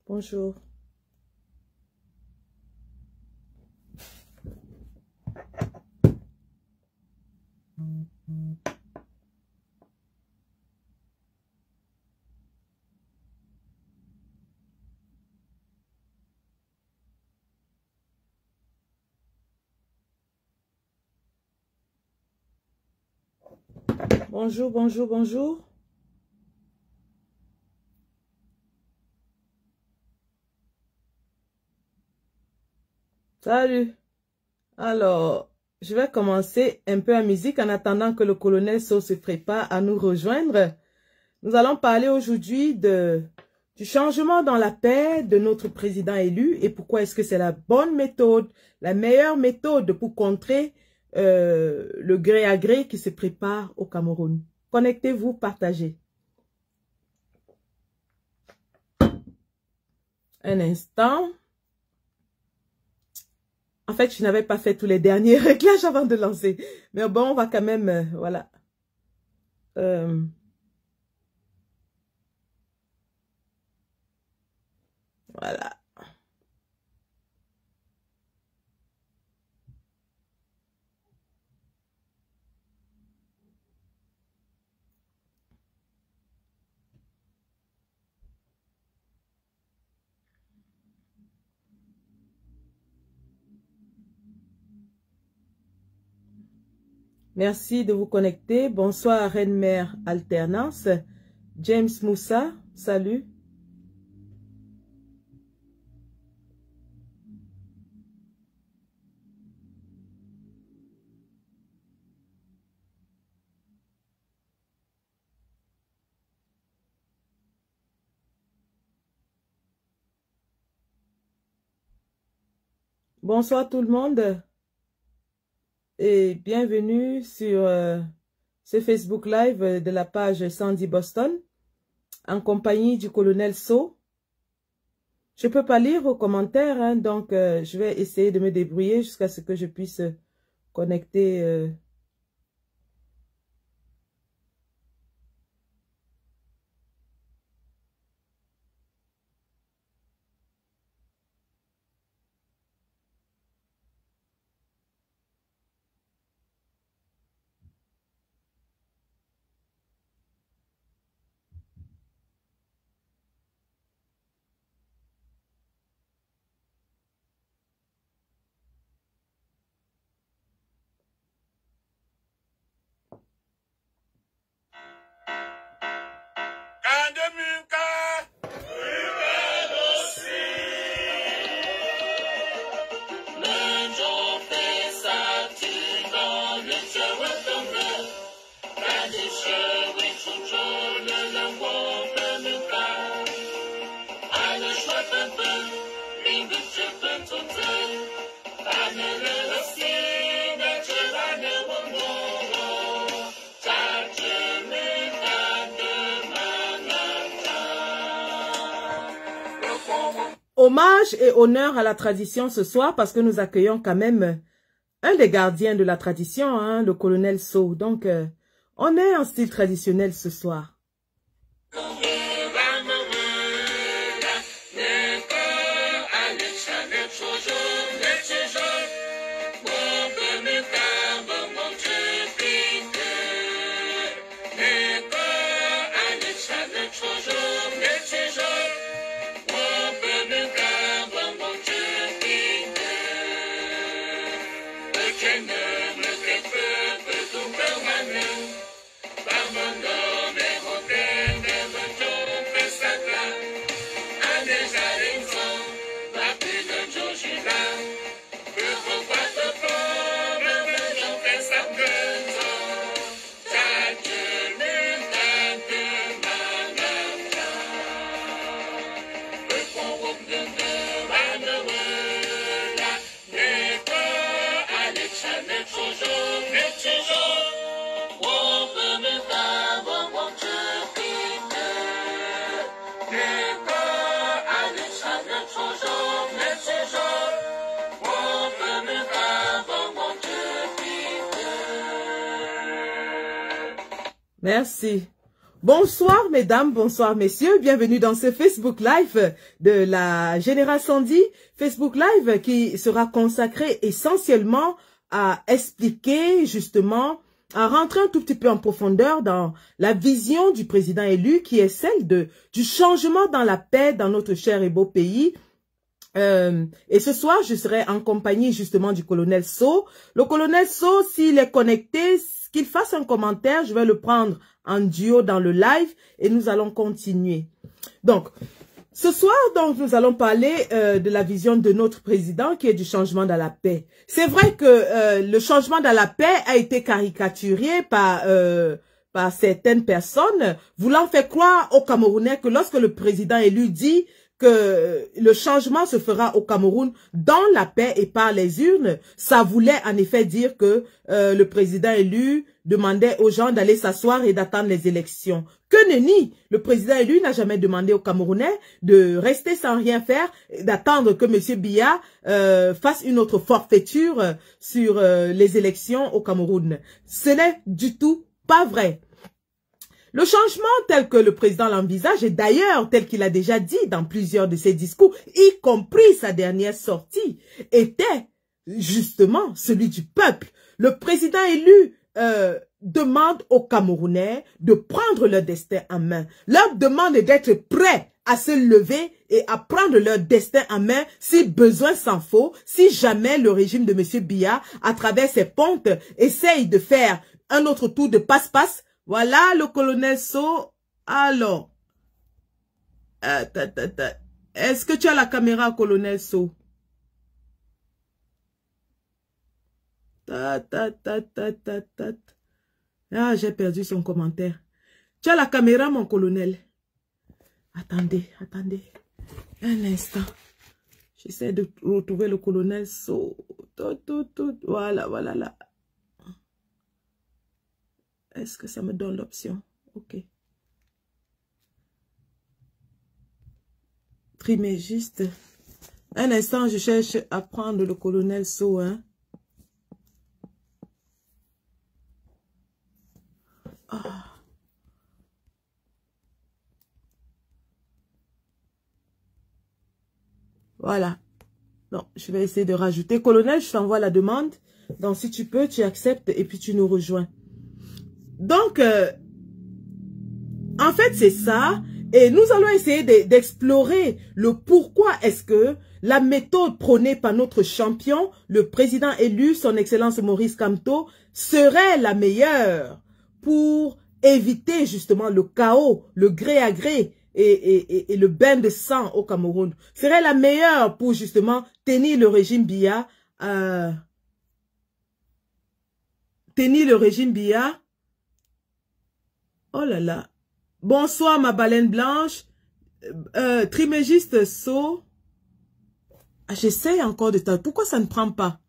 Bonjour. Bonjour, bonjour, bonjour. Salut. Alors, je vais commencer un peu en musique en attendant que le colonel So se prépare à nous rejoindre. Nous allons parler aujourd'hui du changement dans la paix de notre président élu et pourquoi est-ce que c'est la bonne méthode, la meilleure méthode pour contrer le gré à gré qui se prépare au Cameroun. Connectez-vous, partagez. Un instant. En fait, je n'avais pas fait tous les derniers réglages avant de lancer. Mais bon, on va quand même, voilà. Voilà. Merci de vous connecter. Bonsoir, Reine-Mère Alternance. James Moussa, salut. Bonsoir tout le monde et bienvenue sur ce Facebook Live de la page Sandy Boston en compagnie du colonel So. Je ne peux pas lire vos commentaires, hein, donc je vais essayer de me débrouiller jusqu'à ce que je puisse connecter. Hommage et honneur à la tradition ce soir parce que nous accueillons quand même un des gardiens de la tradition, hein, le colonel So. Donc, on est en style traditionnel ce soir. Merci. Bonsoir mesdames, bonsoir messieurs, bienvenue dans ce Facebook Live de la Génération D, Facebook Live qui sera consacré essentiellement à expliquer justement, à rentrer un tout petit peu en profondeur dans la vision du président élu qui est celle du changement dans la paix dans notre cher et beau pays. Et ce soir, je serai en compagnie justement du colonel So. Le colonel So, s'il est connecté, qu'il fasse un commentaire, je vais le prendre en duo dans le live et nous allons continuer. Donc, ce soir, donc, nous allons parler de la vision de notre président qui est du changement dans la paix. C'est vrai que le changement dans la paix a été caricaturé par certaines personnes voulant faire croire aux Camerounais que lorsque le président élu dit que le changement se fera au Cameroun dans la paix et par les urnes, ça voulait en effet dire que le président élu demandait aux gens d'aller s'asseoir et d'attendre les élections. Que nenni! Le président élu n'a jamais demandé aux Camerounais de rester sans rien faire, d'attendre que M. Biya fasse une autre forfaiture sur les élections au Cameroun. Ce n'est du tout pas vrai. Le changement tel que le président l'envisage, et d'ailleurs tel qu'il a déjà dit dans plusieurs de ses discours, y compris sa dernière sortie, était justement celui du peuple. Le président élu demande aux Camerounais de prendre leur destin en main. Leur demande d'être prêts à se lever et à prendre leur destin en main si besoin s'en faut, si jamais le régime de M. Biya, à travers ses pontes, essaye de faire un autre tour de passe-passe. Voilà le colonel So. Alors, est-ce que tu as la caméra, colonel So? Ah, j'ai perdu son commentaire. Tu as la caméra, mon colonel? Attendez. Un instant. J'essaie de retrouver le colonel So. Voilà là. Est-ce que ça me donne l'option? Ok. Trimégiste. Un instant, je cherche à prendre le colonel So. Hein. Ah. Voilà. Non, je vais essayer de rajouter. Colonel, je t'envoie la demande. Donc, si tu peux, tu acceptes et puis tu nous rejoins. Donc, en fait, c'est ça. Et nous allons essayer d'explorer le pourquoi est-ce que la méthode prônée par notre champion, le président élu, son Excellence Maurice Kamto, serait la meilleure pour éviter justement le chaos, le gré à gré et le bain de sang au Cameroun. Serait la meilleure pour justement tenir le régime Biya, oh là là. Bonsoir ma baleine blanche. Trimégiste So. Ah, j'essaye encore de t'attendre. Pourquoi ça ne prend pas?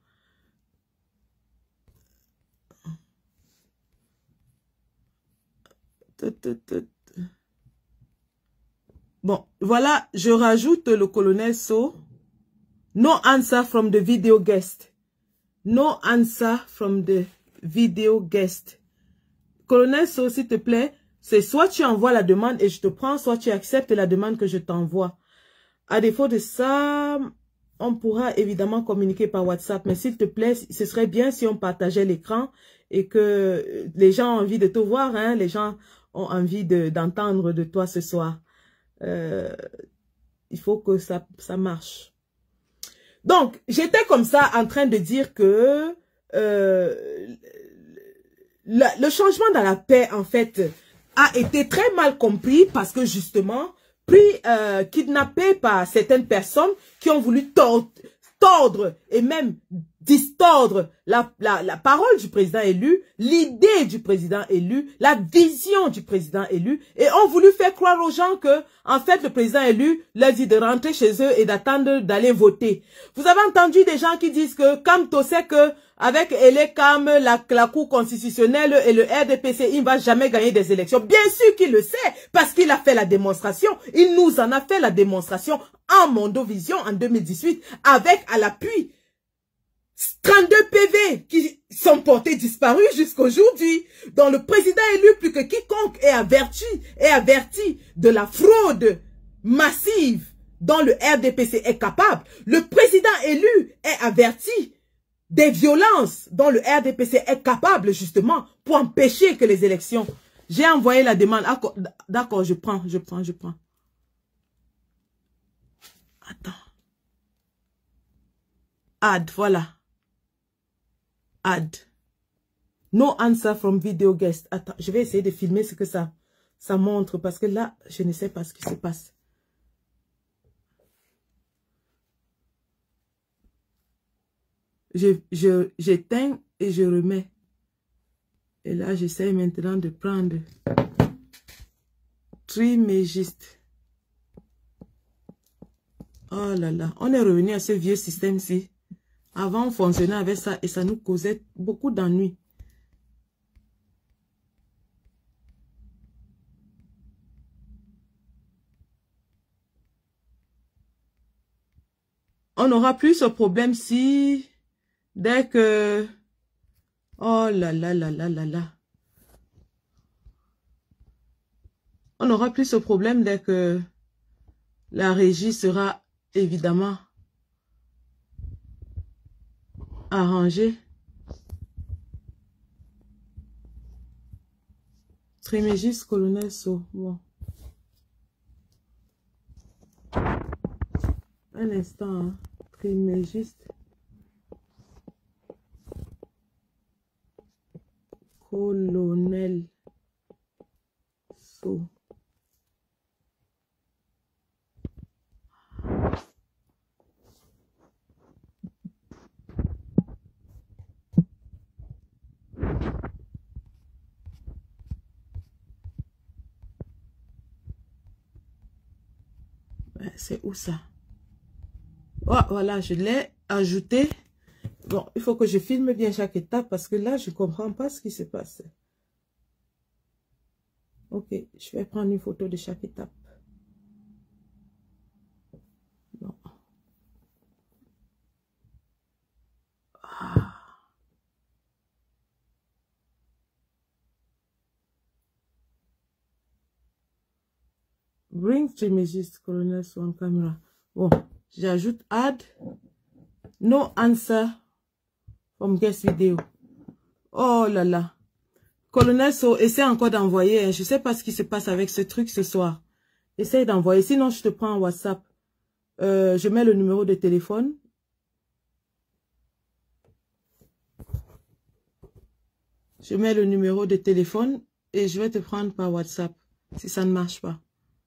Bon, voilà, je rajoute le colonel So. No answer from the video guest. No answer from the video guest. Colonel So, s'il te plaît, c'est soit tu envoies la demande et je te prends, soit tu acceptes la demande que je t'envoie. À défaut de ça, on pourra évidemment communiquer par WhatsApp. Mais s'il te plaît, ce serait bien si on partageait l'écran et que les gens ont envie de te voir, hein, les gens ont envie d'entendre de toi ce soir. Il faut que ça marche. Donc, j'étais comme ça en train de dire que le changement dans la paix, en fait, a été très mal compris parce que justement, kidnappé par certaines personnes qui ont voulu tordre et même distordre la parole du président élu, l'idée du président élu, la vision du président élu, et ont voulu faire croire aux gens que, en fait, le président élu leur dit de rentrer chez eux et d'attendre d'aller voter. Vous avez entendu des gens qui disent que Kamto sait que avec Elekam, la Cour constitutionnelle et le RDPC, il ne va jamais gagner des élections. Bien sûr qu'il le sait, parce qu'il a fait la démonstration. Il nous en a fait la démonstration en Mondovision en 2018, avec à l'appui 32 PV qui sont portés disparus jusqu'aujourd'hui, dont le président élu plus que quiconque est averti de la fraude massive dont le RDPC est capable. Le président élu est averti des violences dont le RDPC est capable justement pour empêcher que les élections. J'ai envoyé la demande. D'accord, je prends. Attends. Add, voilà. Add. No answer from video guest. Attends, je vais essayer de filmer ce que ça montre parce que là, je ne sais pas ce qui se passe. J'éteins et je remets. Et là, j'essaie maintenant de prendre Trimégiste. Oh là là, on est revenu à ce vieux système-ci. Avant, on fonctionnait avec ça et ça nous causait beaucoup d'ennuis. On n'aura plus ce problème si, dès que... Oh là là là là là là. On n'aura plus ce problème dès que la régie sera évidemment arrangée. Trimégiste, colonel So. Bon. Un instant, hein. Trimégiste. Colonel So. C'est où ça? Oh, voilà, je l'ai ajouté. Bon, il faut que je filme bien chaque étape parce que là, je ne comprends pas ce qui se passe. Ok, je vais prendre une photo de chaque étape. Bon. Ah. Bring Trimégiste, colonel on camera. Bon, j'ajoute add. No answer from guest video. Oh là là. Colonel So, essaie encore d'envoyer. Hein. Je ne sais pas ce qui se passe avec ce truc ce soir. Essaye d'envoyer. Sinon, je te prends en WhatsApp. Je mets le numéro de téléphone. Je mets le numéro de téléphone et je vais te prendre par WhatsApp si ça ne marche pas.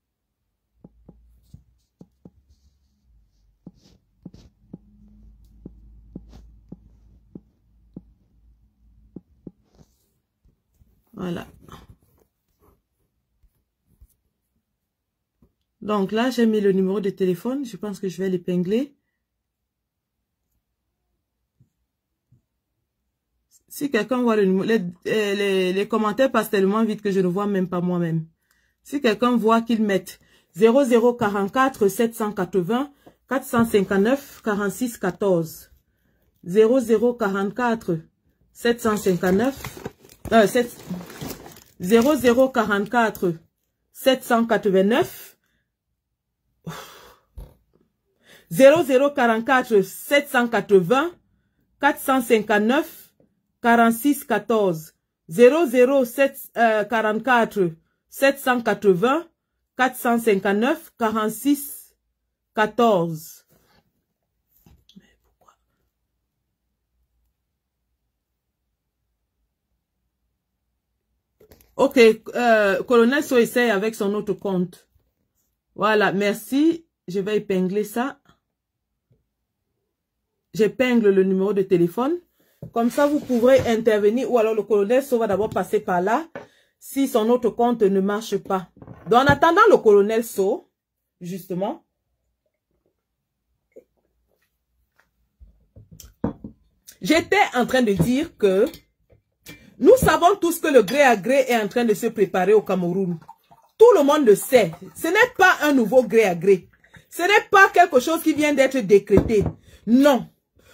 Voilà. Donc là, j'ai mis le numéro de téléphone. Je pense que je vais l'épingler. Si quelqu'un voit le numéro, les commentaires passent tellement vite que je ne vois même pas moi-même. Si quelqu'un voit qu'ils mettent 0044 780 459 46 14. 0044 759 0044 789 0044 780 459 46 14 0044 780 459 46 14. Mais pourquoi? Ok, colonel So essaye avec son autre compte. Voilà, merci. Je vais épingler ça. J'épingle le numéro de téléphone. Comme ça, vous pourrez intervenir. Ou alors le colonel So va d'abord passer par là. Si son autre compte ne marche pas. Donc, en attendant le colonel So, justement, j'étais en train de dire que nous savons tous que le gré à gré est en train de se préparer au Cameroun. Tout le monde le sait. Ce n'est pas un nouveau gré à gré. Ce n'est pas quelque chose qui vient d'être décrété. Non.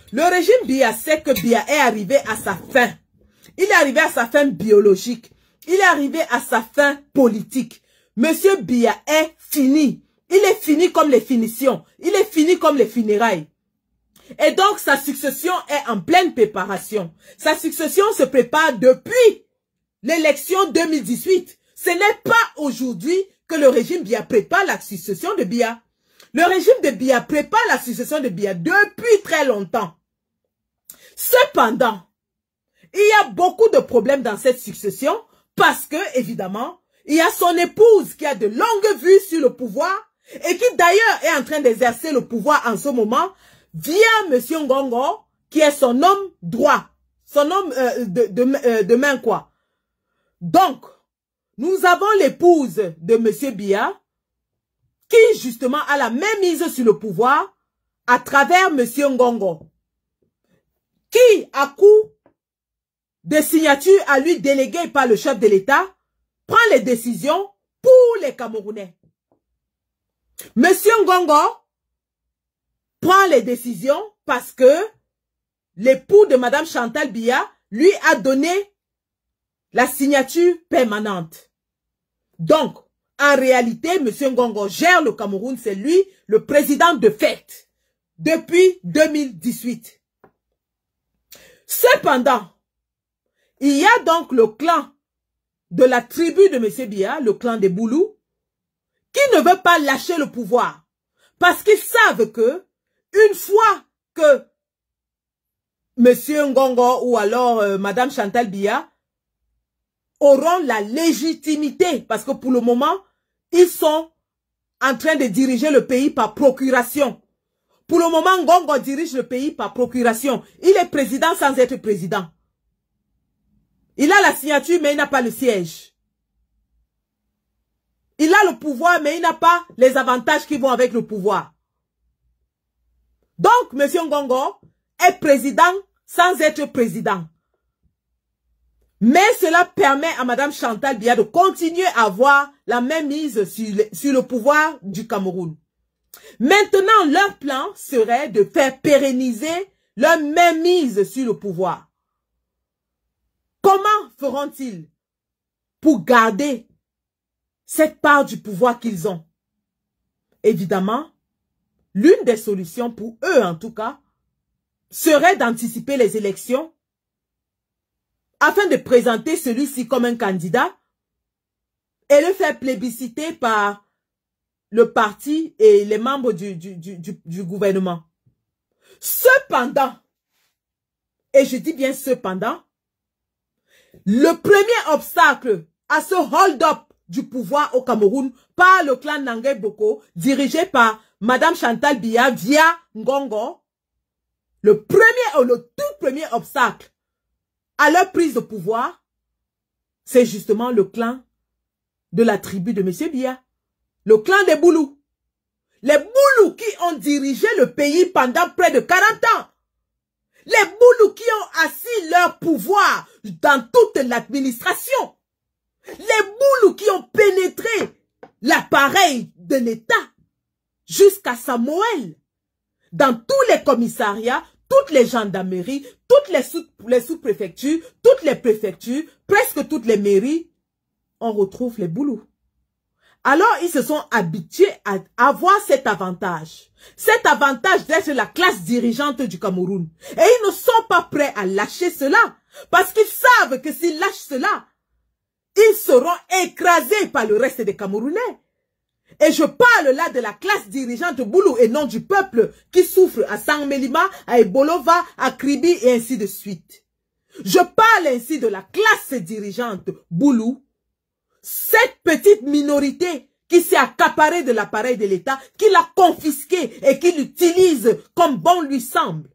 Le régime Biya sait que Biya est arrivé à sa fin. Il est arrivé à sa fin biologique. Il est arrivé à sa fin politique. Monsieur Biya est fini. Il est fini comme les finitions. Il est fini comme les funérailles. Et donc, sa succession est en pleine préparation. Sa succession se prépare depuis l'élection 2018. Ce n'est pas aujourd'hui que le régime Biya prépare la succession de Biya. Le régime de Biya prépare la succession de Biya depuis très longtemps. Cependant, il y a beaucoup de problèmes dans cette succession parce que, évidemment, il y a son épouse qui a de longues vues sur le pouvoir et qui d'ailleurs est en train d'exercer le pouvoir en ce moment via M. Ngongo, qui est son homme droit, son homme de main quoi. Donc, nous avons l'épouse de M. Biya qui justement a la même mise sur le pouvoir à travers M. Ngongo, qui à coup de signature à lui déléguée par le chef de l'État prend les décisions pour les Camerounais. M. Ngongo prend les décisions parce que l'époux de Mme Chantal Biya lui a donné la signature permanente. Donc, en réalité, M. Ngongo gère le Cameroun, c'est lui le président de fait depuis 2018. Cependant, il y a donc le clan de la tribu de M. Biya, le clan des Boulous, qui ne veut pas lâcher le pouvoir parce qu'ils savent que une fois que M. Ngongo ou alors Mme Chantal Biya auront la légitimité, parce que pour le moment, ils sont en train de diriger le pays par procuration. Pour le moment, Ngongo dirige le pays par procuration. Il est président sans être président. Il a la signature, mais il n'a pas le siège. Il a le pouvoir, mais il n'a pas les avantages qui vont avec le pouvoir. Donc, M. Ngongo est président sans être président. Mais cela permet à Mme Chantal Biya de continuer à avoir la même mise sur le pouvoir du Cameroun. Maintenant, leur plan serait de faire pérenniser leur même mise sur le pouvoir. Comment feront-ils pour garder cette part du pouvoir qu'ils ont? Évidemment, l'une des solutions pour eux en tout cas, serait d'anticiper les élections afin de présenter celui-ci comme un candidat et le faire plébisciter par le parti et les membres du gouvernement. Cependant, et je dis bien cependant, le premier obstacle à ce hold-up du pouvoir au Cameroun par le clan Nangai Boko, dirigé par Mme Chantal Biya via Ngongo, le tout premier obstacle à leur prise de pouvoir, c'est justement le clan de la tribu de M. Biya, le clan des Boulous. Les Boulous qui ont dirigé le pays pendant près de 40 ans. Les Boulous qui ont assis leur pouvoir dans toute l'administration. Les Boulous qui ont pénétré l'appareil de l'État jusqu'à Samuel. Dans tous les commissariats, toutes les gendarmeries, toutes les sous-préfectures, toutes les préfectures, presque toutes les mairies, on retrouve les Boulous. Alors, ils se sont habitués à avoir cet avantage. Cet avantage d'être la classe dirigeante du Cameroun. Et ils ne sont pas prêts à lâcher cela. Parce qu'ils savent que s'ils lâchent cela, ils seront écrasés par le reste des Camerounais. Et je parle là de la classe dirigeante Boulou et non du peuple qui souffre à Sangmelima, à Ebolova, à Kribi et ainsi de suite. Je parle ainsi de la classe dirigeante Boulou, cette petite minorité qui s'est accaparée de l'appareil de l'État, qui l'a confisqué et qui l'utilise comme bon lui semble.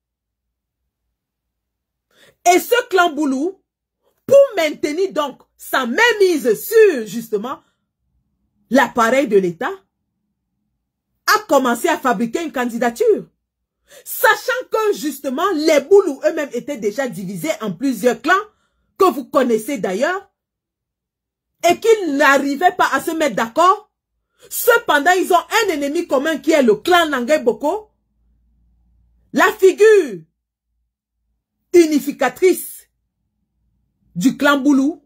Et ce clan Boulou, pour maintenir donc sa mainmise sur justement l'appareil de l'État, a commencé à fabriquer une candidature. Sachant que justement les Boulous eux-mêmes étaient déjà divisés en plusieurs clans, que vous connaissez d'ailleurs, et qu'ils n'arrivaient pas à se mettre d'accord. Cependant, ils ont un ennemi commun qui est le clan Nangai Boko. la figure unificatrice du clan Boulou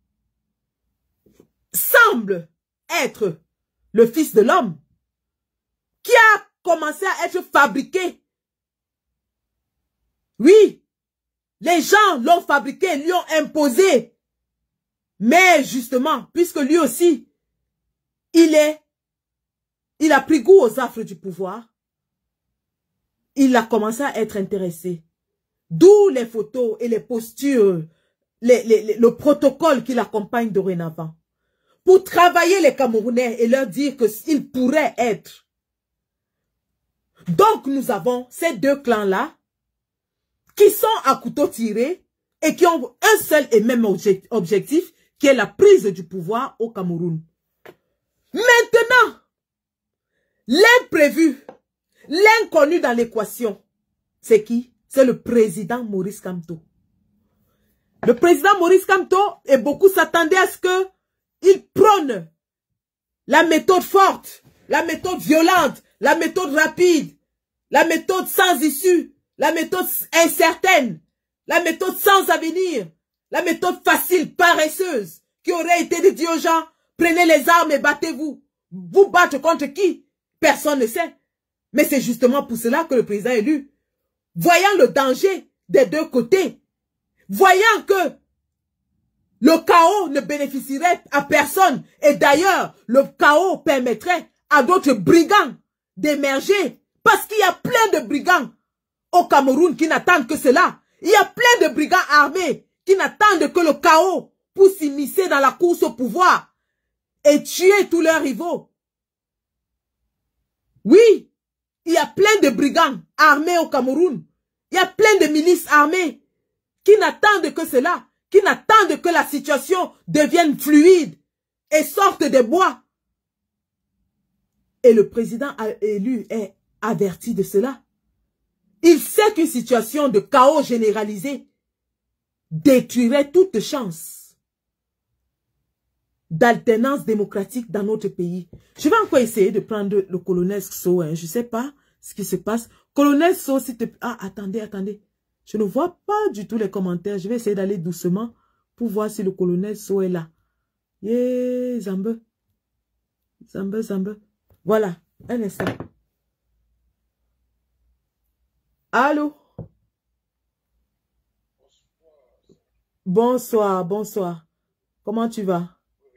semble être le fils de l'homme qui a commencé à être fabriqué. Oui, les gens l'ont fabriqué, lui ont imposé. Mais justement, puisque lui aussi, il a pris goût aux affres du pouvoir, il a commencé à être intéressé. D'où les photos et les postures, le protocole qui l'accompagne dorénavant. Pour travailler les Camerounais et leur dire qu'ils pourraient être. Donc nous avons ces deux clans-là qui sont à couteau tiré et qui ont un seul et même objectif qui est la prise du pouvoir au Cameroun. Maintenant, l'imprévu, l'inconnu dans l'équation, c'est qui? C'est le président Maurice Kamto. Le président Maurice Kamto, et beaucoup s'attendaient à ce qu'il prône la méthode forte, la méthode violente, la méthode rapide, la méthode sans issue, la méthode incertaine, la méthode sans avenir, la méthode facile, paresseuse, qui aurait été de dire aux gens, prenez les armes et battez-vous. Vous battre contre qui? Personne ne sait. Mais c'est justement pour cela que le président élu, voyant le danger des deux côtés, voyant que le chaos ne bénéficierait à personne, et d'ailleurs, le chaos permettrait à d'autres brigands d'émerger, parce qu'il y a plein de brigands au Cameroun qui n'attendent que cela. Il y a plein de brigands armés qui n'attendent que le chaos pour s'immiscer dans la course au pouvoir et tuer tous leurs rivaux. Oui, il y a plein de brigands armés au Cameroun. Il y a plein de milices armées qui n'attendent que cela, qui n'attendent que la situation devienne fluide et sorte des bois. Et le président élu est averti de cela. Il sait qu'une situation de chaos généralisé détruirait toute chance d'alternance démocratique dans notre pays. Je vais encore essayer de prendre le colonel So. Je ne sais pas ce qui se passe. Colonel So, s'il te plaît. Ah, attendez. Je ne vois pas du tout les commentaires. Je vais essayer d'aller doucement pour voir si le colonel So est là. Yeah, Zambe. Voilà, un instant. Allô? Bonsoir. Comment tu vas?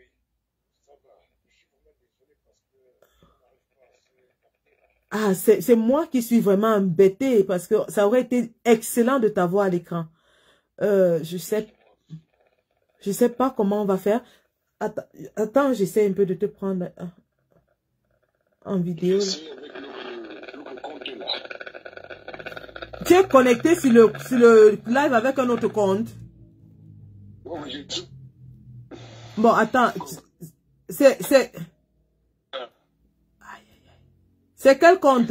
Ah, c'est moi qui suis vraiment embêtée parce que ça aurait été excellent de t'avoir à l'écran. Je sais pas comment on va faire. Attends, j'essaie un peu de te prendre en vidéo. Tu es connecté sur le live avec un autre compte? Bon, attends. C'est quel compte?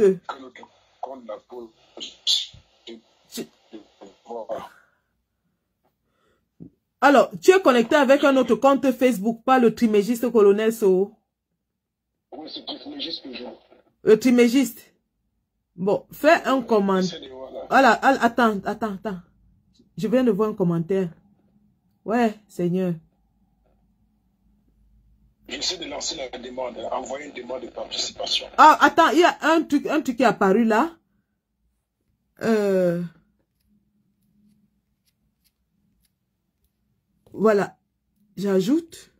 Alors, tu es connecté avec un autre compte Facebook, pas le trimégiste colonel So? Oui, c'est le trimégiste que je... Le trimégiste. Bon, fais un commentaire. Voilà, attends. Je viens de voir un commentaire. Ouais, Seigneur. J'essaie de lancer la demande, envoyer une demande de participation. Ah, attends, il y a un truc qui est apparu là. Voilà. J'ajoute.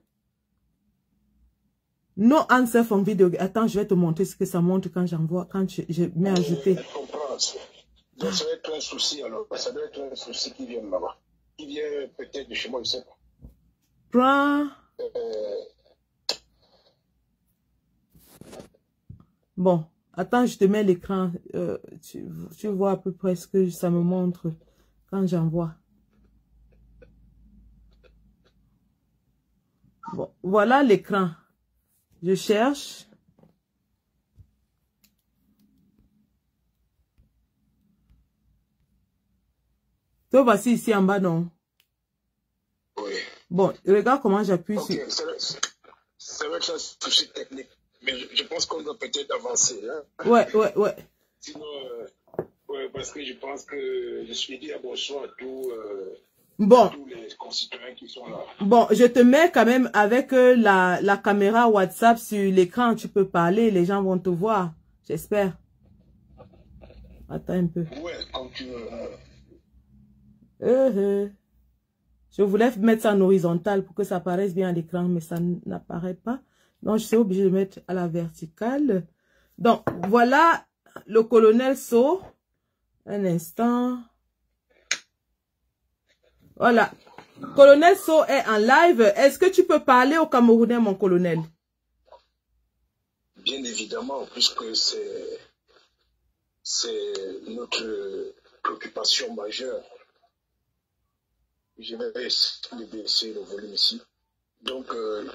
No answer from video. Attends, je vais te montrer ce que ça montre quand j'envoie, quand je mets ajouter. Je comprends. Donc, ça doit être un souci alors. Ça doit être un souci qui vient de là-bas. Qui vient peut-être de chez moi, je ne sais pas. Prends. Bon, attends, je te mets l'écran. Tu vois à peu près ce que ça me montre quand j'envoie. Bon, voilà l'écran. Je cherche. Toi, voici ici en bas, non? Oui. Bon, regarde comment j'appuie sur... Ça va être un souci technique. Mais je pense qu'on doit peut-être avancer. Hein? Ouais. Sinon, ouais, parce que je pense que je suis dit bonsoir à Bon. tous les concitoyens qui sont là. Bon, je te mets quand même avec la caméra WhatsApp sur l'écran. Tu peux parler, les gens vont te voir. J'espère. Attends un peu. Ouais, comme tu veux. Je voulais mettre ça en horizontal pour que ça apparaisse bien à l'écran, mais ça n'apparaît pas. Donc, je suis obligée de mettre à la verticale. Donc, voilà le colonel So. Un instant. Voilà. Colonel So est en live. Est-ce que tu peux parler au Camerounais, mon colonel? Bien évidemment, puisque c'est notre préoccupation majeure. Je vais essayer de baisser le volume ici. Donc,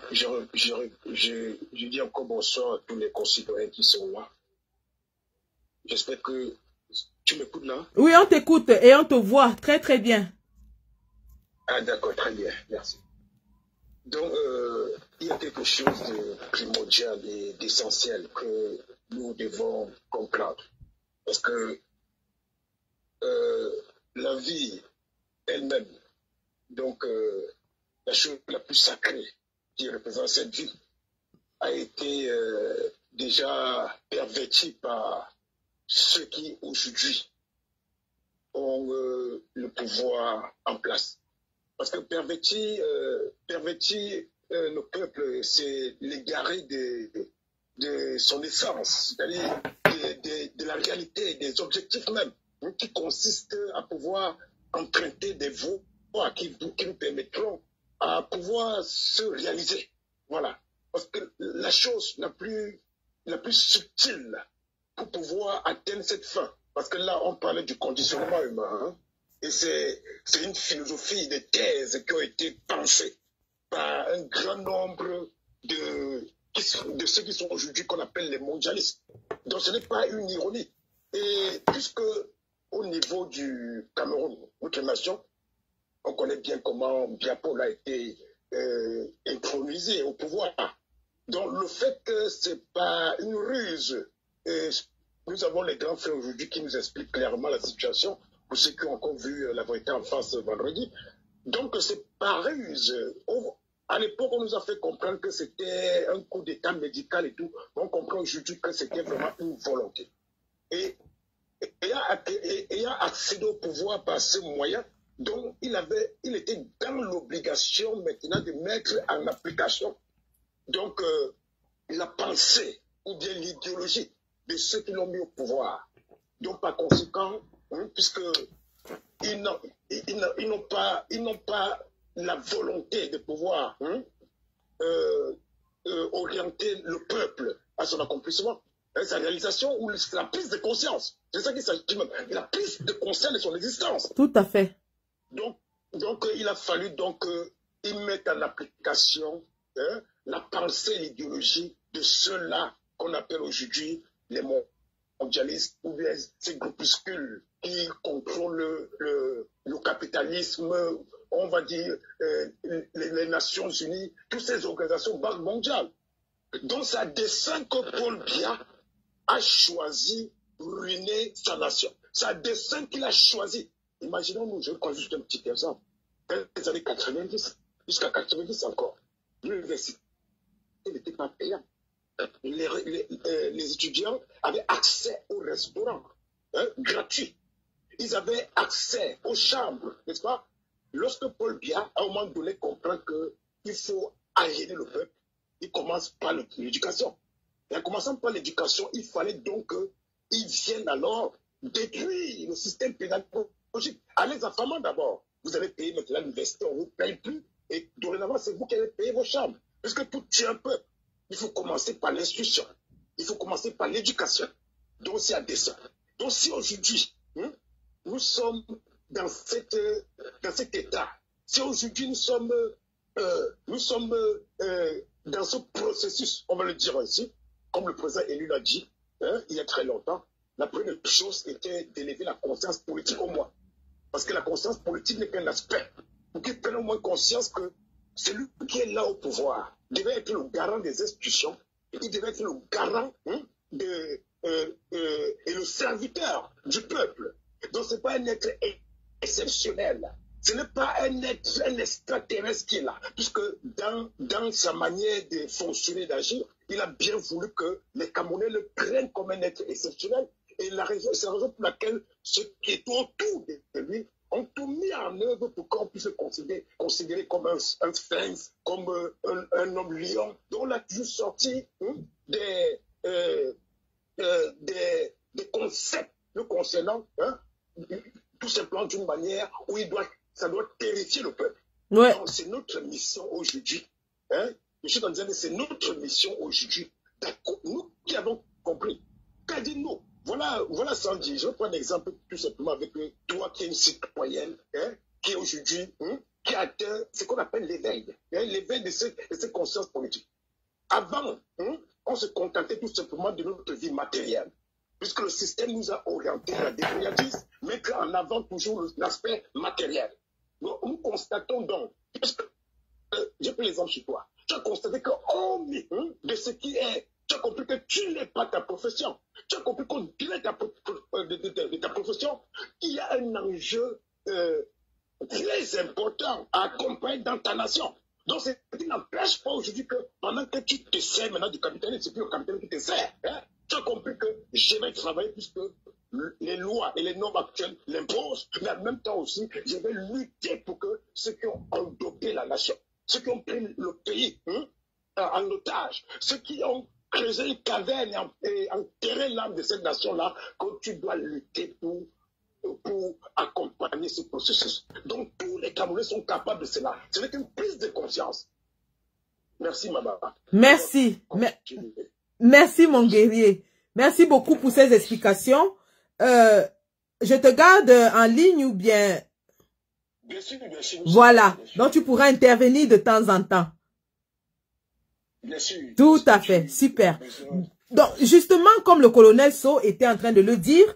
je dis encore bonsoir à tous les concitoyens qui sont là. J'espère que tu m'écoutes là. Oui, on t'écoute et on te voit très très bien. Ah d'accord, très bien, merci. Donc, il y a quelque chose de primordial et d'essentiel que nous devons comprendre. Parce que la vie elle-même, donc la chose la plus sacrée qui représente cette vie, a été déjà pervertie par ceux qui aujourd'hui ont le pouvoir en place. Parce que pervertir le peuple, c'est l'égarer de son essence, c'est-à-dire de la réalité, des objectifs même, qui consistent à pouvoir emprunter des voies qui nous permettront à pouvoir se réaliser. Voilà. Parce que la chose la plus subtile pour pouvoir atteindre cette fin, parce que là, on parlait du conditionnement humain, hein, et c'est une philosophie, des thèses qui ont été pensées par un grand nombre de ceux qui sont aujourd'hui qu'on appelle les mondialistes. Donc ce n'est pas une ironie. Et puisque au niveau du Cameroun, notre nation, on connaît bien comment Biapol a été intronisé au pouvoir. Donc le fait que ce n'est pas une ruse, nous avons les grands frères aujourd'hui qui nous expliquent clairement la situation, pour ceux qui ont encore vu la vérité en face vendredi. Donc c'est pas ruse. À l'époque, on nous a fait comprendre que c'était un coup d'état médical et tout. On comprend aujourd'hui que c'était vraiment une volonté. Et ayant accédé au pouvoir par ces moyens, donc il était dans l'obligation maintenant de mettre en application donc la pensée ou bien l'idéologie de ceux qui l'ont mis au pouvoir. Donc par conséquent, puisque ils n'ont pas la volonté de pouvoir orienter le peuple à son accomplissement, à sa réalisation ou la prise de conscience. C'est ça qu'il s'agit même. La prise de conscience de son existence. Tout à fait. Donc il a fallu qu'ils mettent en application la pensée, l'idéologie de ceux-là qu'on appelle aujourd'hui les mondialistes ou bien ces groupuscules qui contrôlent le capitalisme, on va dire les Nations Unies, toutes ces organisations, Banque mondiale. Donc c'est à dessein que Paul Biya a choisi de ruiner sa nation. C'est à dessein qu'il a choisi. Imaginons-nous, je vais prendre juste un petit exemple. Dans les années 90, jusqu'à 90 encore, l'université n'était pas payante. Les étudiants avaient accès au restaurant gratuit. Ils avaient accès aux chambres, n'est-ce pas? Lorsque Paul Biya, à un moment donné, comprend qu'il faut aliéner le peuple, il commence par l'éducation. Et en commençant par l'éducation, il fallait donc qu'ils viennent alors détruire le système pédagogique. Allez affamants d'abord. Vous allez payer maintenant l'université, on ne vous paye plus. Et dorénavant, c'est vous qui allez payer vos chambres. Puisque tout tue un peuple. Il faut commencer par l'instruction. Il faut commencer par l'éducation. Donc, c'est à dessein. Donc, si aujourd'hui, nous sommes dans cet état, si aujourd'hui nous sommes dans ce processus, on va le dire ainsi, comme le président élu l'a dit il y a très longtemps, la première chose était d'élever la conscience politique au moins. Parce que la conscience politique n'est qu'un aspect. Pour qu'ils prennent au moins conscience que celui qui est là au pouvoir devait être le garant des institutions, il devait être le garant et le serviteur du peuple. Donc, ce n'est pas un être exceptionnel. Ce n'est pas un être, un extraterrestre qui est là. Puisque dans sa manière de fonctionner, d'agir, il a bien voulu que les Camerounais le prennent comme un être exceptionnel. Et c'est la raison pour laquelle ceux qui étaient autour de lui ont tout mis en œuvre pour qu'on puisse le considérer comme un sphinx, comme un homme lion. Donc on a toujours sorti des concepts le concernant, tout simplement d'une manière où ça doit terrifier le peuple. Ouais. Donc c'est notre mission aujourd'hui. Monsieur Tanzania, c'est notre mission aujourd'hui. Nous qui avons compris, qu'a dit nous? Voilà Sandy, je vais prendre un exemple tout simplement avec toi qui es une citoyenne, qui aujourd'hui, qui a atteint ce qu'on appelle l'éveil, l'éveil de cette conscience politique. Avant, on se contentait tout simplement de notre vie matérielle, puisque le système nous a orientés à la déviance, mettre en avant toujours l'aspect matériel. Donc, nous constatons donc, j'ai pris l'exemple chez toi, tu as constaté qu'au milieu de ce qui est, tu as compris que tu n'es pas ta profession. Tu as compris qu'au delà de ta profession, il y a un enjeu très important à accompagner dans ta nation. Donc, ce qui n'empêche pas aujourd'hui que pendant que tu te sers maintenant du capitalisme, c'est plus le capitalisme qui te sert. Tu as compris que je vais travailler puisque les lois et les normes actuelles l'imposent, mais en même temps aussi, je vais lutter pour que ceux qui ont endopté la nation, ceux qui ont pris le pays en otage, ceux qui ont creuser une caverne et enterrer l'âme de cette nation-là, quand tu dois lutter pour accompagner ce processus. Donc, tous les Camerounais sont capables de cela. Ce n'est qu'une prise de conscience. Merci, maman. Merci. Merci, mon guerrier. Merci beaucoup pour ces explications. Je te garde en ligne ou bien... Bien sûr, bien sûr. Voilà. Bien sûr. Donc, tu pourras intervenir de temps en temps. Bien sûr. Tout à fait, super. Donc, justement, comme le colonel So était en train de le dire,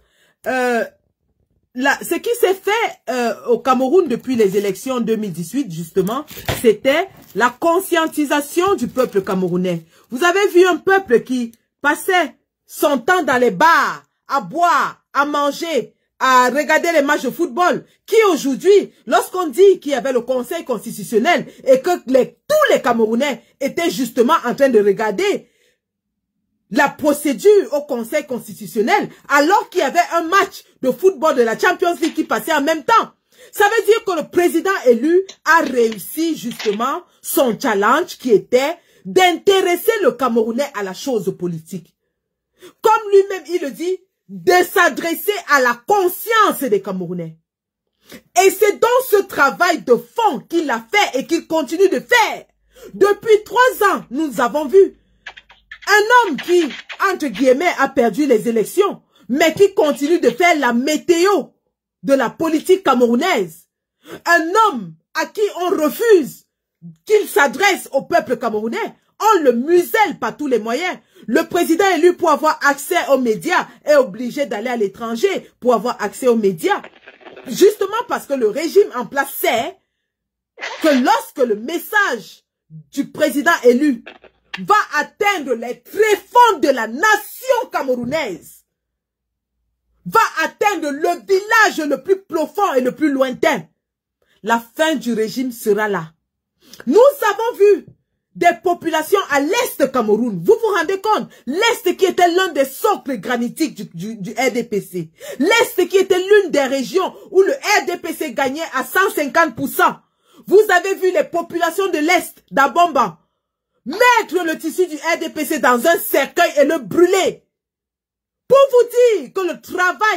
ce qui s'est fait au Cameroun depuis les élections 2018, justement, c'était la conscientisation du peuple camerounais. Vous avez vu un peuple qui passait son temps dans les bars, à boire, à manger, à regarder les matchs de football, qui aujourd'hui, lorsqu'on dit qu'il y avait le Conseil constitutionnel et que tous les Camerounais étaient justement en train de regarder la procédure au Conseil constitutionnel, alors qu'il y avait un match de football de la Champions League qui passait en même temps. Ça veut dire que le président élu a réussi justement son challenge qui était d'intéresser le Camerounais à la chose politique. Comme lui-même, il le dit, de s'adresser à la conscience des Camerounais. Et c'est dans ce travail de fond qu'il a fait et qu'il continue de faire. Depuis 3 ans, nous avons vu un homme qui, entre guillemets, a perdu les élections, mais qui continue de faire la météo de la politique camerounaise. Un homme à qui on refuse qu'il s'adresse au peuple camerounais. On le muselle par tous les moyens. Le président élu pour avoir accès aux médias est obligé d'aller à l'étranger pour avoir accès aux médias. Justement parce que le régime en place sait que lorsque le message du président élu va atteindre les tréfonds de la nation camerounaise, va atteindre le village le plus profond et le plus lointain, la fin du régime sera là. Nous avons vu des populations à l'est Cameroun. Vous vous rendez compte? L'est qui était l'un des socles granitiques du RDPC. L'est qui était l'une des régions où le RDPC gagnait à 150%. Vous avez vu les populations de l'est, d'Abomba, mettre le tissu du RDPC dans un cercueil et le brûler. Pour vous dire que le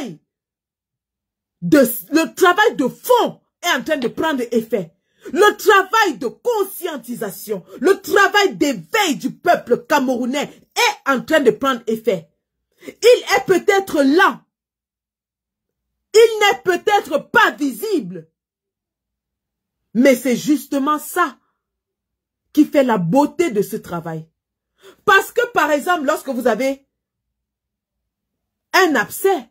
travail de fond est en train de prendre effet. Le travail de conscientisation, le travail d'éveil du peuple camerounais est en train de prendre effet. Il est peut-être là. Il n'est peut-être pas visible. Mais c'est justement ça qui fait la beauté de ce travail. Parce que, par exemple, lorsque vous avez un abcès,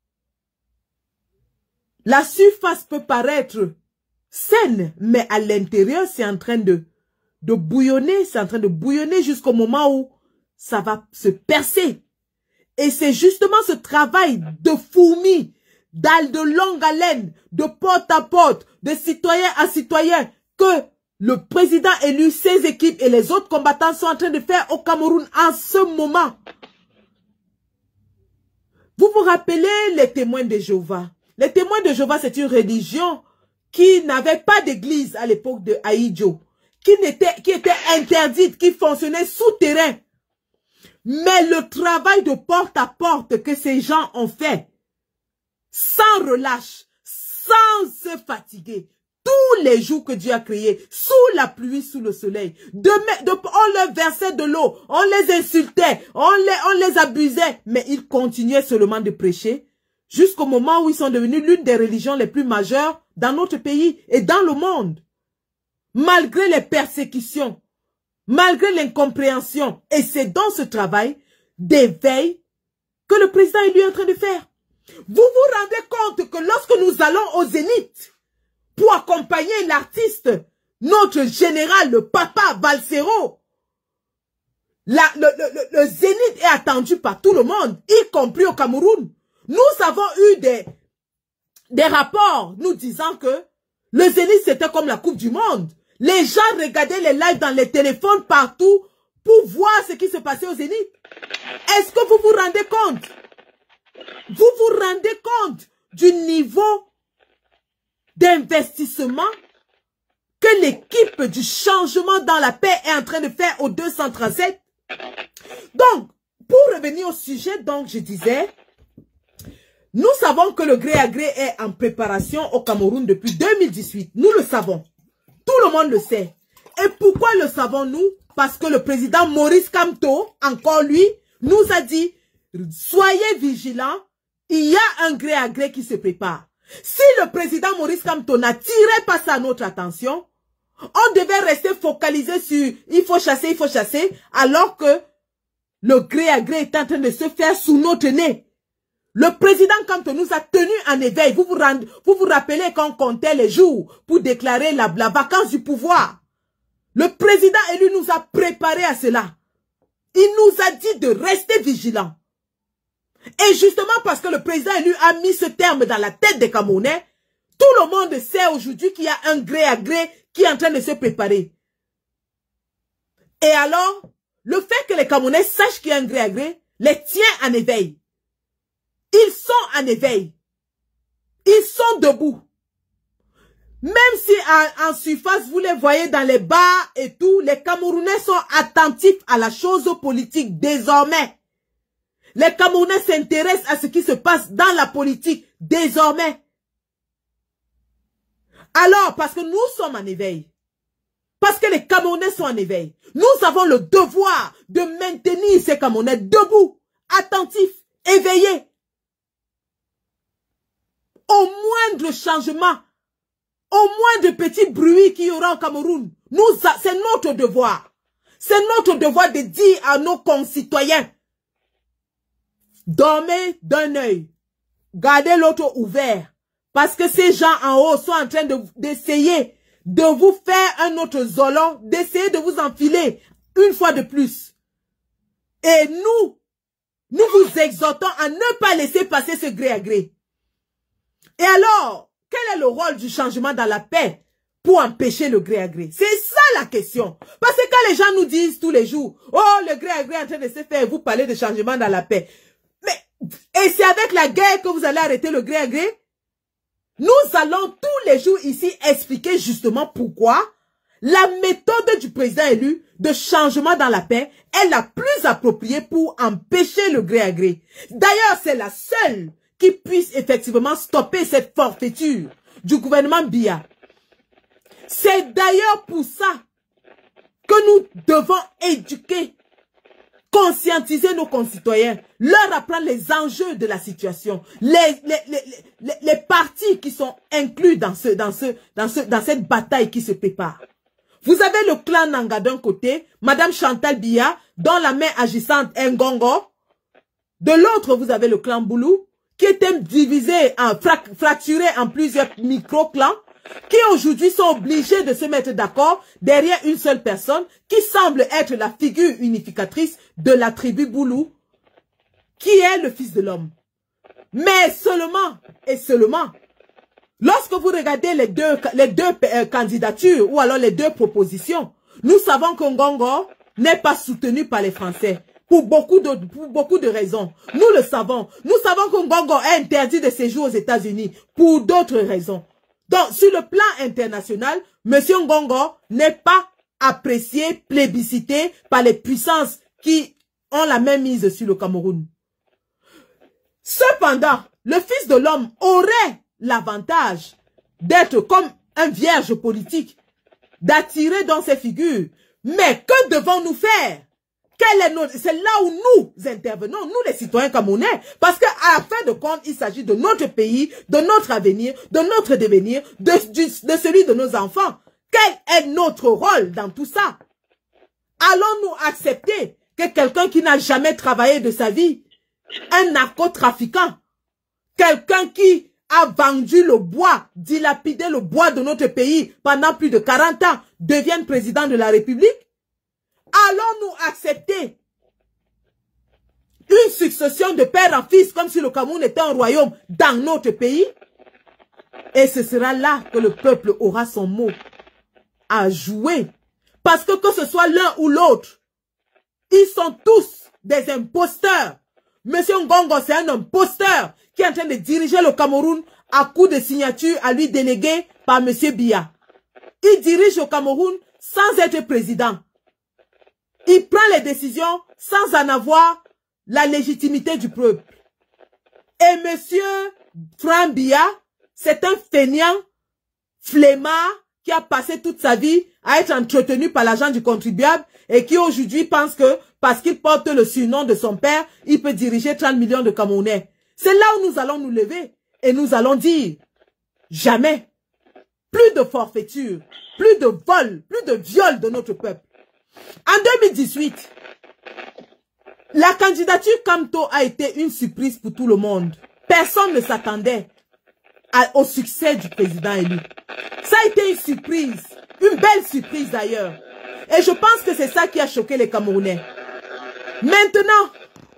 la surface peut paraître saine, mais à l'intérieur, c'est en train de bouillonner, c'est en train de bouillonner jusqu'au moment où ça va se percer. Et c'est justement ce travail de fourmi, de longue haleine, de porte à porte, de citoyen à citoyen, que le président élu, ses équipes et les autres combattants sont en train de faire au Cameroun en ce moment. Vous vous rappelez les témoins de Jéhovah? Les témoins de Jéhovah, c'est une religion qui n'avait pas d'église à l'époque de Ahidjo, qui était interdite, qui fonctionnait souterrain. Mais le travail de porte à porte que ces gens ont fait, sans relâche, sans se fatiguer, tous les jours que Dieu a créés, sous la pluie, sous le soleil, on leur versait de l'eau, on les insultait, on les abusait, mais ils continuaient seulement de prêcher, jusqu'au moment où ils sont devenus l'une des religions les plus majeures dans notre pays et dans le monde. Malgré les persécutions, malgré l'incompréhension, et c'est dans ce travail d'éveil que le président est en train de faire. Vous vous rendez compte que lorsque nous allons au Zénith pour accompagner l'artiste, notre général, le papa Balsero, le Zénith est attendu par tout le monde, y compris au Cameroun. Nous avons eu des rapports nous disant que le Zénith c'était comme la Coupe du Monde. Les gens regardaient les lives dans les téléphones partout pour voir ce qui se passait au Zénith. Est-ce que vous vous rendez compte? Vous vous rendez compte du niveau d'investissement que l'équipe du changement dans la paix est en train de faire au 237? Donc, pour revenir au sujet, donc je disais, nous savons que le gré à gré est en préparation au Cameroun depuis 2018. Nous le savons. Tout le monde le sait. Et pourquoi le savons-nous? Parce que le président Maurice Kamto, encore lui, nous a dit, soyez vigilants, il y a un gré à gré qui se prépare. Si le président Maurice Kamto n'attirait pas ça à notre attention, on devait rester focalisé sur il faut chasser, alors que le gré à gré est en train de se faire sous notre nez. Le président Kamto nous a tenus en éveil. Vous vous rappelez quand on comptait les jours pour déclarer la vacance du pouvoir. Le président élu nous a préparé à cela. Il nous a dit de rester vigilants. Et justement parce que le président élu a mis ce terme dans la tête des Camerounais, tout le monde sait aujourd'hui qu'il y a un gré à gré qui est en train de se préparer. Et alors, le fait que les Camerounais sachent qu'il y a un gré à gré les tient en éveil. Ils sont en éveil. Ils sont debout. Même si en surface, vous les voyez dans les bars et tout, les Camerounais sont attentifs à la chose politique désormais. Les Camerounais s'intéressent à ce qui se passe dans la politique désormais. Alors, parce que nous sommes en éveil, parce que les Camerounais sont en éveil, nous avons le devoir de maintenir ces Camerounais debout, attentifs, éveillés. Au moindre changement, au moindre petit bruit qu'il y aura au Cameroun, c'est notre devoir. C'est notre devoir de dire à nos concitoyens, dormez d'un œil, gardez l'autre ouvert, parce que ces gens en haut sont en train d'essayer de vous faire un autre zolon, d'essayer de vous enfiler une fois de plus. Et nous vous exhortons à ne pas laisser passer ce gré à gré. Et alors, quel est le rôle du changement dans la paix pour empêcher le gré à gré? C'est ça la question. Parce que quand les gens nous disent tous les jours, oh, le gré à gré est en train de se faire, vous parlez de changement dans la paix. Et c'est avec la guerre que vous allez arrêter le gré à gré? Nous allons tous les jours ici expliquer justement pourquoi la méthode du président élu de changement dans la paix est la plus appropriée pour empêcher le gré à gré. D'ailleurs, c'est la seule qui puisse effectivement stopper cette forfaiture du gouvernement Biya. C'est d'ailleurs pour ça que nous devons éduquer, conscientiser nos concitoyens, leur apprendre les enjeux de la situation, les partis qui sont inclus dans cette bataille qui se prépare. Vous avez le clan Nanga d'un côté, Madame Chantal Biya, dont la main agissante est Ngongo. De l'autre, vous avez le clan Boulou, qui était divisé, fracturé en plusieurs micro-clans, qui aujourd'hui sont obligés de se mettre d'accord derrière une seule personne, qui semble être la figure unificatrice de la tribu Boulou, qui est le fils de l'homme. Mais seulement, et seulement, lorsque vous regardez les deux candidatures ou alors les deux propositions, nous savons que Ngongo n'est pas soutenu par les Français. Pour beaucoup de raisons. Nous le savons. Nous savons que Ngongo est interdit de séjour aux États-Unis pour d'autres raisons. Donc, sur le plan international, M. Ngongo n'est pas apprécié, plébiscité par les puissances qui ont la même mise sur le Cameroun. Cependant, le Fils de l'homme aurait l'avantage d'être comme un vierge politique, d'attirer dans ses figures. Mais que devons-nous faire? C'est là où nous intervenons, nous les citoyens camerounais, parce qu'à la fin de compte, il s'agit de notre pays, de notre avenir, de notre devenir, de celui de nos enfants. Quel est notre rôle dans tout ça? Allons-nous accepter que quelqu'un qui n'a jamais travaillé de sa vie, un narcotrafiquant, quelqu'un qui a vendu le bois, dilapidé le bois de notre pays pendant plus de 40 ans, devienne président de la République? Allons-nous accepter une succession de père en fils comme si le Cameroun était un royaume dans notre pays? Et ce sera là que le peuple aura son mot à jouer. Parce que ce soit l'un ou l'autre, ils sont tous des imposteurs. Monsieur Ngongo, c'est un imposteur qui est en train de diriger le Cameroun à coup de signature à lui déléguée par Monsieur Biya. Il dirige le Cameroun sans être président. Il prend les décisions sans en avoir la légitimité du peuple. Et Monsieur Franck Biya, c'est un fainéant, flemmard, qui a passé toute sa vie à être entretenu par l'argent du contribuable et qui aujourd'hui pense que parce qu'il porte le surnom de son père, il peut diriger 30 millions de Camerounais. C'est là où nous allons nous lever et nous allons dire jamais, plus de forfaiture, plus de vol, plus de viol de notre peuple. En 2018, la candidature Kamto a été une surprise pour tout le monde. Personne ne s'attendait au succès du président élu. Ça a été une surprise, une belle surprise d'ailleurs. Et je pense que c'est ça qui a choqué les Camerounais. Maintenant,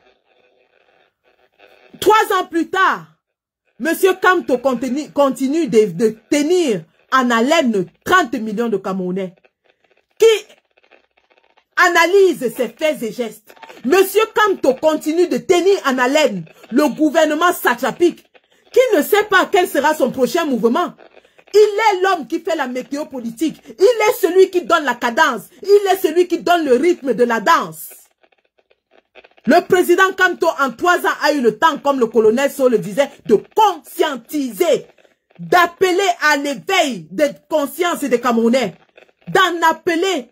3 ans plus tard, M. Kamto continue de tenir en haleine 30 millions de Camerounais qui analysent ses faits et gestes. M. Kamto continue de tenir en haleine le gouvernement satrapique qui ne sait pas quel sera son prochain mouvement. Il est l'homme qui fait la météo politique. Il est celui qui donne la cadence. Il est celui qui donne le rythme de la danse. Le président Kamto, en 3 ans, a eu le temps, comme le colonel So le disait, de conscientiser, d'appeler à l'éveil de conscience des Camerounais, d'en appeler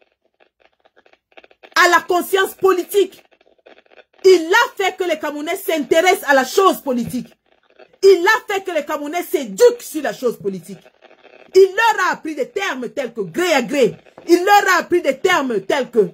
à la conscience politique. Il a fait que les Camerounais s'intéressent à la chose politique. Il a fait que les Camerounais s'éduquent sur la chose politique. Il leur a appris des termes tels que gré à gré. Il leur a appris des termes tels que...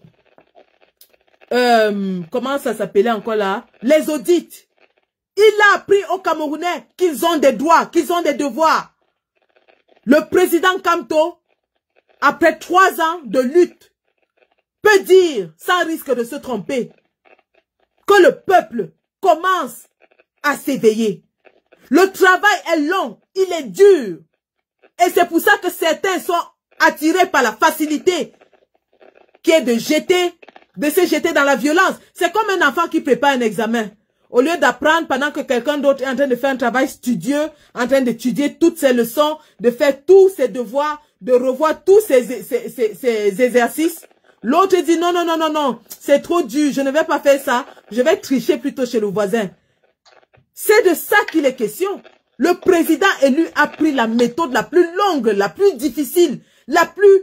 comment ça s'appelait encore là? Les audits. Il a appris aux Camerounais qu'ils ont des droits, qu'ils ont des devoirs. Le président Kamto, après 3 ans de lutte, peut dire, sans risque de se tromper, que le peuple commence à s'éveiller. Le travail est long, il est dur. Et c'est pour ça que certains sont attirés par la facilité qui est de se jeter dans la violence. C'est comme un enfant qui prépare un examen. Au lieu d'apprendre pendant que quelqu'un d'autre est en train de faire un travail studieux, en train d'étudier toutes ses leçons, de faire tous ses devoirs, de revoir tous ses exercices, l'autre dit non, non, non, non, non, c'est trop dur, je ne vais pas faire ça, je vais tricher plutôt chez le voisin. C'est de ça qu'il est question. Le président élu a pris la méthode la plus longue, la plus difficile, la plus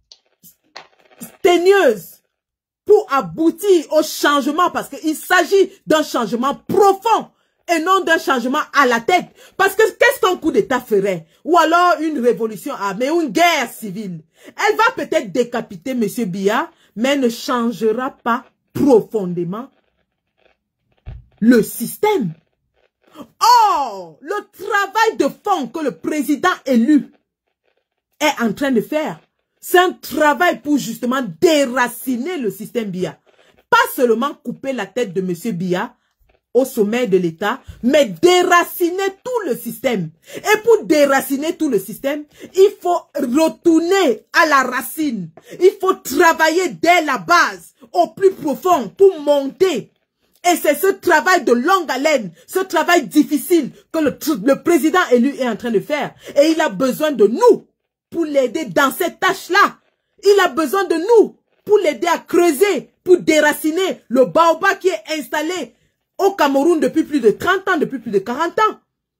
teigneuse pour aboutir au changement, parce qu'il s'agit d'un changement profond et non d'un changement à la tête. Parce que qu'est-ce qu'un coup d'État ferait? Ou alors une révolution armée ou une guerre civile? Elle va peut-être décapiter M. Biya, mais elle ne changera pas profondément le système. Or, le travail de fond que le président élu est en train de faire, c'est un travail pour justement déraciner le système Biya. Pas seulement couper la tête de M. Biya au sommet de l'État, mais déraciner tout le système. Et pour déraciner tout le système, il faut retourner à la racine. Il faut travailler dès la base, au plus profond, pour monter. Et c'est ce travail de longue haleine, ce travail difficile que le président élu est en train de faire. Et il a besoin de nous pour l'aider dans cette tâche-là. Il a besoin de nous pour l'aider à creuser, pour déraciner le baobab qui est installé au Cameroun depuis plus de 30 ans, depuis plus de 40 ans.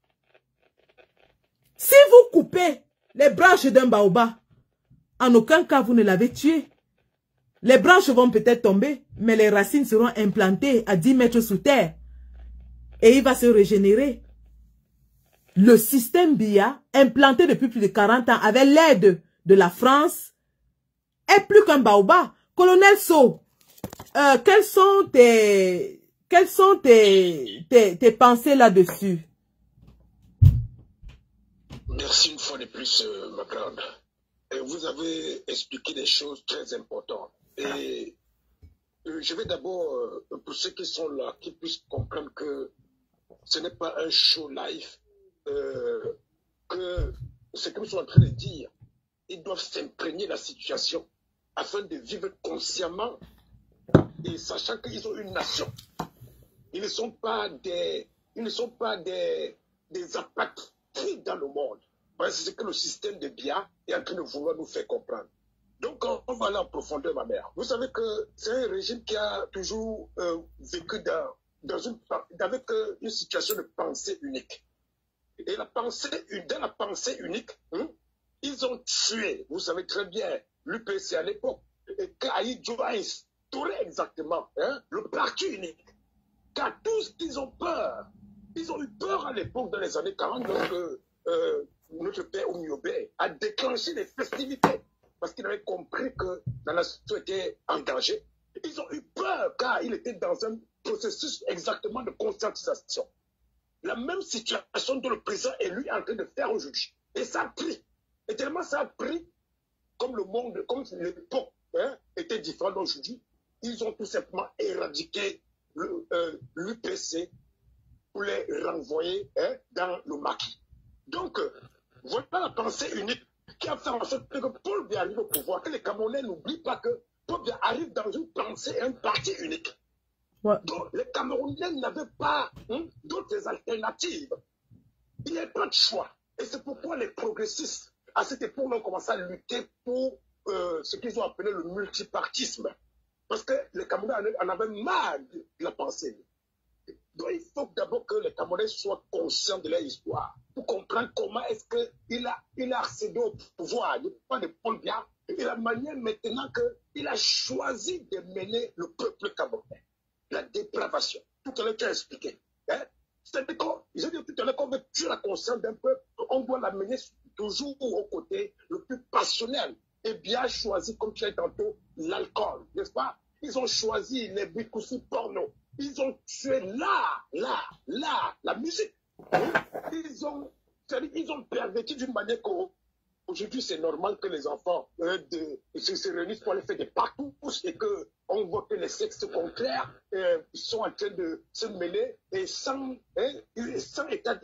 Si vous coupez les branches d'un baobab, en aucun cas vous ne l'avez tué. Les branches vont peut-être tomber, mais les racines seront implantées à 10 mètres sous terre. Et il va se régénérer. Le système BIA, implanté depuis plus de 40 ans avec l'aide de la France, est plus qu'un baobab. Colonel Sow, quelles sont tes pensées là-dessus? Merci une fois de plus, ma grande. Vous avez expliqué des choses très importantes. Et je vais d'abord, pour ceux qui sont là, qui puissent comprendre que ce n'est pas un show live, que ce que nous sommes en train de dire, ils doivent s'imprégner de la situation afin de vivre consciemment et sachant qu'ils ont une nation. Ils ne sont pas des apatrides dans le monde. C'est ce que le système de BIA est en train de vouloir nous faire comprendre. Donc, on va aller en profondeur, ma mère. Vous savez que c'est un régime qui a toujours vécu avec une situation de pensée unique. Et dans la pensée unique, ils ont tué, vous savez très bien, l'UPC à l'époque, et Kaïdjo a instauré exactement le parti unique. Car tous, ils ont peur. Ils ont eu peur à l'époque, dans les années 40, lorsque notre père Oumyobé a déclenché les festivités. Parce qu'il avait compris que la nation était engagée. Ils ont eu peur car il était dans un processus exactement de conscientisation. La même situation dont le président élu est en train de faire aujourd'hui. Et ça a pris. Et tellement ça a pris, comme le monde, comme l'époque était différente d'aujourd'hui, ils ont tout simplement éradiqué l'UPC pour les renvoyer dans le maquis. Donc, voilà la pensée unique qui a fait en sorte que Paul Biya arrive au pouvoir, que les Camerounais n'oublient pas que Paul Biya arrive dans une pensée, un parti unique. Ouais. Donc, les Camerounais n'avaient pas d'autres alternatives. Il n'y avait pas de choix. Et c'est pourquoi les progressistes, à cette époque, ont commencé à lutter pour ce qu'ils ont appelé le multipartisme. Parce que les Camerounais en avaient marre de la pensée. Donc, il faut d'abord que les Camerounais soient conscients de leur histoire pour comprendre comment est-ce qu'il a accédé au pouvoir, pas de Paul Biya, et la manière maintenant qu'il a choisi de mener le peuple camerounais. La dépravation. Tout à l'heure, tu as expliqué. C'est-à-dire que, j'ai dit tout à l'heure qu'on veut tuer la conscience d'un peuple, on doit la mener toujours au côté le plus passionnel. Et bien choisi, comme tu as dit tantôt, l'alcool, n'est-ce pas? Ils ont choisi les bikoussi porno. Ils ont tué la musique. Ils ont perverti d'une manière qu'aujourd'hui, c'est normal que les enfants se réunissent pour aller faire des partous et qu'on voit que les sexes contraires sont en train de se mêler et sans état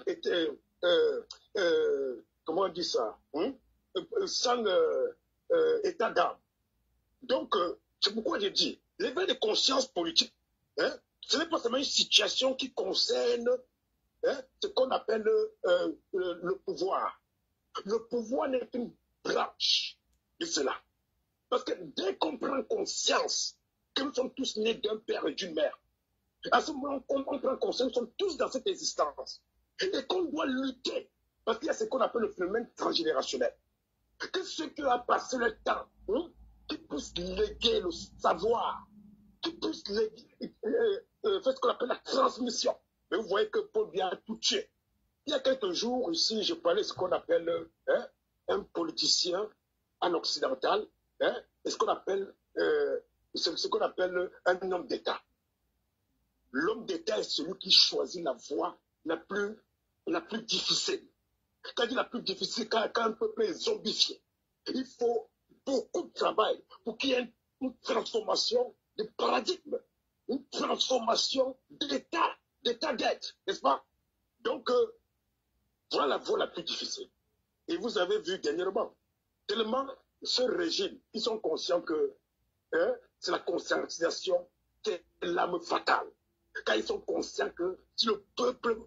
comment on dit ça, sans état d'âme. Donc, c'est pourquoi j'ai dit, l'éveil de conscience politique, ce n'est pas seulement une situation qui concerne ce qu'on appelle le pouvoir. Le pouvoir n'est qu'une branche de cela. Parce que dès qu'on prend conscience que nous sommes tous nés d'un père et d'une mère, à ce moment, on prend conscience que nous sommes tous dans cette existence. Et qu'on doit lutter. Parce qu'il y a ce qu'on appelle le phénomène transgénérationnel. Que ceux qui ont passé le temps, qui puissent léguer le savoir, qui puissent léguer, faire ce qu'on appelle la transmission. Mais vous voyez que Paul Biya a tout tué. Il y a quelques jours, ici, je parlais de ce qu'on appelle un politicien en occidental, et ce qu'on appelle un homme d'État. L'homme d'État est celui qui choisit la voie la plus difficile. Quand il dit la plus difficile, quand un peuple est zombifié, il faut beaucoup de travail pour qu'il y ait une transformation de paradigme, une transformation d'État d'état d'être, n'est-ce pas? Donc, voilà la voie la plus difficile. Et vous avez vu dernièrement, tellement ce régime, ils sont conscients que c'est la conscientisation qui est l'arme fatale. Quand ils sont conscients que si le peuple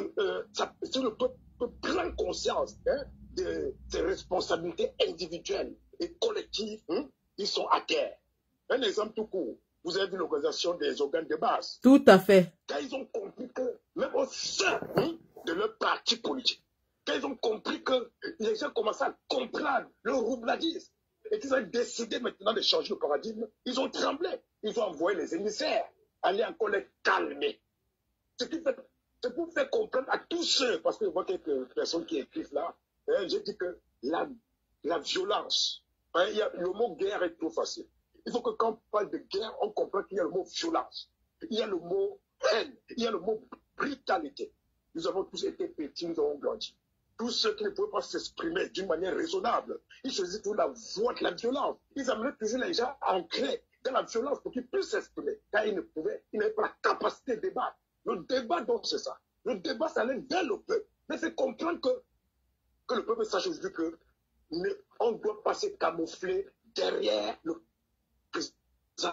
prend conscience de ses responsabilités individuelles et collectives, ils sont à terre. Un exemple tout court, vous avez vu l'organisation des organes de base. Tout à fait. Quand ils ont compris que, même au sein de leur parti politique, quand ils ont compris que les gens commençaient à comprendre le roubladisme et qu'ils ont décidé maintenant de changer le paradigme, ils ont tremblé. Ils ont envoyé les émissaires, aller encore les calmer. C'est pour faire comprendre à tous ceux, parce que je vois quelques personnes qui écrivent là, je dis que la violence, le mot guerre est trop facile. Il faut que quand on parle de guerre, on comprenne qu'il y a le mot violence, il y a le mot haine, il y a le mot brutalité. Nous avons tous été petits, nous avons grandi. Tous ceux qui ne pouvaient pas s'exprimer d'une manière raisonnable, ils choisissaient toujours la voie de la violence. Ils amenaient toujours les gens ancrés dans la violence pour qu'ils puissent s'exprimer. Car ils n'avaient pas la capacité de débattre. Le débat, donc, c'est ça. Le débat, ça allait vers le peuple. Mais c'est comprendre que le peuple sache aujourd'hui qu'on ne doit pas se camoufler derrière le président.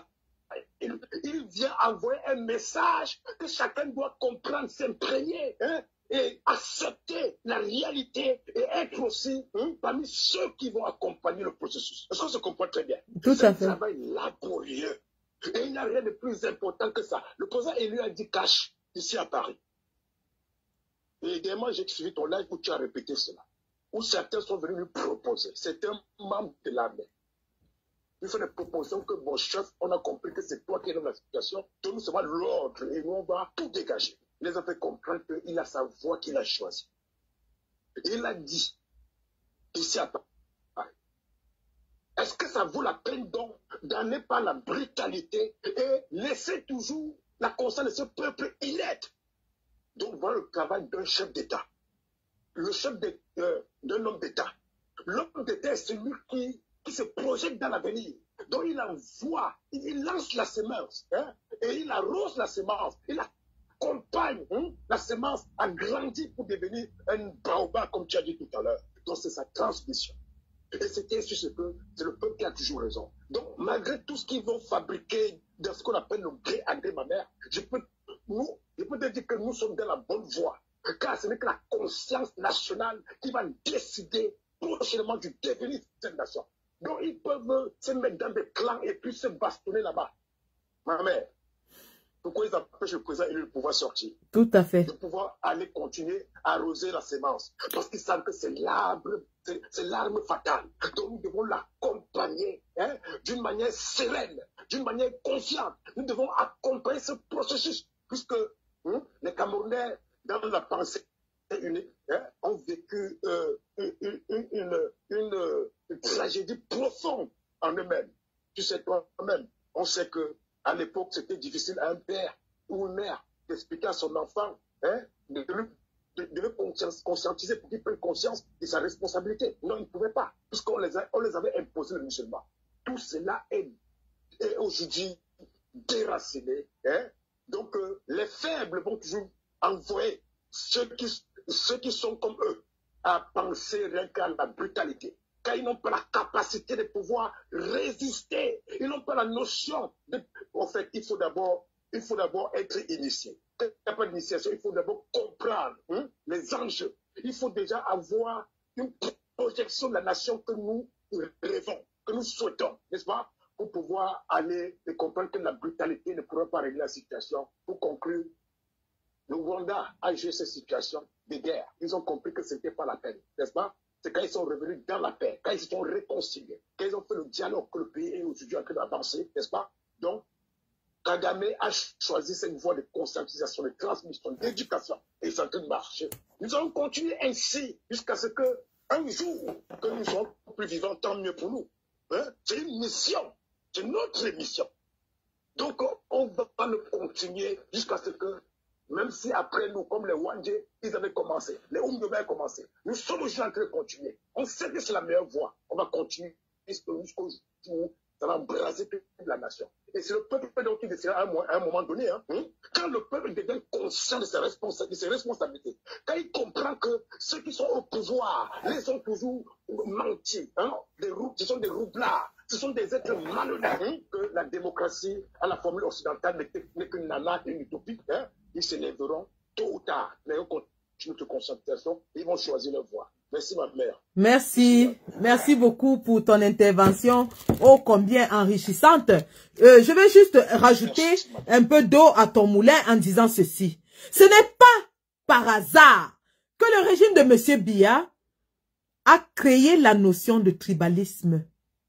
Il vient envoyer un message que chacun doit comprendre, s'imprégner, et accepter la réalité et être aussi parmi ceux qui vont accompagner le processus. Est-ce qu'on se comprend très bien? Tout à fait. C'est un travail laborieux. Et il n'y a rien de plus important que ça. Le président élu a dit cash ici à Paris. Et également, j'ai suivi ton live où tu as répété cela. Où certains sont venus lui proposer. C'est un membre de l'armée. Il fait des propositions que, bon chef, on a compris que c'est toi qui es dans la situation. Donne-nous seulement l'ordre et nous, on va tout dégager. Il les a fait comprendre qu'il a sa voie qu'il a choisie. Et il a dit, ici à Paris, est-ce que ça vaut la peine donc d'aller par la brutalité et laisser toujours la conscience de ce peuple inerte? Donc voilà le travail d'un chef d'État. Le chef d'un homme d'État. L'homme d'État est celui qui se projette dans l'avenir. Donc il envoie, il lance la semence, et il arrose la semence, il accompagne la semence à grandir pour devenir un baobab, comme tu as dit tout à l'heure. Donc c'est sa transmission. Et c'était sur ce que c'est le peuple qui a toujours raison. Donc malgré tout ce qu'ils vont fabriquer dans ce qu'on appelle le gré à gré, ma mère, je peux te dire que nous sommes dans la bonne voie. Car ce n'est que la conscience nationale qui va décider prochainement du devenir de cette nation. Donc ils peuvent se mettre dans des clans et puis se bastonner là-bas. Ma mère, pourquoi ils empêchent le président élu de pouvoir sortir? Tout à fait. De pouvoir aller continuer à arroser la semence. Parce qu'ils savent que c'est l'arme fatale. Donc nous devons l'accompagner d'une manière sereine, d'une manière confiante. Nous devons accompagner ce processus. Puisque les Camerounais, dans la pensée unique, ont vécu une tragédie profonde en eux-mêmes. Tu sais, toi-même, on sait qu'à l'époque, c'était difficile à un père ou une mère d'expliquer à son enfant, de le conscientiser pour qu'il prenne conscience de sa responsabilité. Non, il ne pouvait pas, puisqu'on les avait imposé le musulman. Tout cela est aujourd'hui déraciné. Donc, les faibles vont toujours envoyer ceux qui sont comme eux à penser rien qu'à la brutalité. Car ils n'ont pas la capacité de pouvoir résister. Ils n'ont pas la notion de... En fait, il faut d'abord être initié. Quand il n'y a pas d'initiation, il faut d'abord comprendre les enjeux. Il faut déjà avoir une projection de la nation que nous rêvons, que nous souhaitons, n'est-ce pas? Pour pouvoir aller et comprendre que la brutalité ne pourra pas régler la situation. Pour conclure, le Rwanda a joué cette situation de guerre. Ils ont compris que ce n'était pas la peine, n'est-ce pas? C'est quand ils sont revenus dans la paix, quand ils se sont réconciliés, quand ils ont fait le dialogue que le pays est aujourd'hui en train d'avancer, n'est-ce pas? Donc, Kagame a choisi cette voie de conscientisation, de transmission, d'éducation, et c'est en train de marcher. Nous allons continuer ainsi jusqu'à ce que, un jour, que nous serons plus vivants, tant mieux pour nous. C'est une mission, c'est notre mission. Donc, on va le continuer jusqu'à ce que, même si après nous, comme les Wandje, ils avaient commencé, les Oumdoume avaient commencé, nous sommes aujourd'hui en train de continuer. On sait que c'est la meilleure voie. On va continuer jusqu'au jour où ça va embraser toute la nation. et c'est le peuple donc qui décidera à un moment donné. Hein, quand le peuple devient conscient de ses responsabilités, quand il comprend que ceux qui sont au pouvoir les ont toujours menti, hein, ce sont des roublards, ce sont des êtres malhonnêtes, que la démocratie à la formule occidentale n'est qu'une nana et une utopie, hein, ils s'élèveront tôt ou tard, mais on continue notre concentration, ils vont choisir leur voie. Merci ma mère. Merci. Merci beaucoup pour ton intervention ô combien enrichissante. Je vais juste rajouter un peu d'eau à ton moulin en disant ceci. Ce n'est pas par hasard que le régime de M. Biya a créé la notion de tribalisme.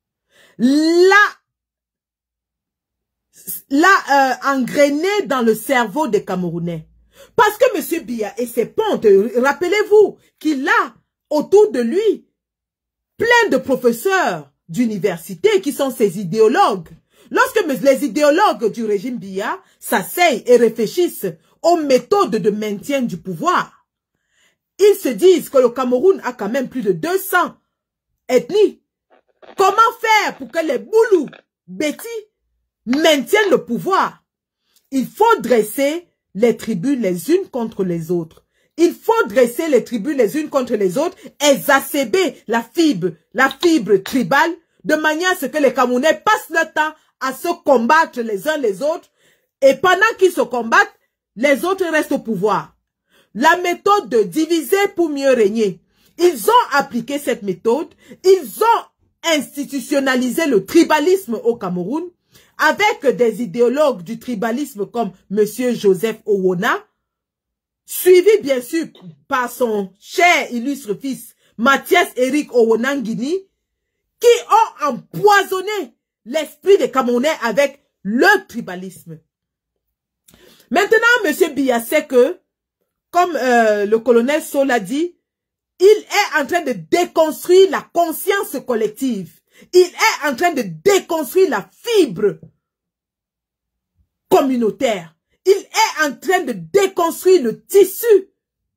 L'a engrainé dans le cerveau des Camerounais. Parce que M. Biya et ses pontes, rappelez-vous qu'il a autour de lui plein de professeurs d'université qui sont ses idéologues. Lorsque les idéologues du régime Biya s'asseyent et réfléchissent aux méthodes de maintien du pouvoir, ils se disent que le Cameroun a quand même plus de 200 ethnies. Comment faire pour que les Boulous, Betty, maintiennent le pouvoir? Il faut dresser les tribus les unes contre les autres. Il faut dresser les tribus les unes contre les autres, exacerber la fibre tribale, de manière à ce que les Camerounais passent leur temps à se combattre les uns les autres, et pendant qu'ils se combattent, les autres restent au pouvoir. La méthode de diviser pour mieux régner. Ils ont appliqué cette méthode, ils ont institutionnalisé le tribalisme au Cameroun, avec des idéologues du tribalisme comme M. Joseph Owona, suivi bien sûr par son cher illustre fils Mathias Eric Owonangini, qui ont empoisonné l'esprit des Camerounais avec le tribalisme. Maintenant, M. Biya sait que, comme le colonel Sow l'a dit, il est en train de déconstruire la conscience collective. Il est en train de déconstruire la fibre communautaire. Il est en train de déconstruire le tissu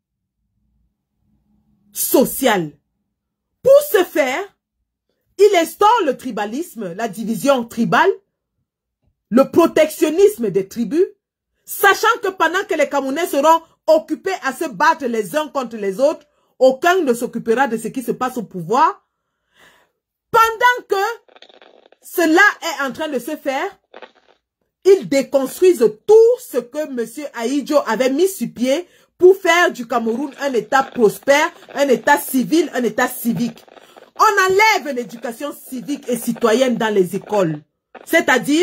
social. Pour ce faire, il instaure le tribalisme, la division tribale, le protectionnisme des tribus, sachant que pendant que les Camerounais seront occupés à se battre les uns contre les autres, aucun ne s'occupera de ce qui se passe au pouvoir. Pendant que cela est en train de se faire, ils déconstruisent tout ce que M. Ahidjo avait mis sur pied pour faire du Cameroun un État prospère, un État civil, un État civique. On enlève l'éducation civique et citoyenne dans les écoles. C'est-à-dire,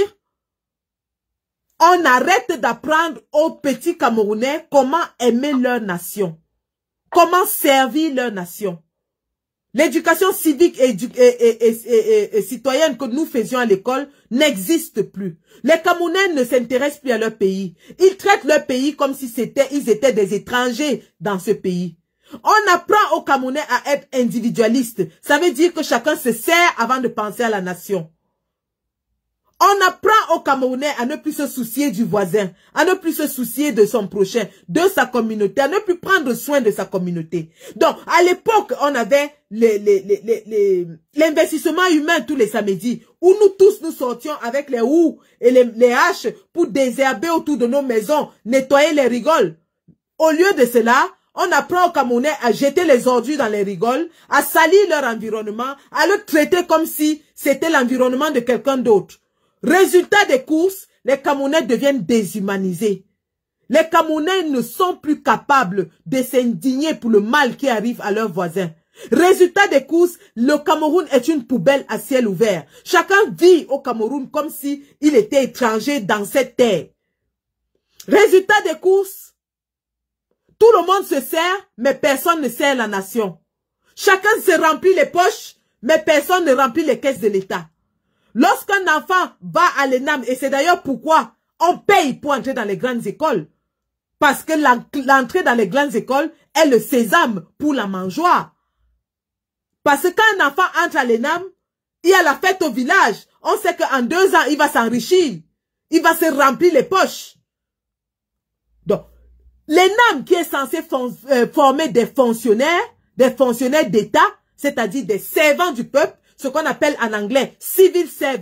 on arrête d'apprendre aux petits Camerounais comment aimer leur nation, comment servir leur nation. L'éducation civique et citoyenne que nous faisions à l'école n'existe plus. Les Camerounais ne s'intéressent plus à leur pays. Ils traitent leur pays comme si ils étaient des étrangers dans ce pays. On apprend aux Camerounais à être individualistes. Ça veut dire que chacun se sert avant de penser à la nation. On apprend aux Camerounais à ne plus se soucier du voisin, à ne plus se soucier de son prochain, de sa communauté, à ne plus prendre soin de sa communauté. Donc, à l'époque, on avait l'investissement humain tous les samedis, où nous tous nous sortions avec les houes et les haches pour désherber autour de nos maisons, nettoyer les rigoles. Au lieu de cela, on apprend aux Camerounais à jeter les ordures dans les rigoles, à salir leur environnement, à le traiter comme si c'était l'environnement de quelqu'un d'autre. Résultat des courses, les Camerounais deviennent déshumanisés. Les Camerounais ne sont plus capables de s'indigner pour le mal qui arrive à leurs voisins. Résultat des courses, le Cameroun est une poubelle à ciel ouvert. Chacun vit au Cameroun comme si il était étranger dans cette terre. Résultat des courses, tout le monde se sert, mais personne ne sert la nation. Chacun se remplit les poches, mais personne ne remplit les caisses de l'État. Lorsqu'un enfant va à l'ENAM, et c'est d'ailleurs pourquoi on paye pour entrer dans les grandes écoles, parce que l'entrée dans les grandes écoles est le sésame pour la mangeoire. Parce que quand un enfant entre à l'ENAM, il y a la fête au village. On sait qu'en 2 ans, il va s'enrichir. Il va se remplir les poches. Donc, l'ENAM qui est censé former des fonctionnaires d'État, c'est-à-dire des servants du peuple, ce qu'on appelle en anglais civil servant,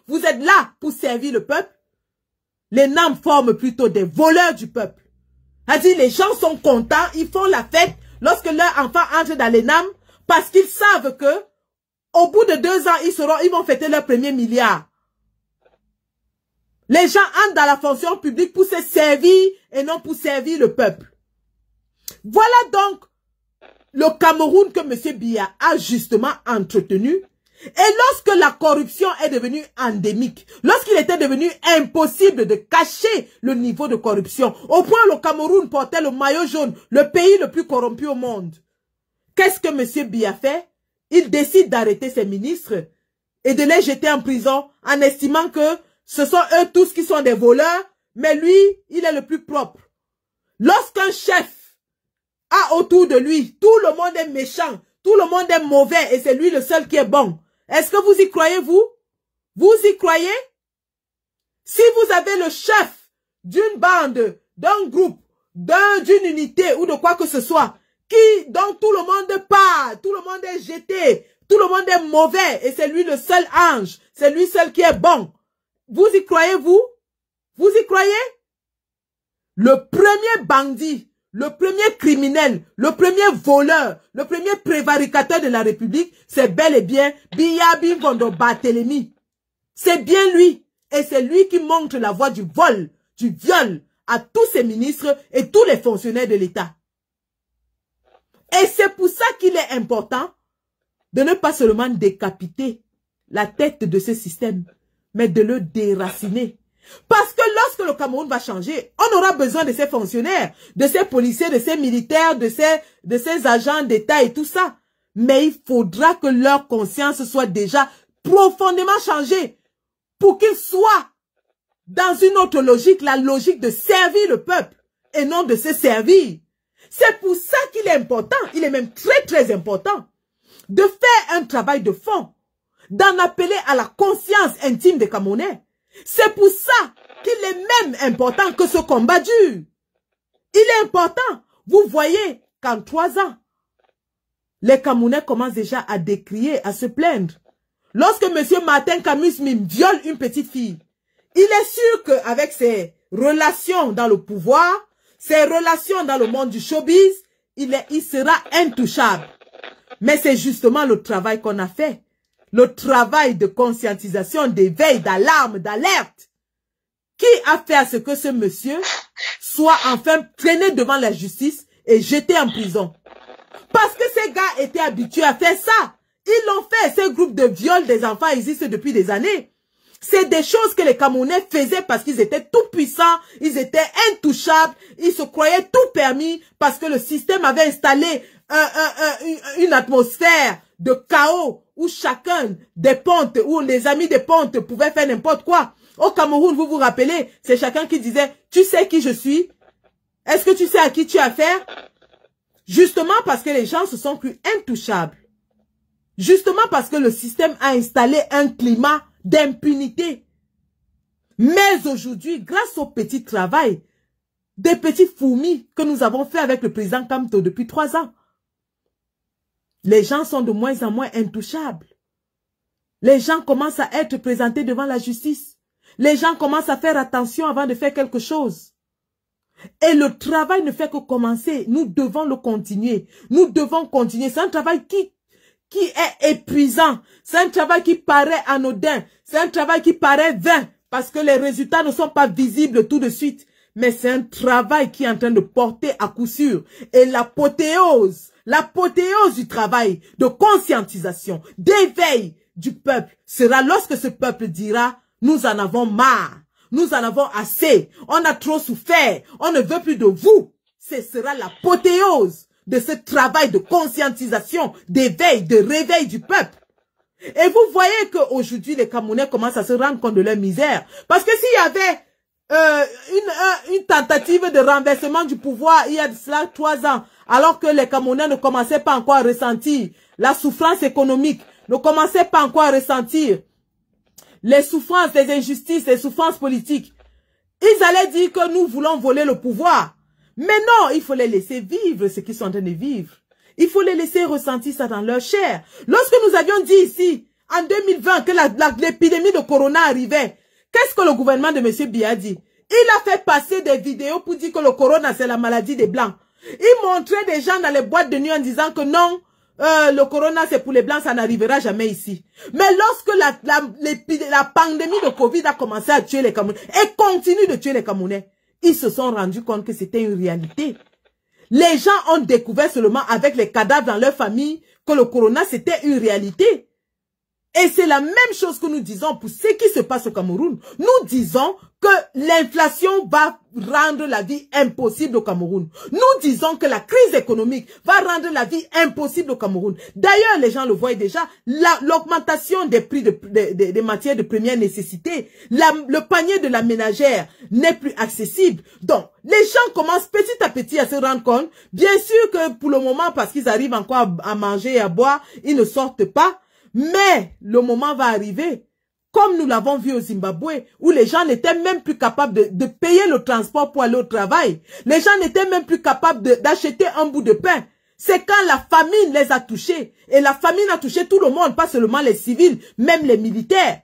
vous êtes là pour servir le peuple, les NAM forment plutôt des voleurs du peuple. C'est-à-dire, les gens sont contents, ils font la fête lorsque leur enfant entre dans les NAM parce qu'ils savent que au bout de 2 ans, ils vont fêter leur premier milliard. Les gens entrent dans la fonction publique pour se servir et non pour servir le peuple. Voilà donc le Cameroun que M. Biya a justement entretenu. Et lorsque la corruption est devenue endémique, lorsqu'il était devenu impossible de cacher le niveau de corruption, au point où le Cameroun portait le maillot jaune, le pays le plus corrompu au monde, qu'est-ce que M. Biya fait? Il décide d'arrêter ses ministres et de les jeter en prison en estimant que ce sont eux tous qui sont des voleurs, mais lui, il est le plus propre. Lorsqu'un chef a autour de lui, tout le monde est méchant, tout le monde est mauvais et c'est lui le seul qui est bon. Est-ce que vous y croyez, vous? Vous y croyez? Si vous avez le chef d'une bande, d'un groupe, d'une unité ou de quoi que ce soit, dont tout le monde part, tout le monde est jeté, tout le monde est mauvais et c'est lui le seul ange, c'est lui seul qui est bon. Vous y croyez, vous? Vous y croyez? Le premier bandit, le premier criminel, le premier voleur, le premier prévaricateur de la République, c'est bel et bien Biya Bimbondo Barthélemy. C'est bien lui. Et c'est lui qui montre la voie du vol, du viol à tous ses ministres et tous les fonctionnaires de l'État. Et c'est pour ça qu'il est important de ne pas seulement décapiter la tête de ce système, mais de le déraciner. Parce que lorsque le Cameroun va changer, on aura besoin de ces fonctionnaires, de ces policiers, de ces militaires, de ces agents d'État et tout ça. Mais il faudra que leur conscience soit déjà profondément changée pour qu'ils soient dans une autre logique, la logique de servir le peuple et non de se servir. C'est pour ça qu'il est important, il est même très très important, de faire un travail de fond, d'en appeler à la conscience intime des Camerounais. C'est pour ça qu'il est même important que ce combat dure. Il est important. Vous voyez qu'en 3 ans, les Camerounais commencent déjà à décrier, à se plaindre. Lorsque M. Martin Kamus Mim viole une petite fille, il est sûr qu'avec ses relations dans le pouvoir, ses relations dans le monde du showbiz, il sera intouchable. Mais c'est justement le travail qu'on a fait. Le travail de conscientisation, d'éveil, d'alarme, d'alerte, qui a fait à ce que ce monsieur soit enfin traîné devant la justice et jeté en prison. Parce que ces gars étaient habitués à faire ça. Ils l'ont fait. Ces groupes de viol des enfants existent depuis des années. C'est des choses que les Camerounais faisaient parce qu'ils étaient tout puissants, ils étaient intouchables, ils se croyaient tout permis parce que le système avait installé une atmosphère de chaos où chacun des pontes, où les amis des pontes pouvaient faire n'importe quoi. Au Cameroun, vous vous rappelez, c'est chacun qui disait, tu sais qui je suis? Est-ce que tu sais à qui tu as affaire? Justement parce que les gens se sont crus intouchables. Justement parce que le système a installé un climat d'impunité. Mais aujourd'hui, grâce au petit travail, des petites fourmis que nous avons fait avec le président Kamto depuis 3 ans, les gens sont de moins en moins intouchables. Les gens commencent à être présentés devant la justice. Les gens commencent à faire attention avant de faire quelque chose. Et le travail ne fait que commencer. Nous devons le continuer. Nous devons continuer. C'est un travail qui est épuisant. C'est un travail qui paraît anodin. C'est un travail qui paraît vain parce que les résultats ne sont pas visibles tout de suite. Mais c'est un travail qui est en train de porter à coup sûr. Et l'apothéose du travail de conscientisation, d'éveil du peuple sera lorsque ce peuple dira « Nous en avons marre, nous en avons assez, on a trop souffert, on ne veut plus de vous ». Ce sera l'apothéose de ce travail de conscientisation, d'éveil, de réveil du peuple. Et vous voyez qu'aujourd'hui, les Camerounais commencent à se rendre compte de leur misère. Parce que s'il y avait une tentative de renversement du pouvoir il y a de cela 3 ans, alors que les Camerounais ne commençaient pas encore à ressentir la souffrance économique, ne commençaient pas encore à ressentir les souffrances, les injustices, les souffrances politiques, ils allaient dire que nous voulons voler le pouvoir. Mais non, il faut les laisser vivre ce qu'ils sont en train de vivre. Il faut les laisser ressentir ça dans leur chair. Lorsque nous avions dit ici, en 2020, que l'épidémie de corona arrivait, qu'est-ce que le gouvernement de M. Biya dit? Il a fait passer des vidéos pour dire que le corona, c'est la maladie des Blancs. Il montrait des gens dans les boîtes de nuit en disant que non, le corona, c'est pour les Blancs, ça n'arrivera jamais ici. Mais lorsque la pandémie de Covid a commencé à tuer les Camerounais, et continue de tuer les Camerounais, ils se sont rendus compte que c'était une réalité. Les gens ont découvert seulement avec les cadavres dans leur famille que le corona, c'était une réalité. Et c'est la même chose que nous disons pour ce qui se passe au Cameroun. Nous disons que l'inflation va rendre la vie impossible au Cameroun. Nous disons que la crise économique va rendre la vie impossible au Cameroun. D'ailleurs, les gens le voient déjà, l'augmentation des prix des matières de première nécessité, le panier de la ménagère n'est plus accessible. Donc, les gens commencent petit à petit à se rendre compte, bien sûr que pour le moment, parce qu'ils arrivent encore à manger et à boire, ils ne sortent pas. Mais le moment va arriver, comme nous l'avons vu au Zimbabwe, où les gens n'étaient même plus capables de payer le transport pour aller au travail. Les gens n'étaient même plus capables d'acheter un bout de pain. C'est quand la famine les a touchés. Et la famine a touché tout le monde, pas seulement les civils, même les militaires.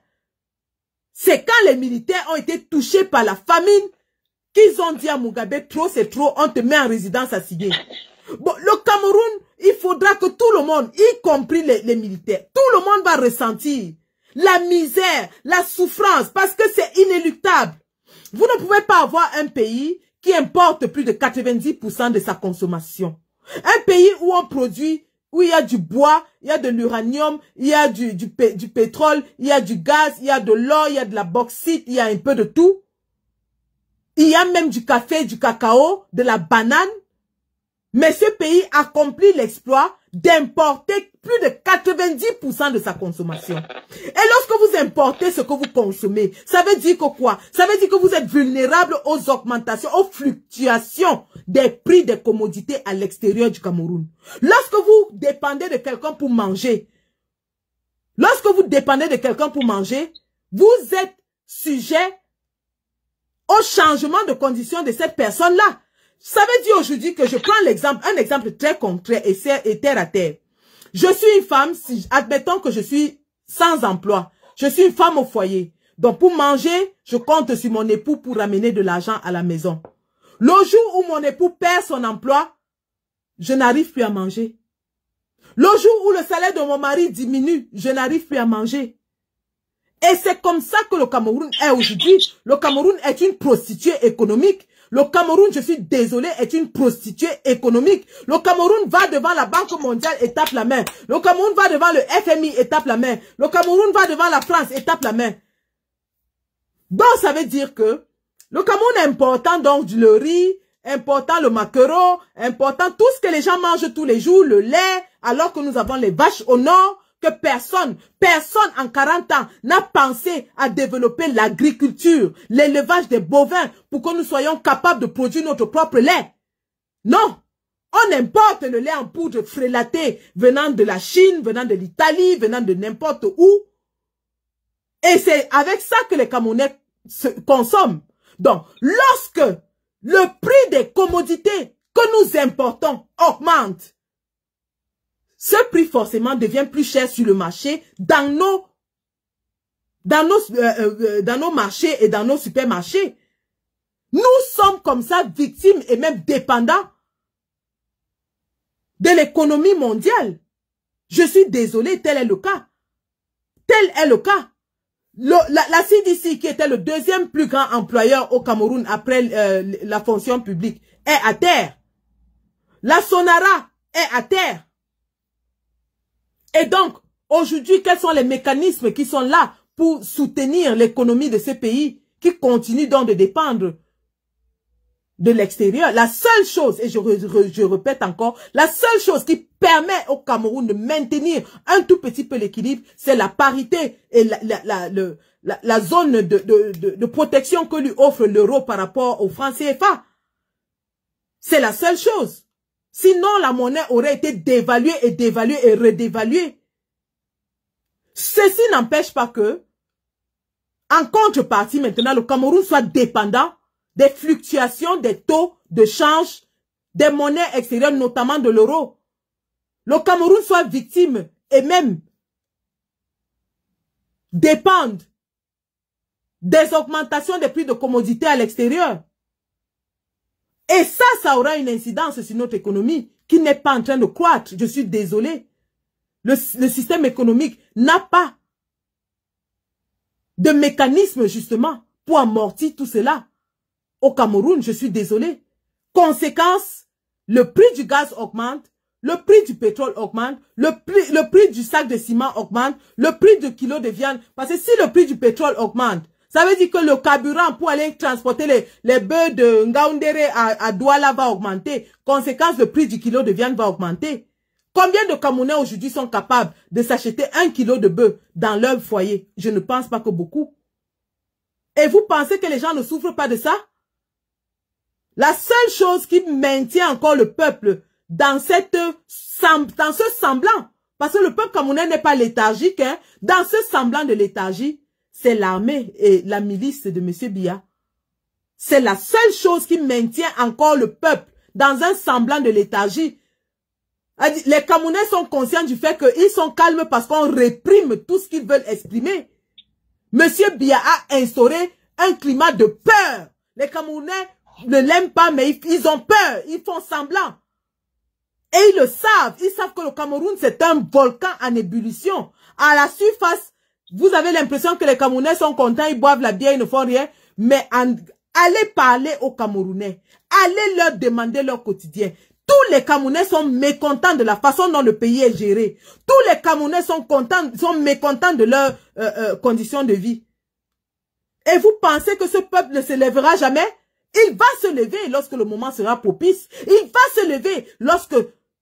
C'est quand les militaires ont été touchés par la famine qu'ils ont dit à Mugabe, trop c'est trop, on te met en résidence assignée. Bon, le Cameroun, il faudra que tout le monde, y compris les militaires, tout le monde va ressentir la misère, la souffrance, parce que c'est inéluctable. Vous ne pouvez pas avoir un pays qui importe plus de 90% de sa consommation. Un pays où on produit, où il y a du bois, il y a de l'uranium, il y a du pétrole, il y a du gaz, il y a de l'or, il y a de la bauxite, il y a un peu de tout. Il y a même du café, du cacao, de la banane. Mais ce pays accomplit l'exploit d'importer plus de 90% de sa consommation. Et lorsque vous importez ce que vous consommez, ça veut dire que quoi? Ça veut dire que vous êtes vulnérable aux augmentations, aux fluctuations des prix des commodités à l'extérieur du Cameroun. Lorsque vous dépendez de quelqu'un pour manger, vous êtes sujet au changement de conditions de cette personne-là. Ça veut dire aujourd'hui que je prends un exemple très concret et terre à terre. Je suis une femme, admettons que je suis sans emploi. Je suis une femme au foyer. Donc pour manger, je compte sur mon époux pour ramener de l'argent à la maison. Le jour où mon époux perd son emploi, je n'arrive plus à manger. Le jour où le salaire de mon mari diminue, je n'arrive plus à manger. Et c'est comme ça que le Cameroun est aujourd'hui. Le Cameroun est une prostituée économique. Le Cameroun, je suis désolé, est une prostituée économique. Le Cameroun va devant la Banque mondiale et tape la main. Le Cameroun va devant le FMI et tape la main. Le Cameroun va devant la France et tape la main. Donc, ça veut dire que le Cameroun est important, donc le riz, important le maquereau, important tout ce que les gens mangent tous les jours, le lait, alors que nous avons les vaches au nord, que personne en 40 ans n'a pensé à développer l'agriculture, l'élevage des bovins pour que nous soyons capables de produire notre propre lait. Non, on importe le lait en poudre frélaté venant de la Chine, venant de l'Italie, venant de n'importe où. Et c'est avec ça que les Camerounais se consomment. Donc, lorsque le prix des commodités que nous importons augmente, ce prix forcément devient plus cher sur le marché dans nos marchés et dans nos supermarchés. Nous sommes comme ça victimes et même dépendants de l'économie mondiale. Je suis désolé, tel est le cas. Tel est le cas. La CDC, qui était le deuxième plus grand employeur au Cameroun après la fonction publique, est à terre. La Sonara est à terre. Et donc, aujourd'hui, quels sont les mécanismes qui sont là pour soutenir l'économie de ce pays qui continue donc de dépendre de l'extérieur? La seule chose, et je répète encore, la seule chose qui permet au Cameroun de maintenir un tout petit peu l'équilibre, c'est la parité et la zone de protection que lui offre l'euro par rapport au franc CFA. C'est la seule chose. Sinon, la monnaie aurait été dévaluée et dévaluée et redévaluée. Ceci n'empêche pas que, en contrepartie maintenant, le Cameroun soit dépendant des fluctuations des taux de change des monnaies extérieures, notamment de l'euro. Le Cameroun soit victime et même dépendent des augmentations des prix de commodités à l'extérieur. Et ça aura une incidence sur notre économie qui n'est pas en train de croître. Je suis désolé. Le système économique n'a pas de mécanisme justement pour amortir tout cela. Au Cameroun, je suis désolé. Conséquence, le prix du gaz augmente, le prix du pétrole augmente, le prix du sac de ciment augmente, le prix du kilo de viande. Parce que si le prix du pétrole augmente, ça veut dire que le carburant pour aller transporter les bœufs de Ngaoundéré à Douala va augmenter. Conséquence, le prix du kilo de viande va augmenter. Combien de Camerounais aujourd'hui sont capables de s'acheter 1 kilo de bœuf dans leur foyer? Je ne pense pas que beaucoup. Et vous pensez que les gens ne souffrent pas de ça? La seule chose qui maintient encore le peuple dans ce semblant, parce que le peuple camerounais n'est pas léthargique, hein, dans ce semblant de léthargie, c'est l'armée et la milice de M. Biya. C'est la seule chose qui maintient encore le peuple dans un semblant de léthargie. Les Camerounais sont conscients du fait qu'ils sont calmes parce qu'on réprime tout ce qu'ils veulent exprimer. M. Biya a instauré un climat de peur. Les Camerounais ne l'aiment pas, mais ils ont peur. Ils font semblant. Et ils le savent. Ils savent que le Cameroun, c'est un volcan en ébullition. À la surface, vous avez l'impression que les Camerounais sont contents, ils boivent la bière, ils ne font rien. Mais allez parler aux Camerounais. Allez leur demander leur quotidien. Tous les Camerounais sont mécontents de la façon dont le pays est géré. Tous les Camerounais sont mécontents de leurs conditions de vie. Et vous pensez que ce peuple ne se lèvera jamais? Il va se lever lorsque le moment sera propice. Il va se lever lorsque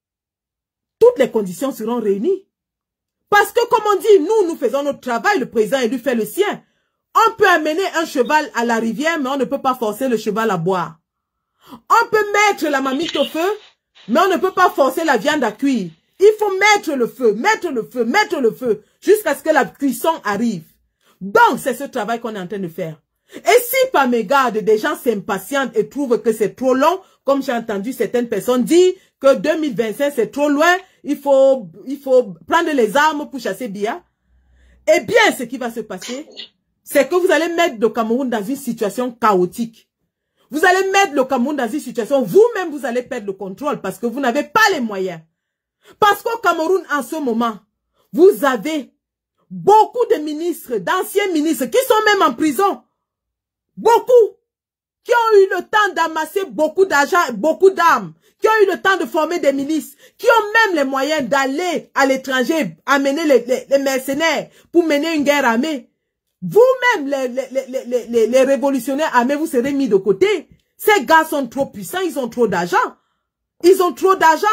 toutes les conditions seront réunies. Parce que, comme on dit, nous faisons notre travail, le président élu fait le sien. On peut amener un cheval à la rivière, mais on ne peut pas forcer le cheval à boire. On peut mettre la marmite au feu, mais on ne peut pas forcer la viande à cuire. Il faut mettre le feu, mettre le feu, mettre le feu, jusqu'à ce que la cuisson arrive. Donc, c'est ce travail qu'on est en train de faire. Et si par mégarde, des gens s'impatientent et trouvent que c'est trop long, comme j'ai entendu certaines personnes dire que 2025 c'est trop loin, il faut prendre les armes pour chasser Biya, eh bien, ce qui va se passer, c'est que vous allez mettre le Cameroun dans une situation chaotique. Vous allez mettre le Cameroun dans une situation, vous-même, vous allez perdre le contrôle parce que vous n'avez pas les moyens. Parce qu'au Cameroun, en ce moment, vous avez beaucoup de ministres, d'anciens ministres qui sont même en prison. Beaucoup. Qui ont eu le temps d'amasser beaucoup d'argent, beaucoup d'armes. Qui ont eu le temps de former des milices. Qui ont même les moyens d'aller à l'étranger, amener les mercenaires pour mener une guerre armée. Vous-même, les révolutionnaires armés, vous serez mis de côté. Ces gars sont trop puissants, ils ont trop d'argent. Ils ont trop d'argent.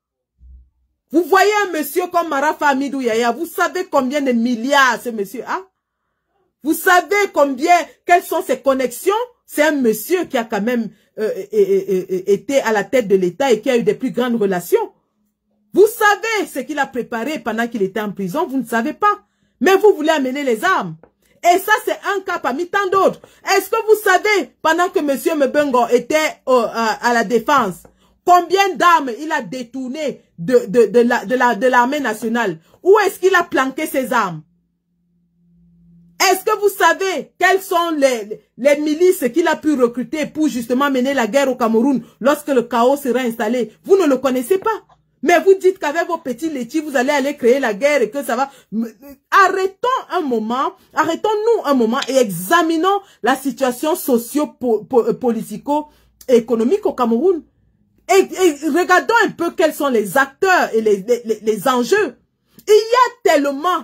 Vous voyez un monsieur comme Marafa Amidou Yaya, vous savez combien de milliards ce monsieur a? Vous savez quelles sont ses connexions? C'est un monsieur qui a quand même été à la tête de l'État et qui a eu des plus grandes relations. Vous savez ce qu'il a préparé pendant qu'il était en prison, vous ne savez pas. Mais vous voulez amener les armes. Et ça, c'est un cas parmi tant d'autres. Est-ce que vous savez, pendant que M. Mbengo était à la défense, combien d'armes il a détourné de l'armée nationale? Où est-ce qu'il a planqué ses armes? Est-ce que vous savez quelles sont les milices qu'il a pu recruter pour justement mener la guerre au Cameroun lorsque le chaos sera installé? Vous ne le connaissez pas. Mais vous dites qu'avec vos petits laitiers, vous allez aller créer la guerre et que ça va... Arrêtons un moment et examinons la situation socio-politico-économique au Cameroun. Et regardons un peu quels sont les acteurs et les enjeux. Il y a tellement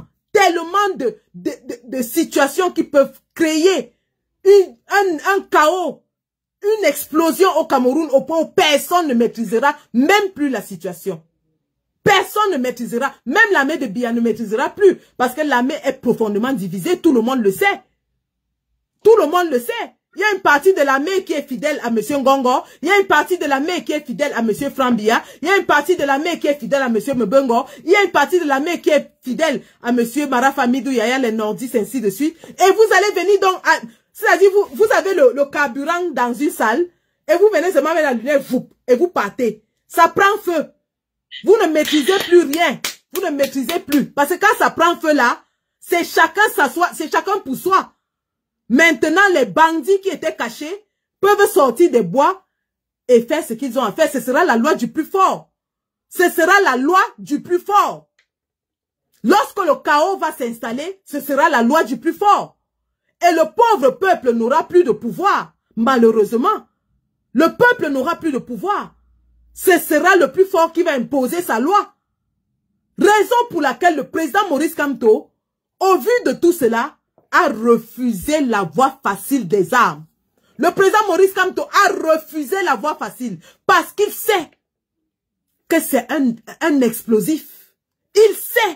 de situations qui peuvent créer un chaos, une explosion au Cameroun au point où personne ne maîtrisera même plus la situation. Personne ne maîtrisera, même l'armée de Biya ne maîtrisera plus, parce que l'armée est profondément divisée, tout le monde le sait. Tout le monde le sait. Il y a une partie de l'armée qui est fidèle à M. Ngongo, il y a une partie de l'armée qui est fidèle à M. Biya, il y a une partie de l'armée qui est fidèle à M. Mbengo, il y a une partie de l'armée qui est fidèle à M. Marafa Amidou Yaya, les nordistes, ainsi de suite. Et vous allez venir donc, c'est-à-dire vous avez le carburant dans une salle, et vous venez seulement avec la lumière, et vous partez. Ça prend feu. Vous ne maîtrisez plus rien. Vous ne maîtrisez plus. Parce que quand ça prend feu là, C'est chacun s'assoit, c'est chacun pour soi. Maintenant, les bandits qui étaient cachés peuvent sortir des bois et faire ce qu'ils ont à faire. Ce sera la loi du plus fort. Ce sera la loi du plus fort. Lorsque le chaos va s'installer, ce sera la loi du plus fort. Et le pauvre peuple n'aura plus de pouvoir. Malheureusement, le peuple n'aura plus de pouvoir. Ce sera le plus fort qui va imposer sa loi. Raison pour laquelle le président Maurice Kamto, au vu de tout cela, a refusé la voie facile des armes. Le président Maurice Kamto a refusé la voie facile parce qu'il sait que c'est un explosif. Il sait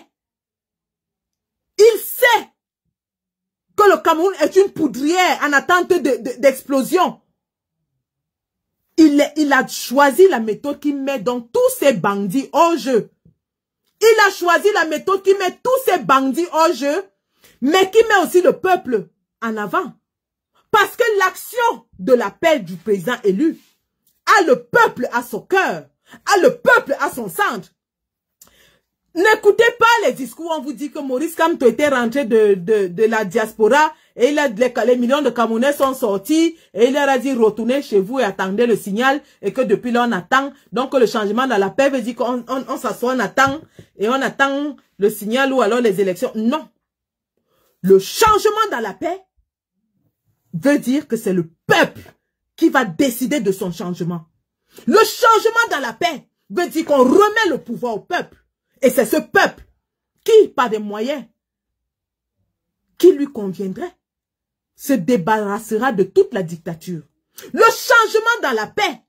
que le Cameroun est une poudrière en attente d'explosion. Il a choisi la méthode qui met donc tous ces bandits hors jeu. Il a choisi la méthode qui met tous ces bandits hors jeu, mais qui met aussi le peuple en avant. Parce que l'action de l'appel du président élu a le peuple à son cœur, a le peuple à son centre. N'écoutez pas les discours où on vous dit que Maurice Kamto était rentré de la diaspora et les millions de Camerounais sont sortis et il leur a dit retournez chez vous et attendez le signal et que depuis là on attend. Donc le changement dans la paix veut dire qu'on s'assoit, on attend et on attend le signal ou alors les élections. Non. Le changement dans la paix veut dire que c'est le peuple qui va décider de son changement. Le changement dans la paix veut dire qu'on remet le pouvoir au peuple. Et c'est ce peuple qui, par des moyens qui lui conviendraient, se débarrassera de toute la dictature. Le changement dans la paix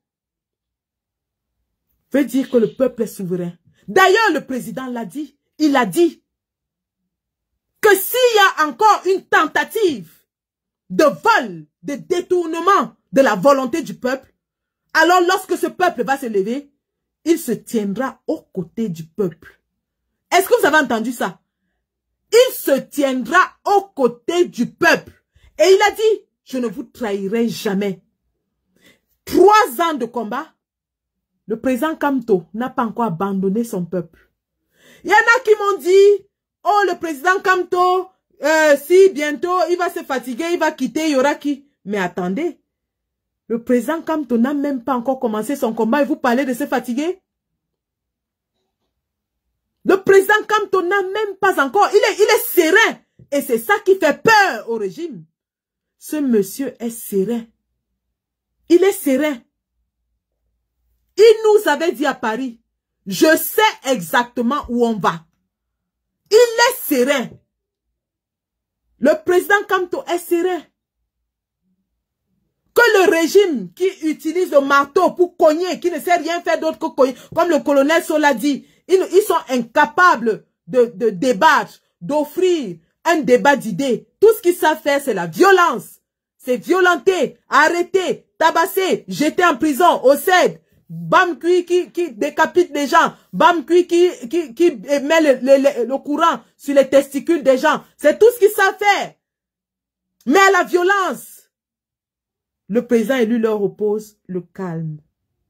veut dire que le peuple est souverain. D'ailleurs, le président l'a dit. Il a dit que s'il y a encore une tentative de vol, de détournement de la volonté du peuple, alors lorsque ce peuple va se lever, il se tiendra aux côtés du peuple. Est-ce que vous avez entendu ça? Il se tiendra aux côtés du peuple. Et il a dit, je ne vous trahirai jamais. 3 ans de combat, le président Kamto n'a pas encore abandonné son peuple. Il y en a qui m'ont dit, oh le président Kamto, si bientôt il va se fatiguer, il va quitter, il y aura qui? Mais attendez, le président Kamto n'a même pas encore commencé son combat et vous parlez de se fatiguer? Le président Kamto n'a même pas encore, il est serein. Et c'est ça qui fait peur au régime. Ce monsieur est serein. Il est serein. Il nous avait dit à Paris, je sais exactement où on va. Il est serein. Le président Kamto est serein. Que le régime qui utilise le marteau pour cogner, qui ne sait rien faire d'autre que cogner, comme le colonel Sola dit, ils sont incapables de débattre, d'offrir un débat d'idées. Tout ce qu'ils savent faire, c'est la violence. C'est violenter, arrêter, tabasser, jeter en prison, au CED. Bamkui qui décapite les gens. Bamkui qui met le courant sur les testicules des gens. C'est tout ce qu'ils savent faire. Mais à la violence, le président élu leur oppose le calme.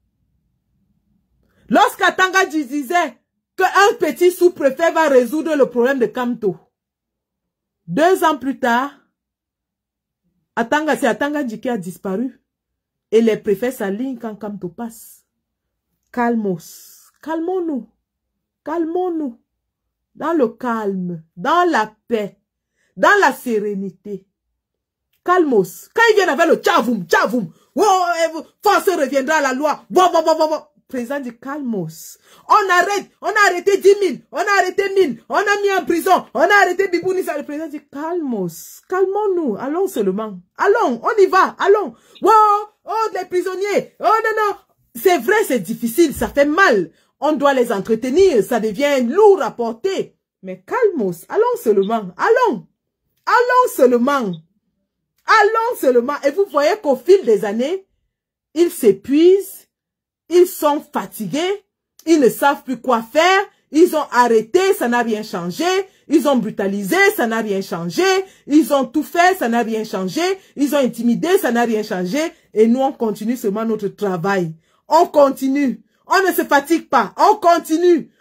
Lorsqu'Atanga disait qu'un petit sous-préfet va résoudre le problème de Kamto, 2 ans plus tard, c'est Atanga qui a disparu. Et les préfets s'alignent quand Kamto passe. Calmos. Calmons-nous. Calmons-nous. Dans le calme, dans la paix, dans la sérénité. Calmos. Quand ils viennent avec le tchavoum, tchavoum, oh, force reviendra à la loi. Président dit calmos. On a arrêté 10 000, on a arrêté 1000, on a mis en prison, on a arrêté Bibounissa. Le président dit calmos. Calmons-nous, allons seulement. Allons, on y va, allons. Oh, les prisonniers, oh non. C'est vrai, c'est difficile, ça fait mal. On doit les entretenir, ça devient lourd à porter. Mais calmos, allons seulement, allons. Allons seulement. Allons seulement. Et vous voyez qu'au fil des années, ils s'épuisent, ils sont fatigués, ils ne savent plus quoi faire, ils ont arrêté, ça n'a rien changé, ils ont brutalisé, ça n'a rien changé, ils ont tout fait, ça n'a rien changé, ils ont intimidé, ça n'a rien changé, et nous on continue seulement notre travail. On continue, on ne se fatigue pas, on continue,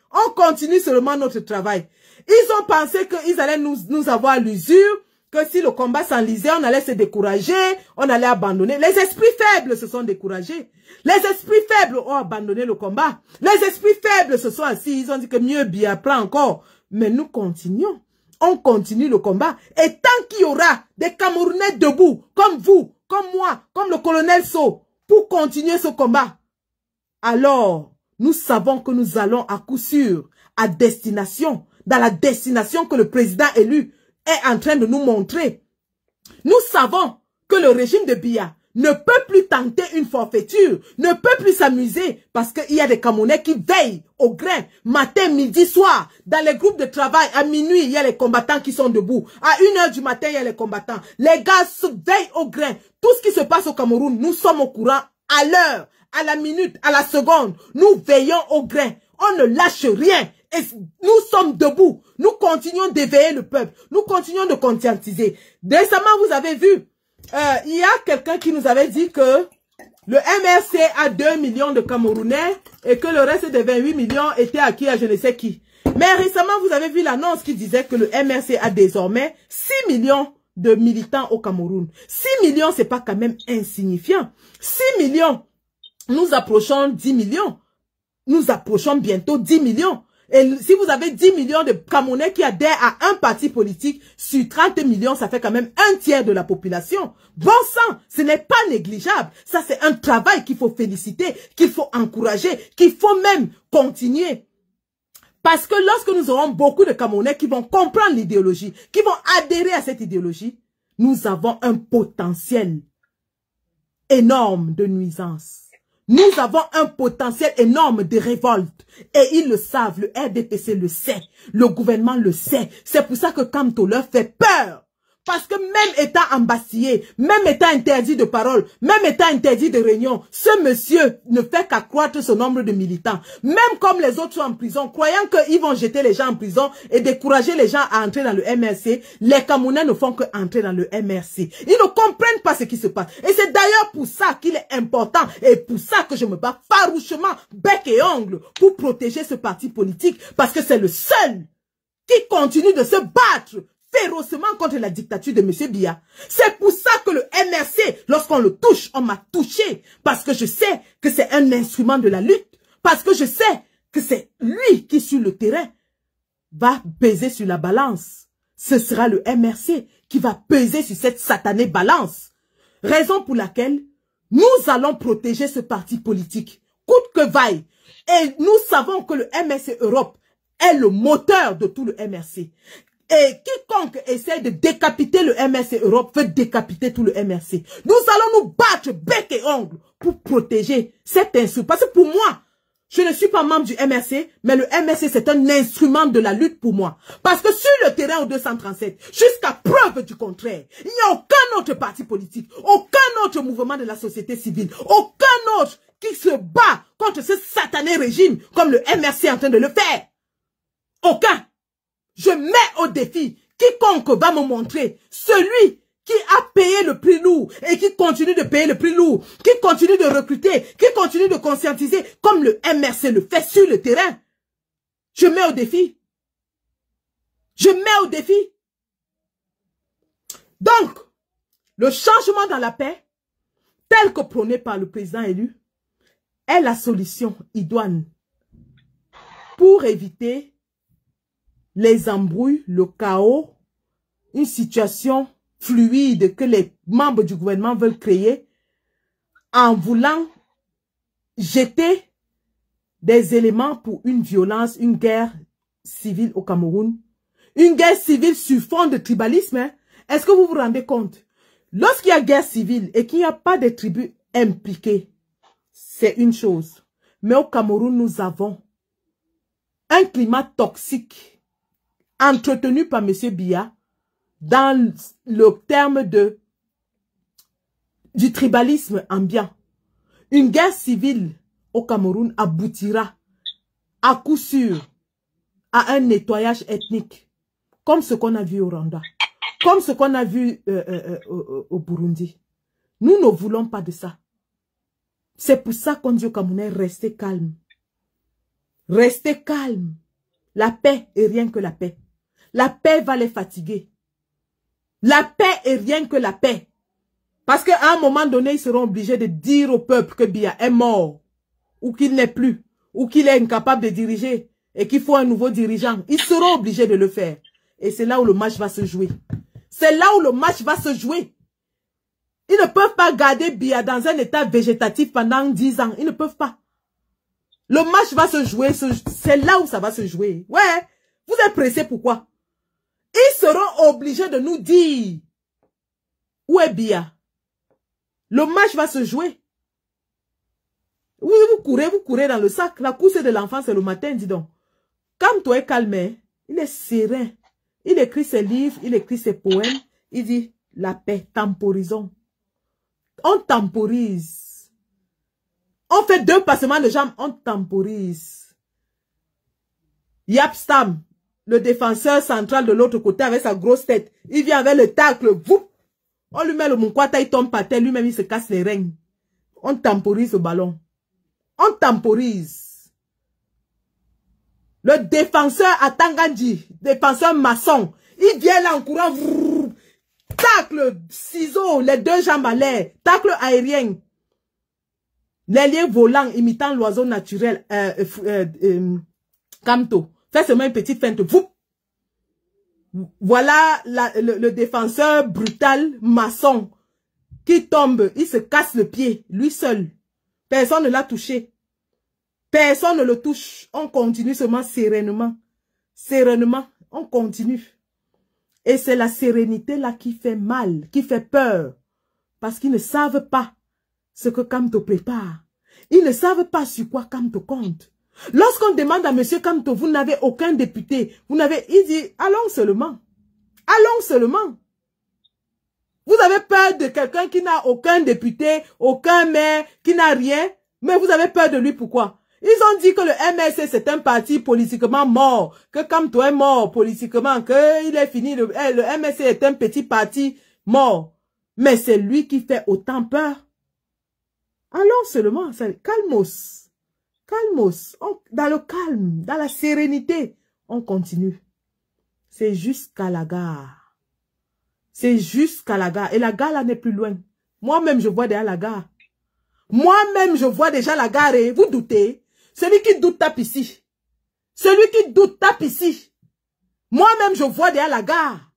On continue seulement notre travail. Ils ont pensé qu'ils allaient nous avoir à l'usure, que si le combat s'enlisait, on allait se décourager, on allait abandonner. Les esprits faibles se sont découragés. Les esprits faibles ont abandonné le combat. Les esprits faibles se sont assis, ils ont dit que mieux bien prend encore. Mais nous continuons. On continue le combat. Et tant qu'il y aura des Camerounais debout, comme vous, comme moi, comme le colonel So, pour continuer ce combat, alors nous savons que nous allons à coup sûr à destination, dans la destination que le président élu est en train de nous montrer. Nous savons que le régime de Biya ne peut plus tenter une forfaiture, ne peut plus s'amuser parce qu'il y a des Camerounais qui veillent au grain, matin, midi, soir. Dans les groupes de travail, à minuit, il y a les combattants qui sont debout. À 1h du matin, il y a les combattants. Les gars veillent au grain. Tout ce qui se passe au Cameroun, nous sommes au courant à l'heure, à la minute, à la seconde. Nous veillons au grain. On ne lâche rien. Et nous sommes debout. Nous continuons d'éveiller le peuple. Nous continuons de conscientiser. Récemment, vous avez vu, il y a quelqu'un qui nous avait dit que le MRC a 2 millions de Camerounais et que le reste des 28 millions était acquis à je ne sais qui. Mais récemment, vous avez vu l'annonce qui disait que le MRC a désormais 6 millions de militants au Cameroun. 6 millions, c'est pas quand même insignifiant. 6 millions, nous approchons 10 millions. Nous approchons bientôt 10 millions. Et si vous avez 10 millions de Camerounais qui adhèrent à un parti politique, sur 30 millions, ça fait quand même un tiers de la population. Bon sang, ce n'est pas négligeable. Ça, c'est un travail qu'il faut féliciter, qu'il faut encourager, qu'il faut même continuer. Parce que lorsque nous aurons beaucoup de Camerounais qui vont comprendre l'idéologie, qui vont adhérer à cette idéologie, nous avons un potentiel énorme de nuisance. Nous avons un potentiel énorme de révolte. Et ils le savent, le RDPC le sait, le gouvernement le sait. C'est pour ça que Kamto leur fait peur. Parce que même étant embastillé, même étant interdit de parole, même étant interdit de réunion, ce monsieur ne fait qu'accroître ce nombre de militants. Même comme les autres sont en prison, croyant qu'ils vont jeter les gens en prison et décourager les gens à entrer dans le MRC, les Camerounais ne font qu'entrer dans le MRC. Ils ne comprennent pas ce qui se passe. Et c'est d'ailleurs pour ça qu'il est important et pour ça que je me bats farouchement, bec et ongle, pour protéger ce parti politique, parce que c'est le seul qui continue de se battre férocement contre la dictature de M. Biya. C'est pour ça que le MRC, lorsqu'on le touche, on m'a touché. Parce que je sais que c'est un instrument de la lutte. Parce que je sais que c'est lui qui, sur le terrain, va peser sur la balance. Ce sera le MRC qui va peser sur cette satanée balance. Raison pour laquelle nous allons protéger ce parti politique, coûte que vaille. Et nous savons que le MRC Europe est le moteur de tout le MRC. Et quiconque essaie de décapiter le MRC Europe veut décapiter tout le MRC. Nous allons nous battre bec et ongle pour protéger cet instrument. Parce que pour moi, je ne suis pas membre du MRC, mais le MRC c'est un instrument de la lutte pour moi. Parce que sur le terrain au 237, jusqu'à preuve du contraire, il n'y a aucun autre parti politique, aucun autre mouvement de la société civile, aucun autre qui se bat contre ce satané régime comme le MRC est en train de le faire. Aucun. Je mets au défi quiconque va me montrer celui qui a payé le prix lourd et qui continue de payer le prix lourd, qui continue de recruter, qui continue de conscientiser comme le MRC le fait sur le terrain. Je mets au défi. Je mets au défi. Donc, le changement dans la paix, tel que prôné par le président élu, est la solution idoine pour éviter les embrouilles, le chaos, une situation fluide que les membres du gouvernement veulent créer en voulant jeter des éléments pour une violence, une guerre civile au Cameroun. Une guerre civile sur fond de tribalisme. Hein? Est-ce que vous vous rendez compte? Lorsqu'il y a guerre civile et qu'il n'y a pas de tribus impliquées, c'est une chose. Mais au Cameroun, nous avons un climat toxique entretenu par M. Biya dans le terme du tribalisme ambiant. Une guerre civile au Cameroun aboutira à coup sûr à un nettoyage ethnique, comme ce qu'on a vu au Rwanda, comme ce qu'on a vu au Burundi. Nous ne voulons pas de ça. C'est pour ça qu'on dit aux Camerounais, restez calmes. Restez calme. La paix est rien que la paix. La paix va les fatiguer. La paix est rien que la paix. Parce qu'à un moment donné, ils seront obligés de dire au peuple que Biya est mort. Ou qu'il n'est plus. Ou qu'il est incapable de diriger. Et qu'il faut un nouveau dirigeant. Ils seront obligés de le faire. Et c'est là où le match va se jouer. C'est là où le match va se jouer. Ils ne peuvent pas garder Biya dans un état végétatif pendant 10 ans. Ils ne peuvent pas. Le match va se jouer. C'est là où ça va se jouer. Ouais. Vous êtes pressés pourquoi? Ils seront obligés de nous dire où est Biya. Le match va se jouer. Oui, vous courez dans le sac. La course de l'enfant, c'est le matin, dis donc. Comme toi est calme, il est serein. Il écrit ses livres, il écrit ses poèmes. Il dit, la paix, temporisons. On temporise. On fait 2 passements de jambes, on temporise. Yapstam, le défenseur central de l'autre côté avec sa grosse tête, il vient avec le tacle, vous. On lui met le moukwata, il tombe par terre, lui-même il se casse les reins. On temporise le ballon. On temporise. Le défenseur à Tangandji, défenseur maçon, il vient là en courant, tacle, ciseaux, les 2 jambes à l'air, tacle aérien. L'ailier volant imitant l'oiseau naturel, Kamto, fait seulement une petite feinte, vous. Voilà le défenseur brutal, maçon, qui tombe, il se casse le pied, lui seul. Personne ne l'a touché. Personne ne le touche. On continue seulement sereinement. Sereinement, on continue. Et c'est la sérénité là qui fait mal, qui fait peur. Parce qu'ils ne savent pas ce que Kamto prépare. Ils ne savent pas sur quoi Kamto compte. Lorsqu'on demande à M. Kamto, vous n'avez aucun député, il dit, allons seulement. Allons seulement. Vous avez peur de quelqu'un qui n'a aucun député, aucun maire, qui n'a rien, mais vous avez peur de lui, pourquoi? Ils ont dit que le MSC c'est un parti politiquement mort, que Kamto est mort politiquement, qu'il est fini, le MSC est un petit parti mort. Mais c'est lui qui fait autant peur. Allons seulement, calmos. Calmos, dans le calme, dans la sérénité, on continue. C'est jusqu'à la gare. C'est jusqu'à la gare. Et la gare là n'est plus loin. Moi-même, je vois déjà la gare. Moi-même, je vois déjà la gare. Et vous doutez? Celui qui doute tape ici. Celui qui doute tape ici. Moi-même, je vois déjà la gare.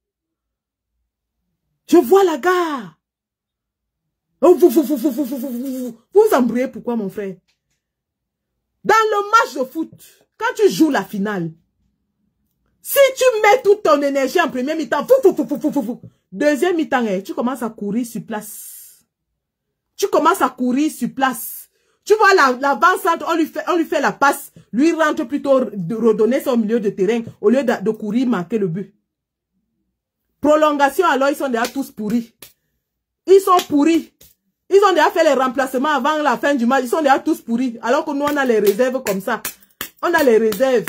Je vois la gare. Oh, vous embrouillez pourquoi, mon frère? Dans le match de foot, quand tu joues la finale, si tu mets toute ton énergie en première mi-temps, deuxième mi-temps, tu commences à courir sur place. Tu commences à courir sur place. Tu vois l'avant-centre, on lui fait la passe, lui rentre plutôt de redonner son milieu de terrain au lieu de courir, marquer le but. Prolongation, alors ils sont déjà tous pourris. Ils sont pourris. Ils ont déjà fait les remplacements avant la fin du match. Ils sont déjà tous pourris. Alors que nous, on a les réserves comme ça. On a les réserves.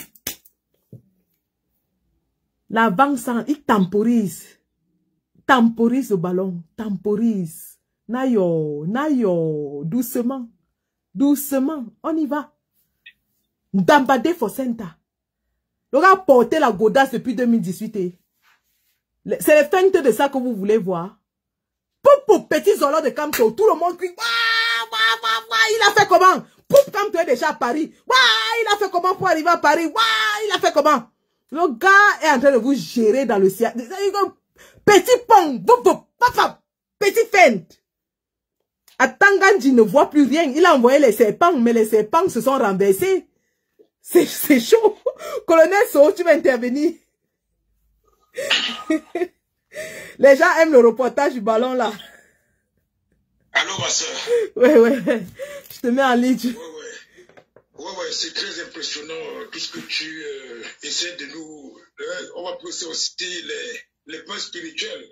L'avant-centre, il temporise. Temporise le ballon. Temporise. Nayo, nayo. Doucement. Doucement. On y va. Dambade Fosenta. Le gars a porté la godasse depuis 2018. C'est les feintes de ça que vous voulez voir. Pour petit Zolo de Kamto, tout le monde crie. Il a fait comment? Poup, Kamto est déjà à Paris. Il a fait comment pour arriver à Paris? Il a fait comment? Le gars est en train de vous gérer dans le ciel. Petit pont. Petit feinte. À Tangandji ne voit plus rien. Il a envoyé les serpents, mais les serpents se sont renversés. C'est chaud. Colonel So, tu vas intervenir. Les gens aiment le reportage du ballon là. Allô, ma soeur. Ouais. Je te mets en ligne. Ouais, c'est très impressionnant tout ce que tu essaies de nous. On va pousser aussi les points spirituels.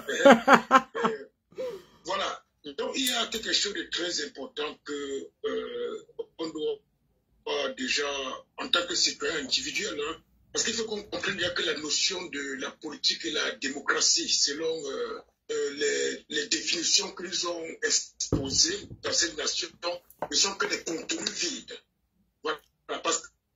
Voilà. Donc, il y a quelque chose de très important que on doit déjà, en tant que citoyen individuel, hein, parce qu'il faut qu'on comprenne bien que la notion de la politique et la démocratie, selon les définitions qu'ils ont exposées dans cette nation, ne sont que des contours vides. Voilà, parce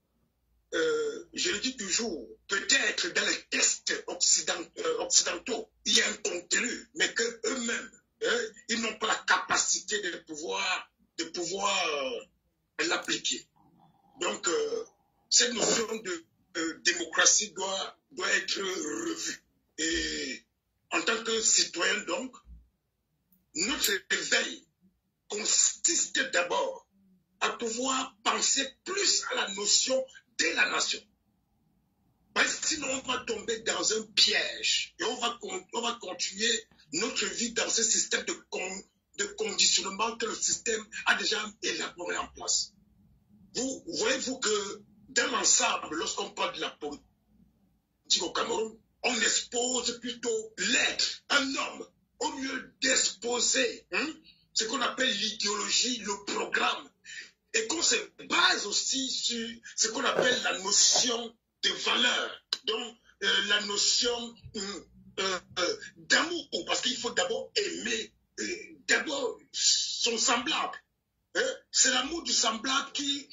je le dis toujours, peut-être dans les tests occidentaux, il y a un contenu, mais qu'eux-mêmes, ils n'ont pas la capacité de pouvoir l'appliquer. Donc, cette notion de démocratie doit être revue. Et en tant que citoyen, donc, notre réveil consiste d'abord à pouvoir penser plus à la notion de la nation. Parce que sinon, on va tomber dans un piège et on va continuer notre vie dans ce système de conditionnement que le système a déjà élaboré en place. Voyez-vous que dans l'ensemble, lorsqu'on parle de la politique au Cameroun, on expose plutôt l'être, un homme, au lieu d'exposer ce qu'on appelle l'idéologie, le programme, et qu'on se base aussi sur ce qu'on appelle la notion de valeur, donc la notion d'amour, parce qu'il faut d'abord aimer d'abord son semblable. C'est l'amour du semblable qui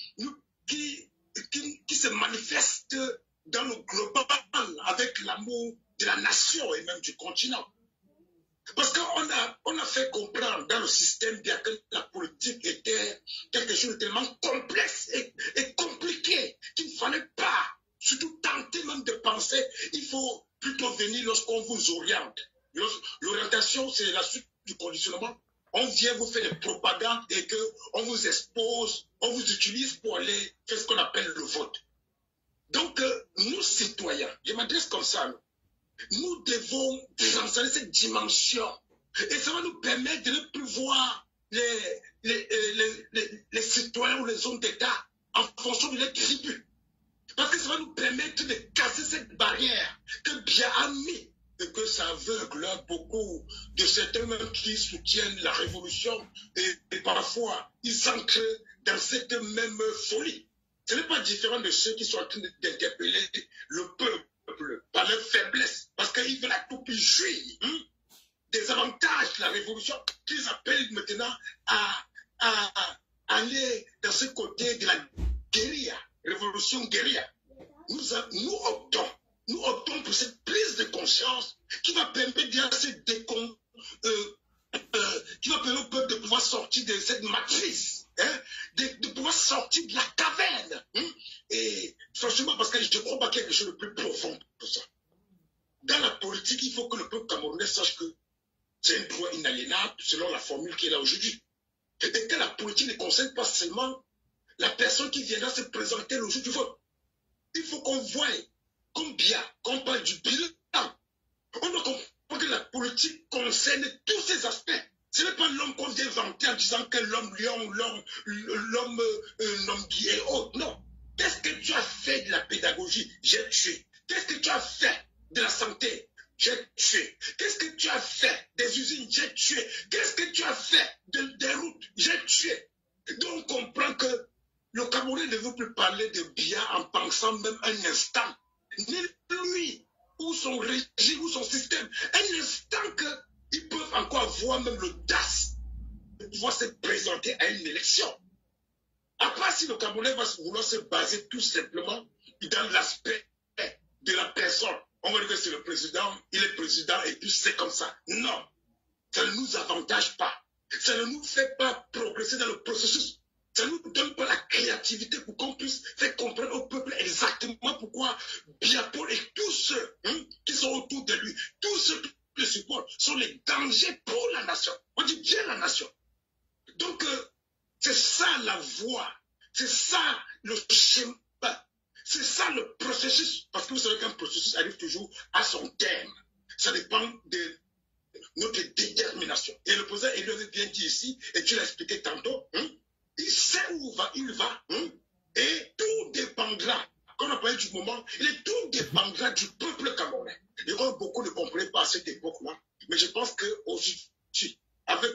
se manifeste dans le global avec l'amour de la nation et même du continent. Parce qu'on a fait comprendre dans le système bien que la politique était quelque chose de tellement complexe et compliqué qu'il ne fallait pas, surtout tenter même de penser, il faut plutôt venir lorsqu'on vous oriente. L'orientation, c'est la suite du conditionnement. On vient vous faire des propagandes et qu'on vous expose, on vous utilise pour aller faire ce qu'on appelle le vote. Donc, nous, citoyens, je m'adresse comme ça, nous devons transcender cette dimension. Et ça va nous permettre de ne plus voir les citoyens ou les hommes d'État en fonction de leur tribu. Parce que ça va nous permettre de casser cette barrière que bien a mis et que ça aveugle beaucoup de certains même qui soutiennent la révolution et parfois ils entrent dans cette même folie. Ce n'est pas différent de ceux qui sont en train d'interpeller le peuple par leur faiblesse, parce qu'ils veulent à tout prix jouir des avantages de la révolution qu'ils appellent maintenant à aller dans ce côté de la guérilla, révolution guérilla. Nous optons pour cette prise de conscience qui va permettre qui va permettre au peuple de pouvoir sortir de cette matrice, de pouvoir sortir de la caverne. Et franchement, parce que je ne crois pas qu'il y a quelque chose de plus profond que ça. Dans la politique, il faut que le peuple camerounais sache que c'est un droit inaliénable selon la formule qui est là aujourd'hui. Et que la politique ne concerne pas seulement la personne qui viendra se présenter le jour du vote. Il faut qu'on voie combien, qu'on parle du bilan. On doit comprendre que la politique concerne tous ces aspects. Ce n'est pas l'homme qu'on vient vanter en disant que l'homme lion, l'homme guy et autres. Non. Qu'est-ce que tu as fait de la pédagogie? J'ai tué. Qu'est-ce que tu as fait de la santé? J'ai tué. Qu'est-ce que tu as fait des usines? J'ai tué. Qu'est-ce que tu as fait des routes? J'ai tué. Donc on comprend que le Camerounais ne veut plus parler de bien en pensant même un instant, ni lui, ou son régime, ou son système, un instant qu'ils peuvent encore avoir même l'audace de pouvoir se présenter à une élection. Après, si le Camerounais va vouloir se baser tout simplement dans l'aspect de la personne, on va dire que c'est le président, il est président et puis c'est comme ça. Non, ça ne nous avantage pas. Ça ne nous fait pas progresser dans le processus. Ça ne nous donne pas la créativité pour qu'on puisse faire comprendre au peuple exactement pourquoi Biapol et tous ceux qui sont autour de lui, tous ceux qui le supportent, sont les dangers pour la nation. On dit bien la nation. Donc, c'est ça la voie, c'est ça le schéma, c'est ça le processus. Parce que vous savez qu'un processus arrive toujours à son terme. Ça dépend de notre détermination. Et le président Élu avait bien dit ici, et tu l'as expliqué tantôt, il sait où il va, et tout dépendra, quand on parle du moment, tout dépendra du peuple camerounais. Et beaucoup ne comprenaient pas à cette époque-là, mais je pense qu'aujourd'hui, avec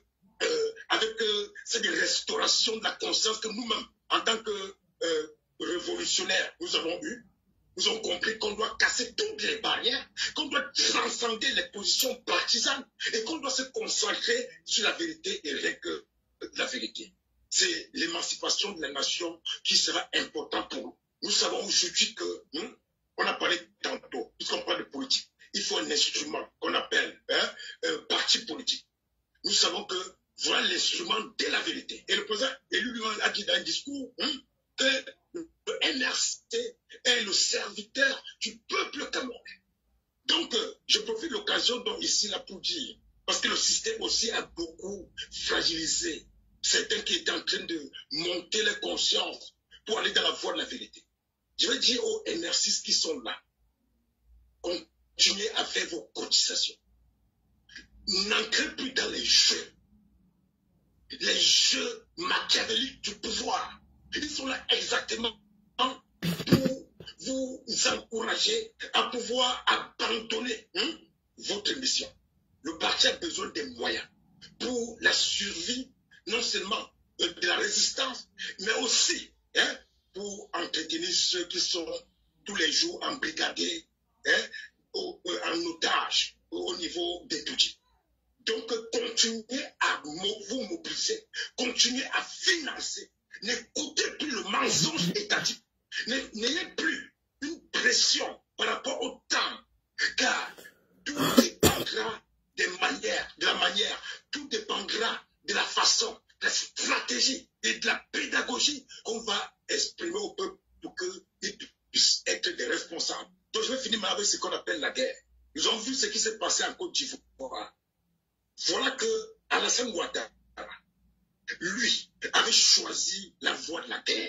cette restauration de la conscience que nous-mêmes, en tant que révolutionnaires, nous avons eu, nous avons compris qu'on doit casser toutes les barrières, qu'on doit transcender les positions partisanes et qu'on doit se concentrer sur la vérité et rien que la vérité. C'est l'émancipation de la nation qui sera importante pour nous. Nous savons aujourd'hui que, on a parlé tantôt, puisqu'on parle de politique, il faut un instrument qu'on appelle un parti politique. Nous savons que voilà l'instrument de la vérité. Et le président élu lui-même a dit dans un discours que le MRC est le serviteur du peuple camerounais. Donc, je profite de l'occasion donc ici là pour dire, parce que le système aussi a beaucoup fragilisé certains qui étaient en train de monter les consciences pour aller dans la voie de la vérité. Je vais dire aux MR6 qui sont là, continuez à faire vos cotisations. N'entrez plus dans les jeux machiavéliques du pouvoir. Ils sont là exactement pour vous encourager à pouvoir abandonner votre mission. Le parti a besoin des moyens pour la survie, non seulement de la résistance, mais aussi pour entretenir ceux qui sont tous les jours embrigadés en otage au niveau des Tutsis. Donc, continuez à vous mobiliser, continuez à financer. N'écoutez plus le mensonge étatique. N'ayez plus une pression par rapport au temps, car tout dépendra de la manière, tout dépendra de la façon, de la stratégie et de la pédagogie qu'on va exprimer au peuple pour qu'ils puissent être des responsables. Donc, je vais finir avec ce qu'on appelle la guerre. Ils ont vu ce qui s'est passé en Côte d'Ivoire. Voilà que Alassane Ouattara, lui, avait choisi la voie de la guerre.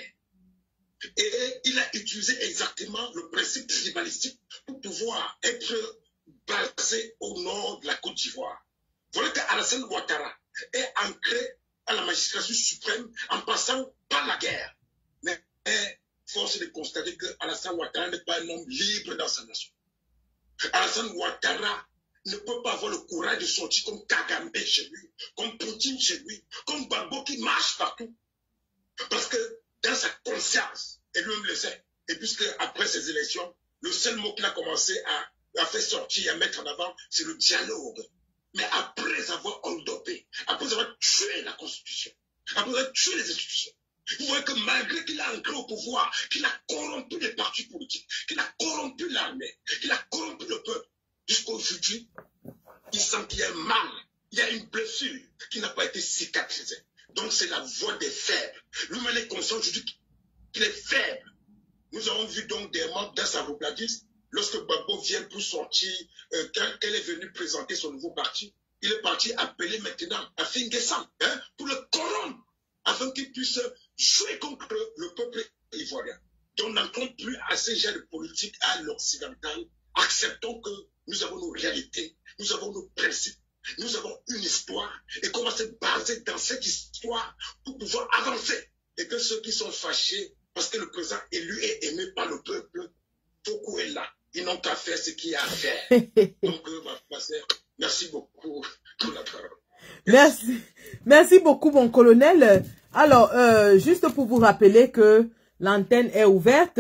Et il a utilisé exactement le principe tribalistique pour pouvoir être basé au nord de la Côte d'Ivoire. Voilà qu'Alassane Ouattara est ancré à la magistrature suprême en passant par la guerre. Mais force est de constater que Alassane Ouattara n'est pas un homme libre dans sa nation. Alassane Ouattara ne peut pas avoir le courage de sortir comme Kagame chez lui, comme Poutine chez lui, comme Gbagbo qui marche partout. Parce que dans sa conscience, et lui-même le sait, et puisque après ces élections, le seul mot qu'il a commencé à faire sortir et à mettre en avant, c'est le dialogue. Mais après avoir endopé, après avoir tué la Constitution, après avoir tué les institutions, vous voyez que malgré qu'il a ancré au pouvoir, qu'il a corrompu les partis politiques, qu'il a corrompu l'armée, qu'il a corrompu le peuple, jusqu'aujourd'hui, il sent qu'il y a un mal, il y a une blessure qui n'a pas été cicatrisée. Donc c'est la voix des faibles. Lui-même est conscient aujourd'hui qu'il est faible. Nous avons vu donc des membres dans sa robladiste, lorsque Gbagbo vient pour sortir, quand elle est venue présenter son nouveau parti, il est parti appeler maintenant à Finguessan pour le corrompre, afin qu'il puisse jouer contre le peuple ivoirien. Donc n'entrons plus à ces genres de politique à l'occidental. Acceptons que nous avons nos réalités, nous avons nos principes, nous avons une histoire et qu'on va se baser dans cette histoire pour pouvoir avancer. Et que ceux qui sont fâchés parce que le président élu est aimé par le peuple, beaucoup est là. Ils n'ont qu'à faire ce qu'il y a à faire. Donc, ma sœur, merci beaucoup pour la parole. Merci. Merci beaucoup, mon colonel. Alors, juste pour vous rappeler que l'antenne est ouverte.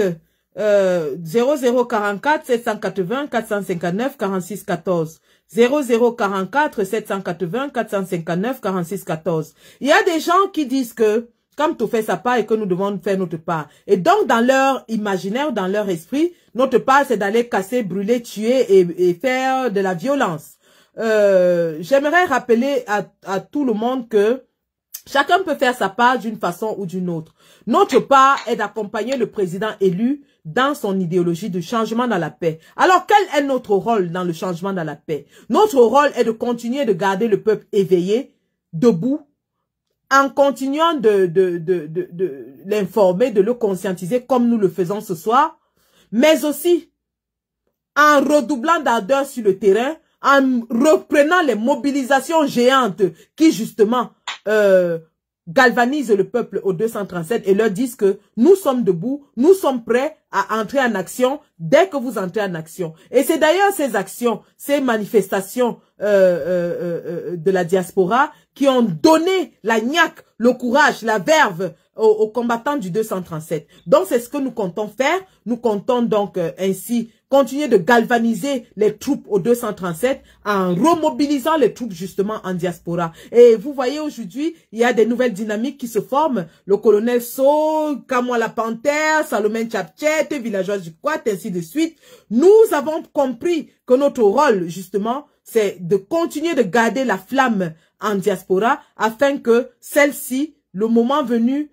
0044 780 459 46 14 0044 780 459 46 14. Il y a des gens qui disent que comme tout fait sa part et que nous devons faire notre part. Et donc dans leur imaginaire, dans leur esprit, notre part c'est d'aller casser, brûler, tuer et faire de la violence. J'aimerais rappeler à tout le monde que chacun peut faire sa part d'une façon ou d'une autre. Notre part est d'accompagner le président élu dans son idéologie de changement dans la paix. Alors, quel est notre rôle dans le changement dans la paix? Notre rôle est de continuer de garder le peuple éveillé, debout, en continuant de l'informer, de le conscientiser comme nous le faisons ce soir, mais aussi en redoublant d'ardeur sur le terrain, en reprenant les mobilisations géantes qui justement galvanisent le peuple au 237 et leur disent que nous sommes debout, nous sommes prêts à entrer en action dès que vous entrez en action. Et c'est d'ailleurs ces actions, ces manifestations de la diaspora qui ont donné la niaque, le courage, la verve aux combattants du 237. Donc c'est ce que nous comptons faire. Nous comptons donc ainsi continuer de galvaniser les troupes au 237 en remobilisant les troupes justement en diaspora. Et vous voyez aujourd'hui, il y a des nouvelles dynamiques qui se forment. Le colonel So, Kamwa la Panthère, Salomon Chapchet, Villageois du Quat, ainsi de suite. Nous avons compris que notre rôle justement, c'est de continuer de garder la flamme en diaspora afin que celle-ci, le moment venu,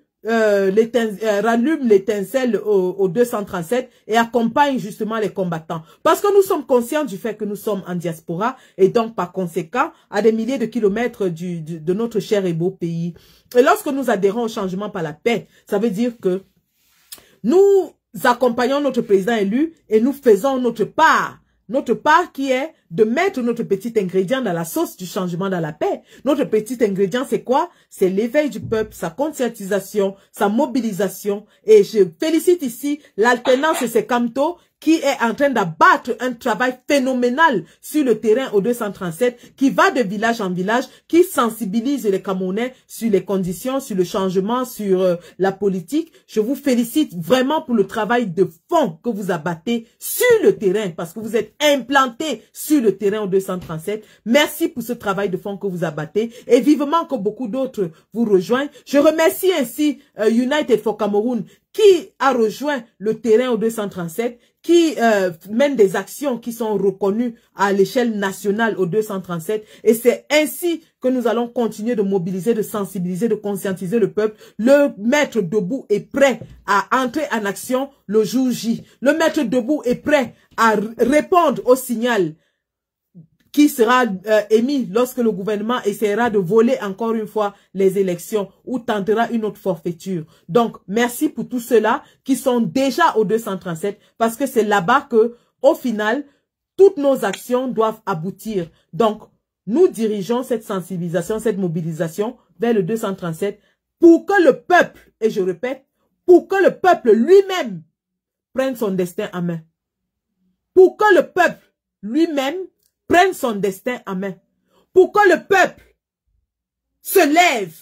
rallume l'étincelle au 237 et accompagne justement les combattants. Parce que nous sommes conscients du fait que nous sommes en diaspora et donc par conséquent à des milliers de kilomètres de notre cher et beau pays. Et lorsque nous adhérons au changement par la paix, ça veut dire que nous accompagnons notre président élu et nous faisons notre part. Notre part qui est de mettre notre petit ingrédient dans la sauce du changement dans la paix. Notre petit ingrédient, c'est quoi? C'est l'éveil du peuple, sa conscientisation, sa mobilisation. Et je félicite ici l'alternance et ses Camto qui est en train d'abattre un travail phénoménal sur le terrain au 237, qui va de village en village, qui sensibilise les Camerounais sur les conditions, sur le changement, sur la politique. Je vous félicite vraiment pour le travail de fond que vous abattez sur le terrain, parce que vous êtes implantés sur le terrain au 237. Merci pour ce travail de fond que vous abattez et vivement que beaucoup d'autres vous rejoignent. Je remercie ainsi United for Cameroon qui a rejoint le terrain au 237, qui mène des actions qui sont reconnues à l'échelle nationale au 237. Et c'est ainsi que nous allons continuer de mobiliser, de sensibiliser, de conscientiser le peuple. Le maître debout est prêt à entrer en action le jour J. Le maître debout est prêt à répondre au signal qui sera émis lorsque le gouvernement essaiera de voler encore une fois les élections ou tentera une autre forfaiture. Donc, merci pour tous ceux-là qui sont déjà au 237 parce que c'est là-bas que, au final, toutes nos actions doivent aboutir. Donc, nous dirigeons cette sensibilisation, cette mobilisation vers le 237 pour que le peuple, et je répète, pour que le peuple lui-même prenne son destin en main. Pour que le peuple lui-même prenne son destin en main. Pour que le peuple se lève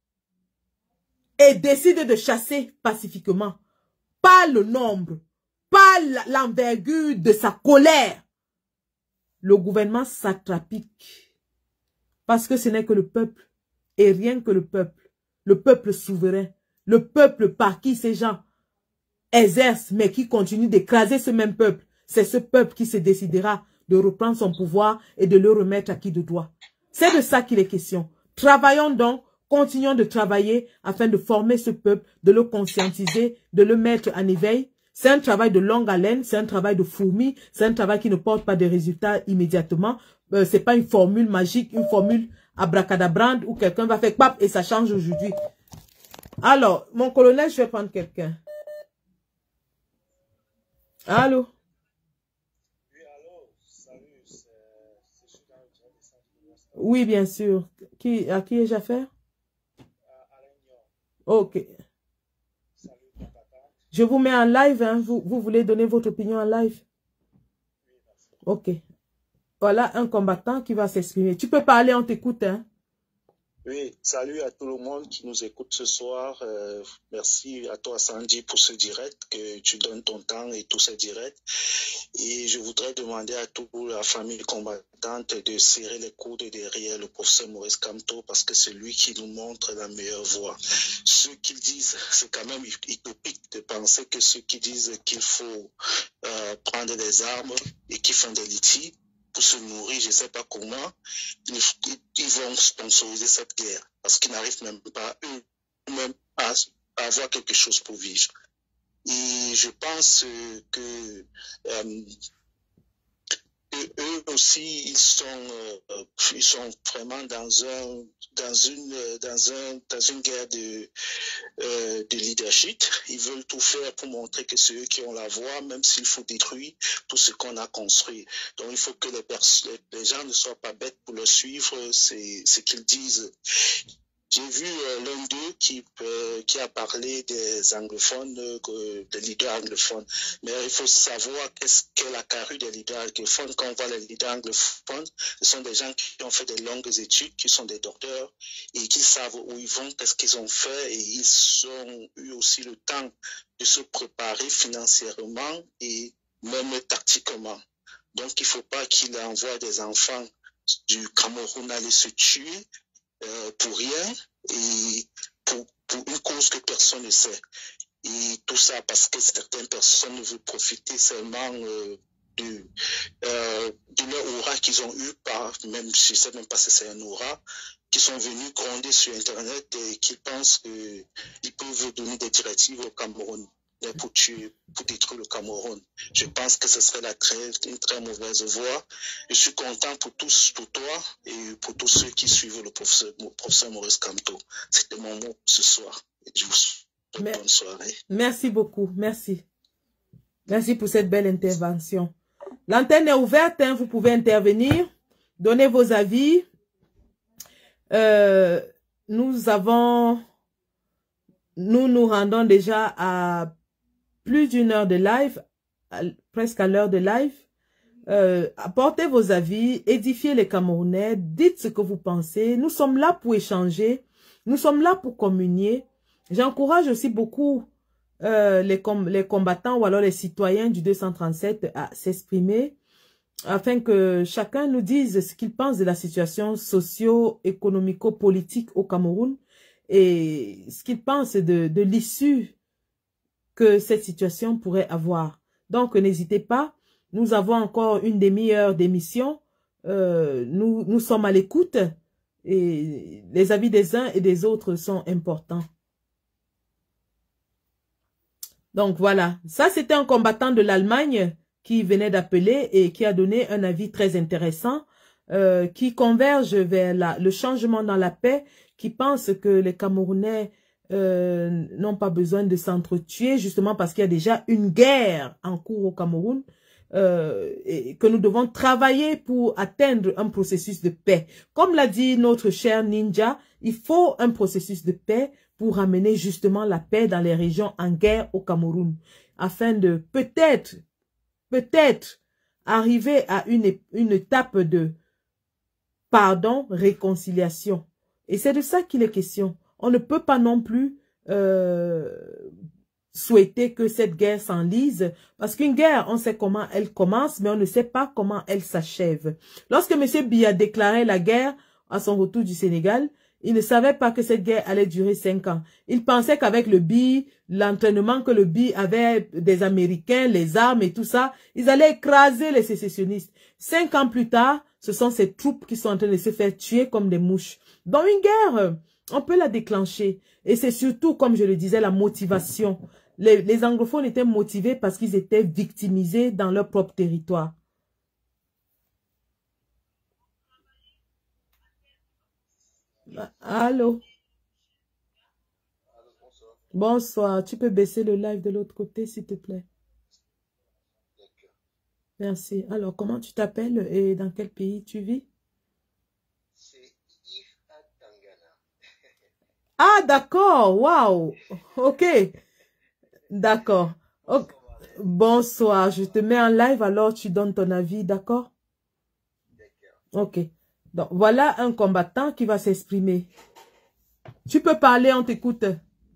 et décide de chasser pacifiquement. Pas le nombre, pas l'envergure de sa colère. Le gouvernement s'attrapique. Parce que ce n'est que le peuple et rien que le peuple souverain, le peuple par qui ces gens exercent mais qui continue d'écraser ce même peuple. C'est ce peuple qui se décidera de reprendre son pouvoir et de le remettre à qui de droit. C'est de ça qu'il est question. Travaillons donc, continuons de travailler afin de former ce peuple, de le conscientiser, de le mettre en éveil. C'est un travail de longue haleine, c'est un travail de fourmi, c'est un travail qui ne porte pas de résultats immédiatement. C'est pas une formule magique, une formule abracadabrande où quelqu'un va faire pap et ça change aujourd'hui. Alors, mon colonel, je vais prendre quelqu'un. Allô? Oui, bien sûr. À qui ai-je affaire? Ok. Je vous mets en live, hein. Vous voulez donner votre opinion en live? Ok. Voilà un combattant qui va s'exprimer. Tu peux parler, on t'écoute, hein. Oui, salut à tout le monde qui nous écoute ce soir. Merci à toi, Sandy, pour ce direct, que tu donnes ton temps et tous ces directs. Et je voudrais demander à toute la famille combattante de serrer les coudes derrière le professeur Maurice Kamto parce que c'est lui qui nous montre la meilleure voie. Ceux qui disent, c'est quand même utopique de penser que ceux qui disent qu'il faut prendre des armes et qui font des litiges pour se nourrir, je ne sais pas comment, ils vont sponsoriser cette guerre parce qu'ils n'arrivent même pas eux-mêmes à avoir quelque chose pour vivre. Et je pense que eux aussi, ils sont vraiment dans une guerre de leadership. Ils veulent tout faire pour montrer que c'est eux qui ont la voix, même s'il faut détruire tout ce qu'on a construit. Donc il faut que les gens ne soient pas bêtes pour le suivre, c'est ce qu'ils disent. J'ai vu l'un d'eux qui a parlé des anglophones, des leaders anglophones. Mais il faut savoir qu'est-ce qu'est la carrure des leaders anglophones. Quand on voit les leaders anglophones, ce sont des gens qui ont fait de longues études, qui sont des docteurs et qui savent où ils vont, qu'est-ce qu'ils ont fait. Et ils ont eu aussi le temps de se préparer financièrement et même tactiquement. gouvernement. Donc, il ne faut pas qu'il envoie des enfants du Cameroun aller se tuer pour rien et pour une cause que personne ne sait. Et tout ça parce que certaines personnes veulent profiter seulement de leur aura qu'ils ont eu, même je ne sais même pas si c'est un aura, qui sont venus gronder sur Internet et qui pensent qu'ils peuvent donner des directives au Cameroun pour détruire le Cameroun. Je pense que ce serait une très mauvaise voie. Je suis content pour toi et pour tous ceux qui suivent le professeur Maurice Kamto. C'était mon mot ce soir. Et je vous souhaite une bonne soirée. Merci beaucoup. Merci. Merci pour cette belle intervention. L'antenne est ouverte, hein, vous pouvez intervenir, donner vos avis. Nous nous rendons déjà à plus d'une heure de live, presque à l'heure de live. Apportez vos avis, édifiez les Camerounais, dites ce que vous pensez. Nous sommes là pour échanger, nous sommes là pour communier. J'encourage aussi beaucoup les combattants ou alors les citoyens du 237 à s'exprimer afin que chacun nous dise ce qu'il pense de la situation socio-économico-politique au Cameroun et ce qu'il pense de l'issue que cette situation pourrait avoir. Donc, n'hésitez pas. Nous avons encore une demi-heure d'émission. Nous sommes à l'écoute et les avis des uns et des autres sont importants. Donc, voilà. Ça, c'était un combattant de l'Allemagne qui venait d'appeler et qui a donné un avis très intéressant qui converge vers le changement dans la paix, qui pense que les Camerounais n'ont pas besoin de s'entretuer justement parce qu'il y a déjà une guerre en cours au Cameroun et que nous devons travailler pour atteindre un processus de paix. Comme l'a dit notre cher Ninja, il faut un processus de paix pour ramener justement la paix dans les régions en guerre au Cameroun afin de peut-être arriver à une étape de pardon, réconciliation. Et c'est de ça qu'il est question. On ne peut pas non plus souhaiter que cette guerre s'enlise, parce qu'une guerre, on sait comment elle commence, mais on ne sait pas comment elle s'achève. Lorsque M. Biya déclarait la guerre à son retour du Sénégal, il ne savait pas que cette guerre allait durer 5 ans. Il pensait qu'avec le BI, l'entraînement que le BI avait des Américains, les armes et tout ça, ils allaient écraser les sécessionnistes. 5 ans plus tard, ce sont ces troupes qui sont en train de se faire tuer comme des mouches. Dans une guerre, on peut la déclencher. Et c'est surtout, comme je le disais, la motivation. Les anglophones étaient motivés parce qu'ils étaient victimisés dans leur propre territoire. Allô? Bonsoir. Tu peux baisser le live de l'autre côté, s'il te plaît? Merci. Alors, comment tu t'appelles et dans quel pays tu vis? C'est Yves à Tangana. Ah, d'accord. Waouh. Ok. D'accord. Okay. Bonsoir. Je te mets en live, alors tu donnes ton avis, d'accord? Ok. Donc, voilà un combattant qui va s'exprimer. Tu peux parler, on t'écoute.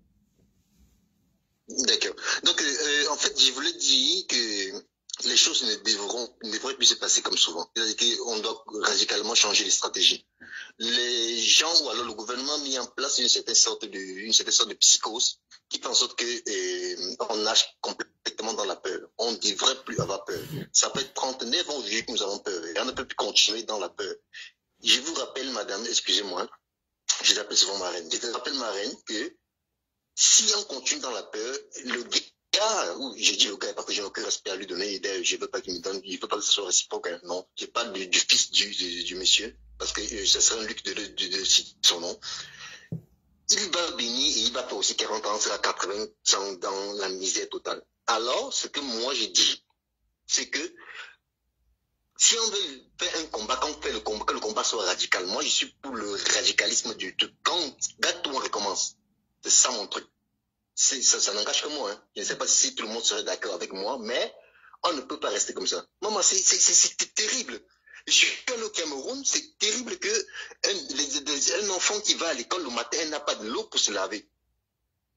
D'accord. Donc, en fait, je voulais dire que les choses ne devraient plus se passer comme souvent. C'est-à-dire qu'on doit radicalement changer les stratégies. Les gens ou alors le gouvernement a mis en place une certaine sorte de psychose qui fait en sorte que on nage complètement dans la peur. On ne devrait plus avoir peur. Ça fait 39 ans que nous avons peur. Et on ne peut plus continuer dans la peur. Je vous rappelle, madame, excusez-moi, je l'appelle souvent ma reine. Je te rappelle, ma reine, que si on continue dans la peur, le gars, je dis le gars parce que j'ai aucun respect à lui donner, je ne veux pas qu'il me donne, je ne veux pas que ce soit réciproque, hein, non. Je parle du fils du monsieur, parce que ce serait un luxe de son nom. Il va bénir et il va faire aussi 40 ans, c'est à 80 ans dans la misère totale. Alors, ce que moi j'ai dit, c'est que si on veut faire un combat, quand on fait le combat, que le combat soit radical, moi je suis pour le radicalisme du truc. Quand tout le monde recommence, c'est ça mon truc. Ça n'engage que moi. Hein. Je ne sais pas si tout le monde serait d'accord avec moi, mais on ne peut pas rester comme ça. Maman, c'est terrible. Je suis au Cameroun, c'est terrible que un enfant qui va à l'école le matin n'a pas de l'eau pour se laver.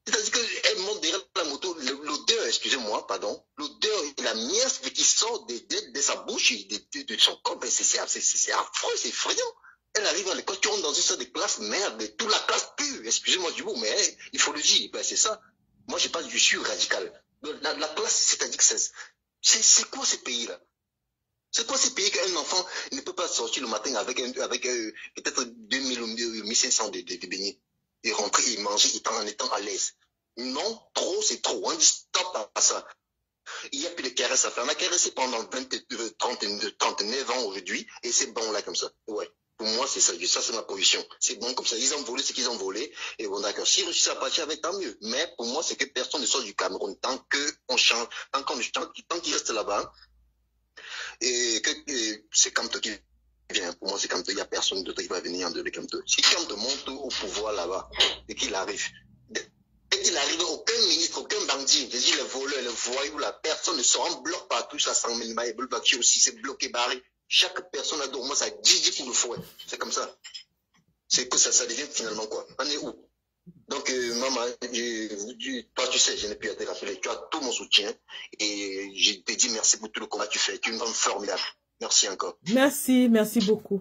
C'est-à-dire qu'elle monte derrière la moto, l'odeur, excusez-moi, pardon, l'odeur et la miasme qui sort de sa bouche, de son corps, c'est affreux, c'est effrayant. Elle arrive à l'école, tu rentres dans une salle de classe, merde, toute la classe pue, excusez-moi du mot, mais hey, il faut le dire, ben, c'est ça. Moi, je suis radical. La classe, c'est-à-dire que c'est quoi ce pays-là? C'est quoi ce pays qu'un enfant ne peut pas sortir le matin avec peut-être 2000 ou 1500 de beignets et rentrer et manger en étant à l'aise? Non, trop, c'est trop. On dit stop à ça. Il n'y a plus de caresses à faire. On a caressé pendant 39 ans aujourd'hui et c'est bon là comme ça. Ouais. Pour moi, c'est ça. Ça, c'est ma position. C'est bon comme ça. Ils ont volé ce qu'ils ont volé. Et bon, d'accord. Si réussissent à partir avec, tant mieux. Mais pour moi, c'est que personne ne sort du Cameroun. Tant qu'on change, tant qu'il reste là-bas, et que c'est Kamto qui vient. Pour moi, c'est Kamto. Il n'y a personne d'autre qui va venir en dehors de Kamto. Si Kamto monte au pouvoir là-bas, et qu'il arrive, dès qu'il arrive, aucun ministre, aucun bandit, je dis le voleur, le voyou, la personne ne sera en bloc partout, ça 100 000 mailles, qui aussi, c'est bloqué, barré. Chaque personne a au moins ça 10 coups de fouet. C'est comme ça. C'est que ça devient finalement quoi? On est où? Donc, maman, toi, tu sais, je n'ai plus à te rappeler. Tu as tout mon soutien. Et je te dis merci pour tout le combat que tu fais. Tu es une femme formidable. Merci encore. Merci, merci beaucoup.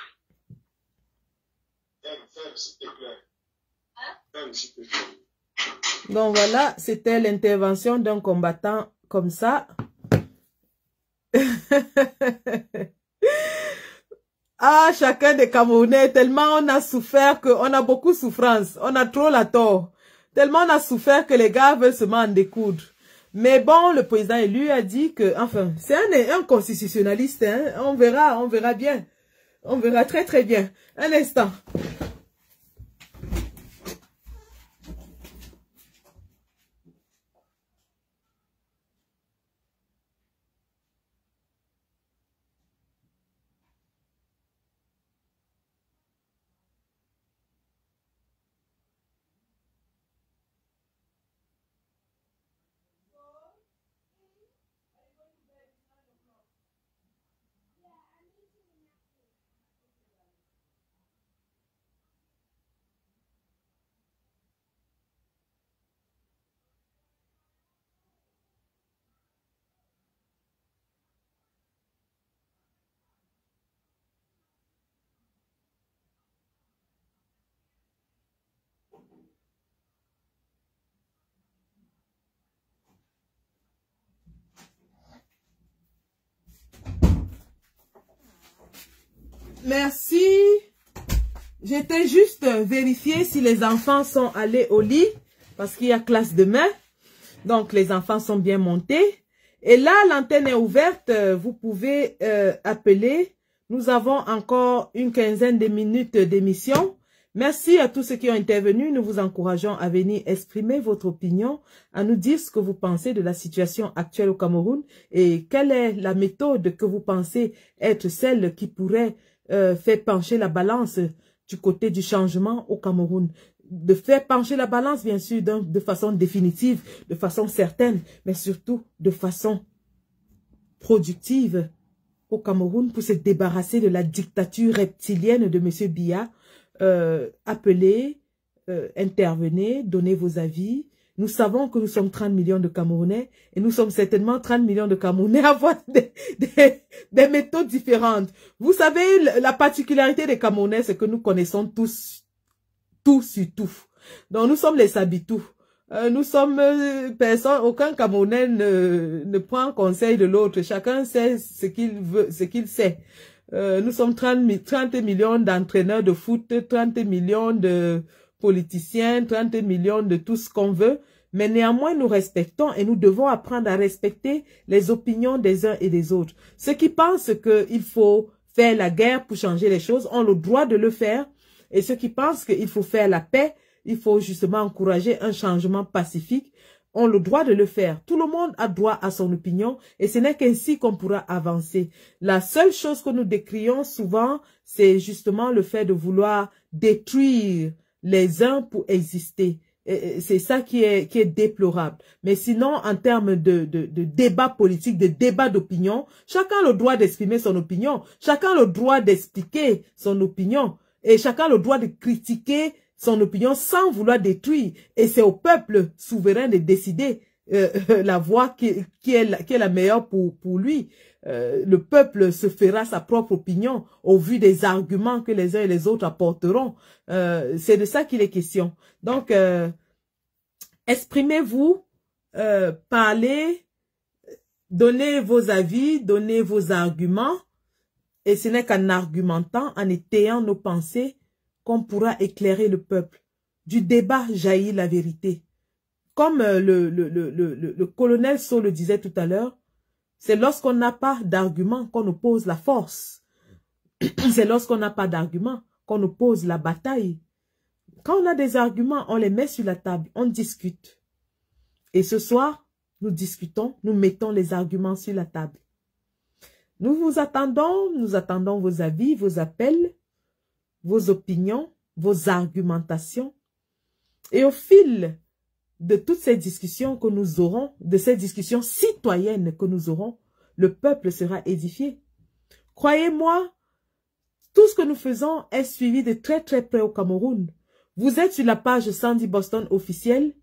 Donc voilà, c'était l'intervention d'un combattant comme ça. Ah, chacun des Camerounais, tellement on a souffert qu'on a beaucoup de souffrance. On a trop la tort. Tellement on a souffert que les gars veulent seulement en découdre. Mais bon, le président élu a dit que, enfin, c'est un constitutionnaliste, hein. On verra bien. On verra très très bien. Un instant. Merci. J'étais juste vérifier si les enfants sont allés au lit parce qu'il y a classe demain. Donc, les enfants sont bien montés. Et là, l'antenne est ouverte. Vous pouvez appeler. Nous avons encore une quinzaine de minutes d'émission. Merci à tous ceux qui ont intervenu. Nous vous encourageons à venir exprimer votre opinion, à nous dire ce que vous pensez de la situation actuelle au Cameroun et quelle est la méthode que vous pensez être celle qui pourrait faire pencher la balance du côté du changement au Cameroun. De faire pencher la balance, bien sûr, de façon définitive, de façon certaine, mais surtout de façon productive au Cameroun pour se débarrasser de la dictature reptilienne de M. Biya. Appelez, intervenez, donnez vos avis. Nous savons que nous sommes 30 millions de Camerounais et nous sommes certainement 30 millions de Camerounais à avoir des méthodes différentes. Vous savez, la particularité des Camerounais, c'est que nous connaissons tous, tout sur tout. Donc nous sommes les Sabitous. Nous sommes personne, aucun Camerounais ne prend conseil de l'autre. Chacun sait ce qu'il veut, ce qu'il sait. Nous sommes 30 millions d'entraîneurs de foot, 30 millions de politiciens, 30 millions de tout ce qu'on veut. Mais néanmoins, nous respectons et nous devons apprendre à respecter les opinions des uns et des autres. Ceux qui pensent qu'il faut faire la guerre pour changer les choses ont le droit de le faire. Et ceux qui pensent qu'il faut faire la paix, il faut justement encourager un changement pacifique, ont le droit de le faire. Tout le monde a droit à son opinion et ce n'est qu'ainsi qu'on pourra avancer. La seule chose que nous décrions souvent, c'est justement le fait de vouloir détruire les uns pour exister. C'est ça qui est déplorable. Mais sinon, en termes de débat politique, de débat d'opinion, chacun a le droit d'exprimer son opinion. Chacun a le droit d'expliquer son opinion. Et chacun a le droit de critiquer son opinion sans vouloir détruire. Et c'est au peuple souverain de décider la voie qui est la meilleure pour lui. Le peuple se fera sa propre opinion au vu des arguments que les uns et les autres apporteront. C'est de ça qu'il est question. Donc, exprimez-vous, parlez, donnez vos avis, donnez vos arguments. Et ce n'est qu'en argumentant, en étayant nos pensées, qu'on pourra éclairer le peuple. Du débat jaillit la vérité. Comme le colonel Sow le disait tout à l'heure, c'est lorsqu'on n'a pas d'argument qu'on oppose la force. C'est lorsqu'on n'a pas d'argument qu'on oppose la bataille. Quand on a des arguments, on les met sur la table, on discute. Et ce soir, nous discutons, nous mettons les arguments sur la table. Nous attendons vos avis, vos appels, vos opinions, vos argumentations. Et au fil de toutes ces discussions que nous aurons, de ces discussions citoyennes que nous aurons, le peuple sera édifié. Croyez-moi, tout ce que nous faisons est suivi de très très près au Cameroun. Vous êtes sur la page Sandy Boston officielle.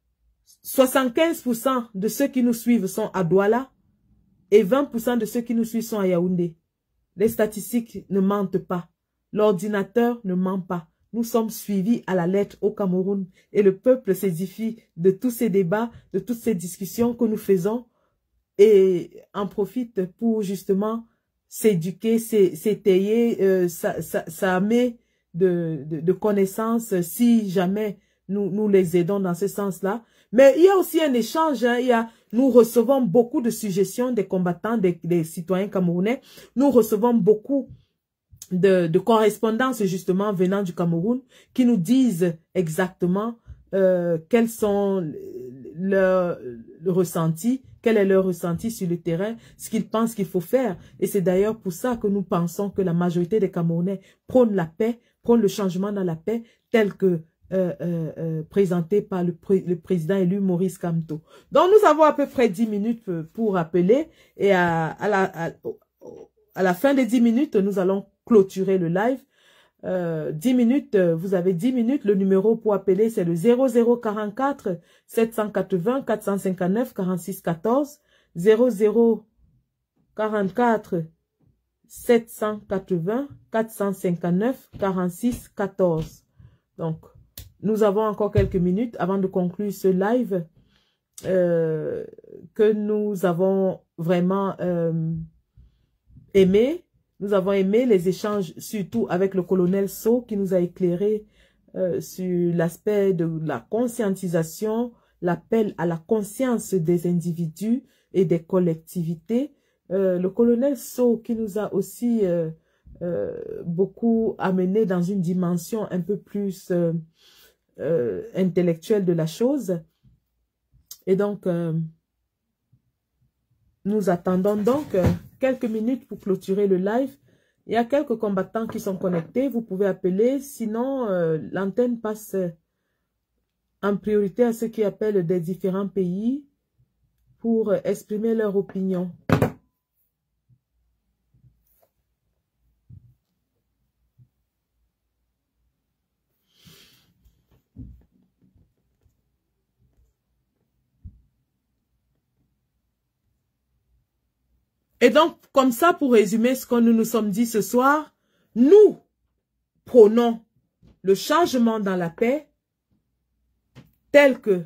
75% de ceux qui nous suivent sont à Douala et 20% de ceux qui nous suivent sont à Yaoundé. Les statistiques ne mentent pas. L'ordinateur ne ment pas. Nous sommes suivis à la lettre au Cameroun et le peuple s'édifie de tous ces débats, de toutes ces discussions que nous faisons et en profite pour justement s'éduquer, s'étayer, s'armer de connaissances si jamais nous les aidons dans ce sens-là. Mais il y a aussi un échange, hein, nous recevons beaucoup de suggestions des combattants, des citoyens camerounais. Nous recevons beaucoup de correspondances justement venant du Cameroun qui nous disent exactement quels sont leurs ressentis, quel est leur ressenti sur le terrain, ce qu'ils pensent qu'il faut faire. Et c'est d'ailleurs pour ça que nous pensons que la majorité des Camerounais prônent la paix, prônent le changement dans la paix, tel que présenté par le président élu Maurice Kamto. Donc nous avons à peu près 10 minutes pour appeler et à la fin des 10 minutes, nous allons clôturer le live. 10 minutes, vous avez 10 minutes. Le numéro pour appeler, c'est le 0044 780 459 46 14. 0044 780 459 46 14. Donc, nous avons encore quelques minutes avant de conclure ce live que nous avons vraiment aimé. Nous avons aimé les échanges, surtout avec le colonel Sow, qui nous a éclairé sur l'aspect de la conscientisation, l'appel à la conscience des individus et des collectivités. Le colonel Sow qui nous a aussi beaucoup amené dans une dimension un peu plus intellectuelle de la chose. Et donc, nous attendons donc quelques minutes pour clôturer le live. Il y a quelques combattants qui sont connectés. Vous pouvez appeler. Sinon, l'antenne passe en priorité à ceux qui appellent des différents pays pour exprimer leur opinion. Et donc, comme ça, pour résumer ce que nous nous sommes dit ce soir, nous prônons le changement dans la paix tel que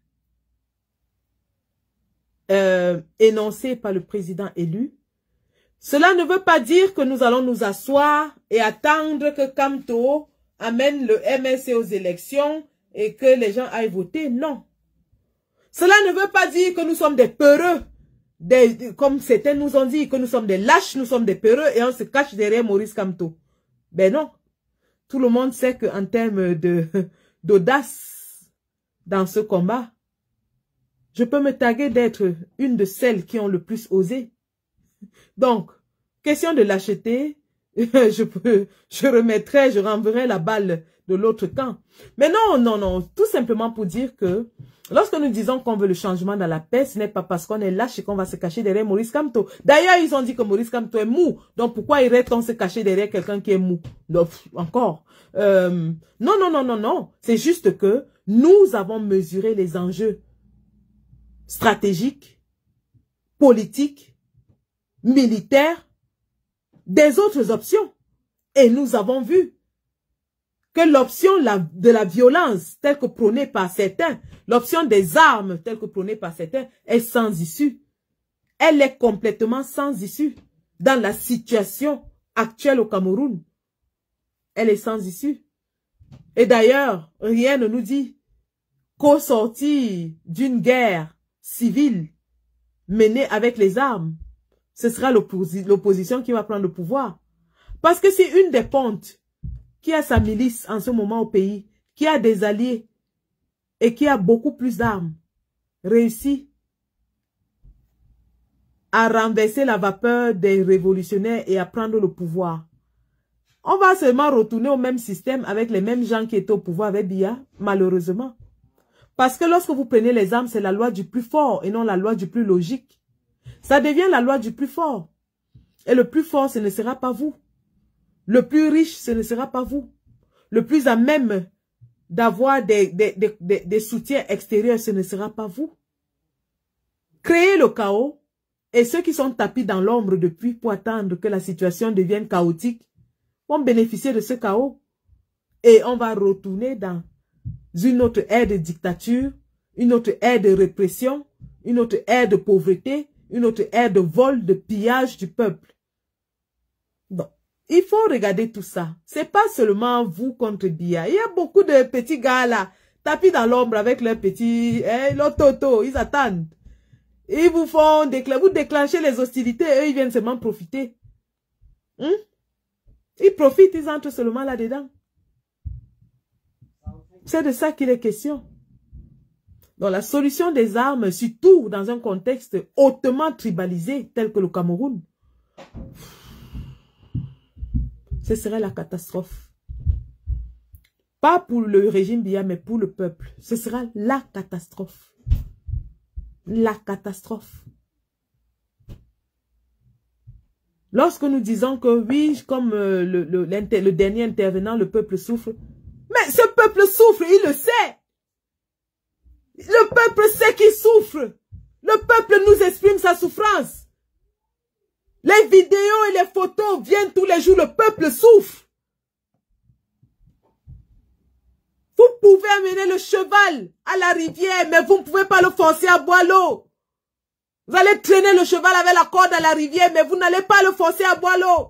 énoncé par le président élu. Cela ne veut pas dire que nous allons nous asseoir et attendre que Kamto amène le MLC aux élections et que les gens aillent voter. Non. Cela ne veut pas dire que nous sommes des peureux. Comme certains nous ont dit que nous sommes des lâches, nous sommes des peureux et on se cache derrière Maurice Kamto. Ben non. Tout le monde sait qu'en termes d'audace dans ce combat, je peux me taguer d'être une de celles qui ont le plus osé. Donc, question de lâcheté, je remettrai, je renverrai la balle de l'autre camp. Mais non, non, non, tout simplement pour dire que lorsque nous disons qu'on veut le changement dans la paix, ce n'est pas parce qu'on est lâche et qu'on va se cacher derrière Maurice Kamto. D'ailleurs, ils ont dit que Maurice Kamto est mou. Donc, pourquoi irait-on se cacher derrière quelqu'un qui est mou? Donc, encore. Non, non, non, non, non. C'est juste que nous avons mesuré les enjeux stratégiques, politiques, militaires, des autres options. Et nous avons vu que l'option de la violence telle que prônée par certains, l'option des armes telle que prônée par certains est sans issue. Elle est complètement sans issue. Dans la situation actuelle au Cameroun, elle est sans issue. Et d'ailleurs, rien ne nous dit qu'au sortir d'une guerre civile menée avec les armes, ce sera l'opposition qui va prendre le pouvoir. Parce que si une des pontes qui a sa milice en ce moment au pays, qui a des alliés et qui a beaucoup plus d'armes, réussit à renverser la vapeur des révolutionnaires et à prendre le pouvoir, on va seulement retourner au même système avec les mêmes gens qui étaient au pouvoir avec Biya, malheureusement. Parce que lorsque vous prenez les armes, c'est la loi du plus fort et non la loi du plus logique. Ça devient la loi du plus fort. Et le plus fort, ce ne sera pas vous. Le plus riche, ce ne sera pas vous. Le plus à même d'avoir des soutiens extérieurs, ce ne sera pas vous. Créez le chaos et ceux qui sont tapis dans l'ombre depuis pour attendre que la situation devienne chaotique vont bénéficier de ce chaos. Et on va retourner dans une autre ère de dictature, une autre ère de répression, une autre ère de pauvreté, une autre ère de vol, de pillage du peuple. Donc, il faut regarder tout ça. C'est pas seulement vous contre Biya. Il y a beaucoup de petits gars là, tapis dans l'ombre avec leurs petits, leurs toto, ils attendent. Ils vous font vous déclenchez les hostilités, eux ils viennent seulement profiter. Ils profitent, ils entrent seulement là-dedans. C'est de ça qu'il est question. Donc la solution des armes, surtout dans un contexte hautement tribalisé tel que le Cameroun, ce serait la catastrophe. Pas pour le régime Biya, mais pour le peuple. Ce sera la catastrophe. La catastrophe. Lorsque nous disons que oui, comme le dernier intervenant, le peuple souffre. Mais ce peuple souffre, il le sait. Le peuple sait qu'il souffre. Le peuple nous exprime sa souffrance. Les vidéos et les photos viennent tous les jours. Le peuple souffre. Vous pouvez amener le cheval à la rivière, mais vous ne pouvez pas le forcer à boire l'eau. Vous allez traîner le cheval avec la corde à la rivière, mais vous n'allez pas le forcer à boire l'eau.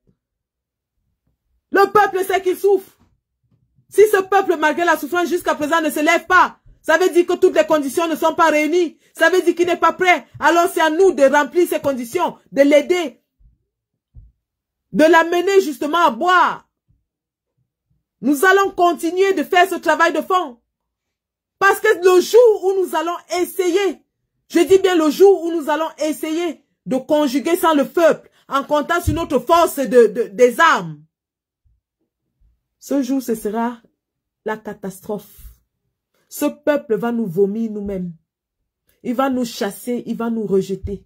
Le peuple sait qu'il souffre. Si ce peuple, malgré la souffrance jusqu'à présent, ne se lève pas, ça veut dire que toutes les conditions ne sont pas réunies. Ça veut dire qu'il n'est pas prêt. Alors c'est à nous de remplir ces conditions, de l'aider, de l'amener justement à boire. Nous allons continuer de faire ce travail de fond. Parce que le jour où nous allons essayer, je dis bien le jour où nous allons essayer de conjuguer sans le peuple, en comptant sur notre force des armes, ce jour, ce sera la catastrophe. Ce peuple va nous vomir nous-mêmes. Il va nous chasser, il va nous rejeter.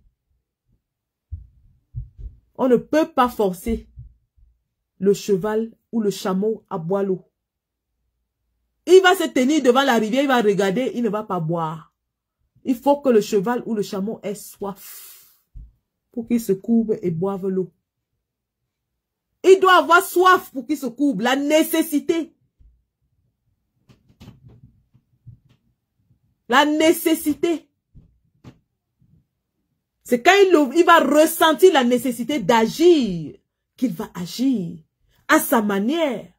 On ne peut pas forcer le cheval ou le chameau à boire l'eau. Il va se tenir devant la rivière, il va regarder, il ne va pas boire. Il faut que le cheval ou le chameau ait soif pour qu'il se courbe et boive l'eau. Il doit avoir soif pour qu'il se courbe, la nécessité. La nécessité. C'est quand il va ressentir la nécessité d'agir qu'il va agir à sa manière.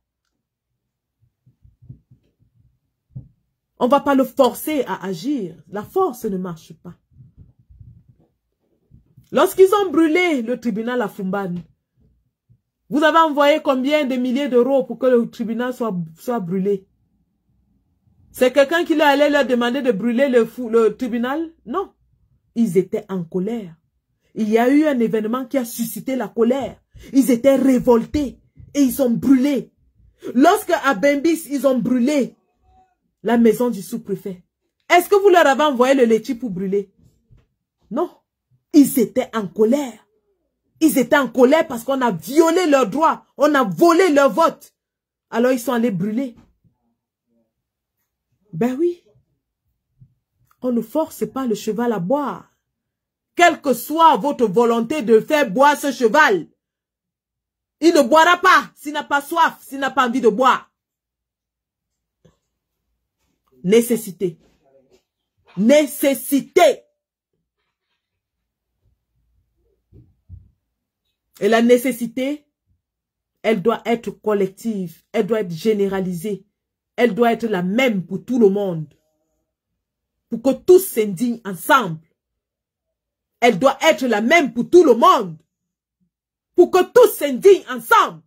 On ne va pas le forcer à agir. La force ne marche pas. Lorsqu'ils ont brûlé le tribunal à Fumbane, vous avez envoyé combien de milliers d'euros pour que le tribunal soit brûlé? C'est quelqu'un qui allait leur demander de brûler le tribunal? Non. Ils étaient en colère. Il y a eu un événement qui a suscité la colère. Ils étaient révoltés et ils ont brûlé. Lorsque à Bembis, ils ont brûlé la maison du sous-préfet, est-ce que vous leur avez envoyé le laitier pour brûler? Non. Ils étaient en colère. Ils étaient en colère parce qu'on a violé leurs droits. On a volé leur vote. Alors ils sont allés brûler. Ben oui. On ne force pas le cheval à boire. Quelle que soit votre volonté de faire boire ce cheval, il ne boira pas s'il n'a pas soif, s'il n'a pas envie de boire. Nécessité. Nécessité. Et la nécessité, elle doit être collective, elle doit être généralisée, elle doit être la même pour tout le monde. Pour que tous s'indignent ensemble. Elle doit être la même pour tout le monde. Pour que tous s'indignent ensemble.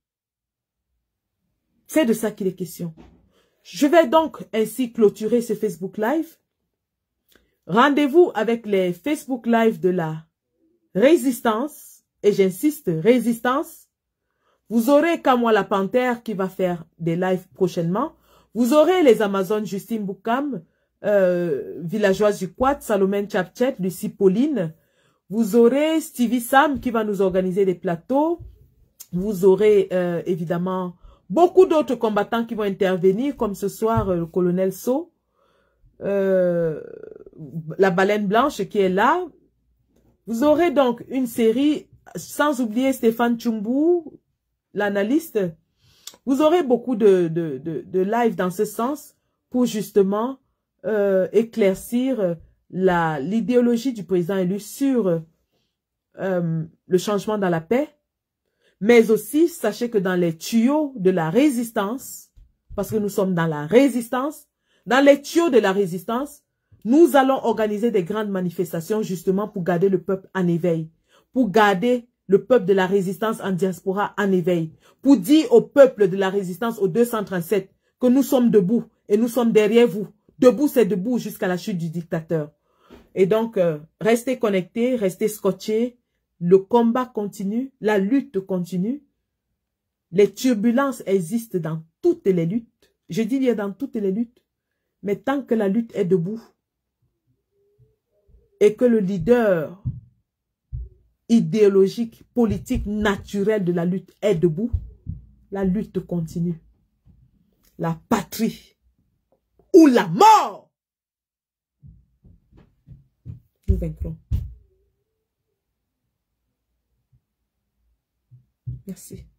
C'est de ça qu'il est question. Je vais donc ainsi clôturer ce Facebook Live. Rendez-vous avec les Facebook Live de la résistance. Et j'insiste, résistance. Vous aurez Kamwa la Panthère qui va faire des lives prochainement. Vous aurez les Amazones Justine Boukam, villageoise du Quad, Salomène Chapchet, Lucie Pauline. Vous aurez Stevie Sam qui va nous organiser des plateaux. Vous aurez évidemment beaucoup d'autres combattants qui vont intervenir, comme ce soir le colonel So, la baleine blanche qui est là. Vous aurez donc une série, sans oublier Stéphane Tchumbu, l'analyste. Vous aurez beaucoup de lives dans ce sens pour justement éclaircir l'idéologie du président élu sur le changement dans la paix. Mais aussi, sachez que dans les tuyaux de la résistance, parce que nous sommes dans la résistance, dans les tuyaux de la résistance, nous allons organiser des grandes manifestations justement pour garder le peuple en éveil, pour garder le peuple de la résistance en diaspora en éveil, pour dire au peuple de la résistance au 237 que nous sommes debout et nous sommes derrière vous. Debout, c'est debout jusqu'à la chute du dictateur. Et donc, restez connectés, restez scotchés. Le combat continue, la lutte continue. Les turbulences existent dans toutes les luttes. Je dis bien dans toutes les luttes. Mais tant que la lutte est debout et que le leader idéologique, politique, naturel de la lutte est debout, la lutte continue. La patrie ou la mort. Nous vaincrons. Merci.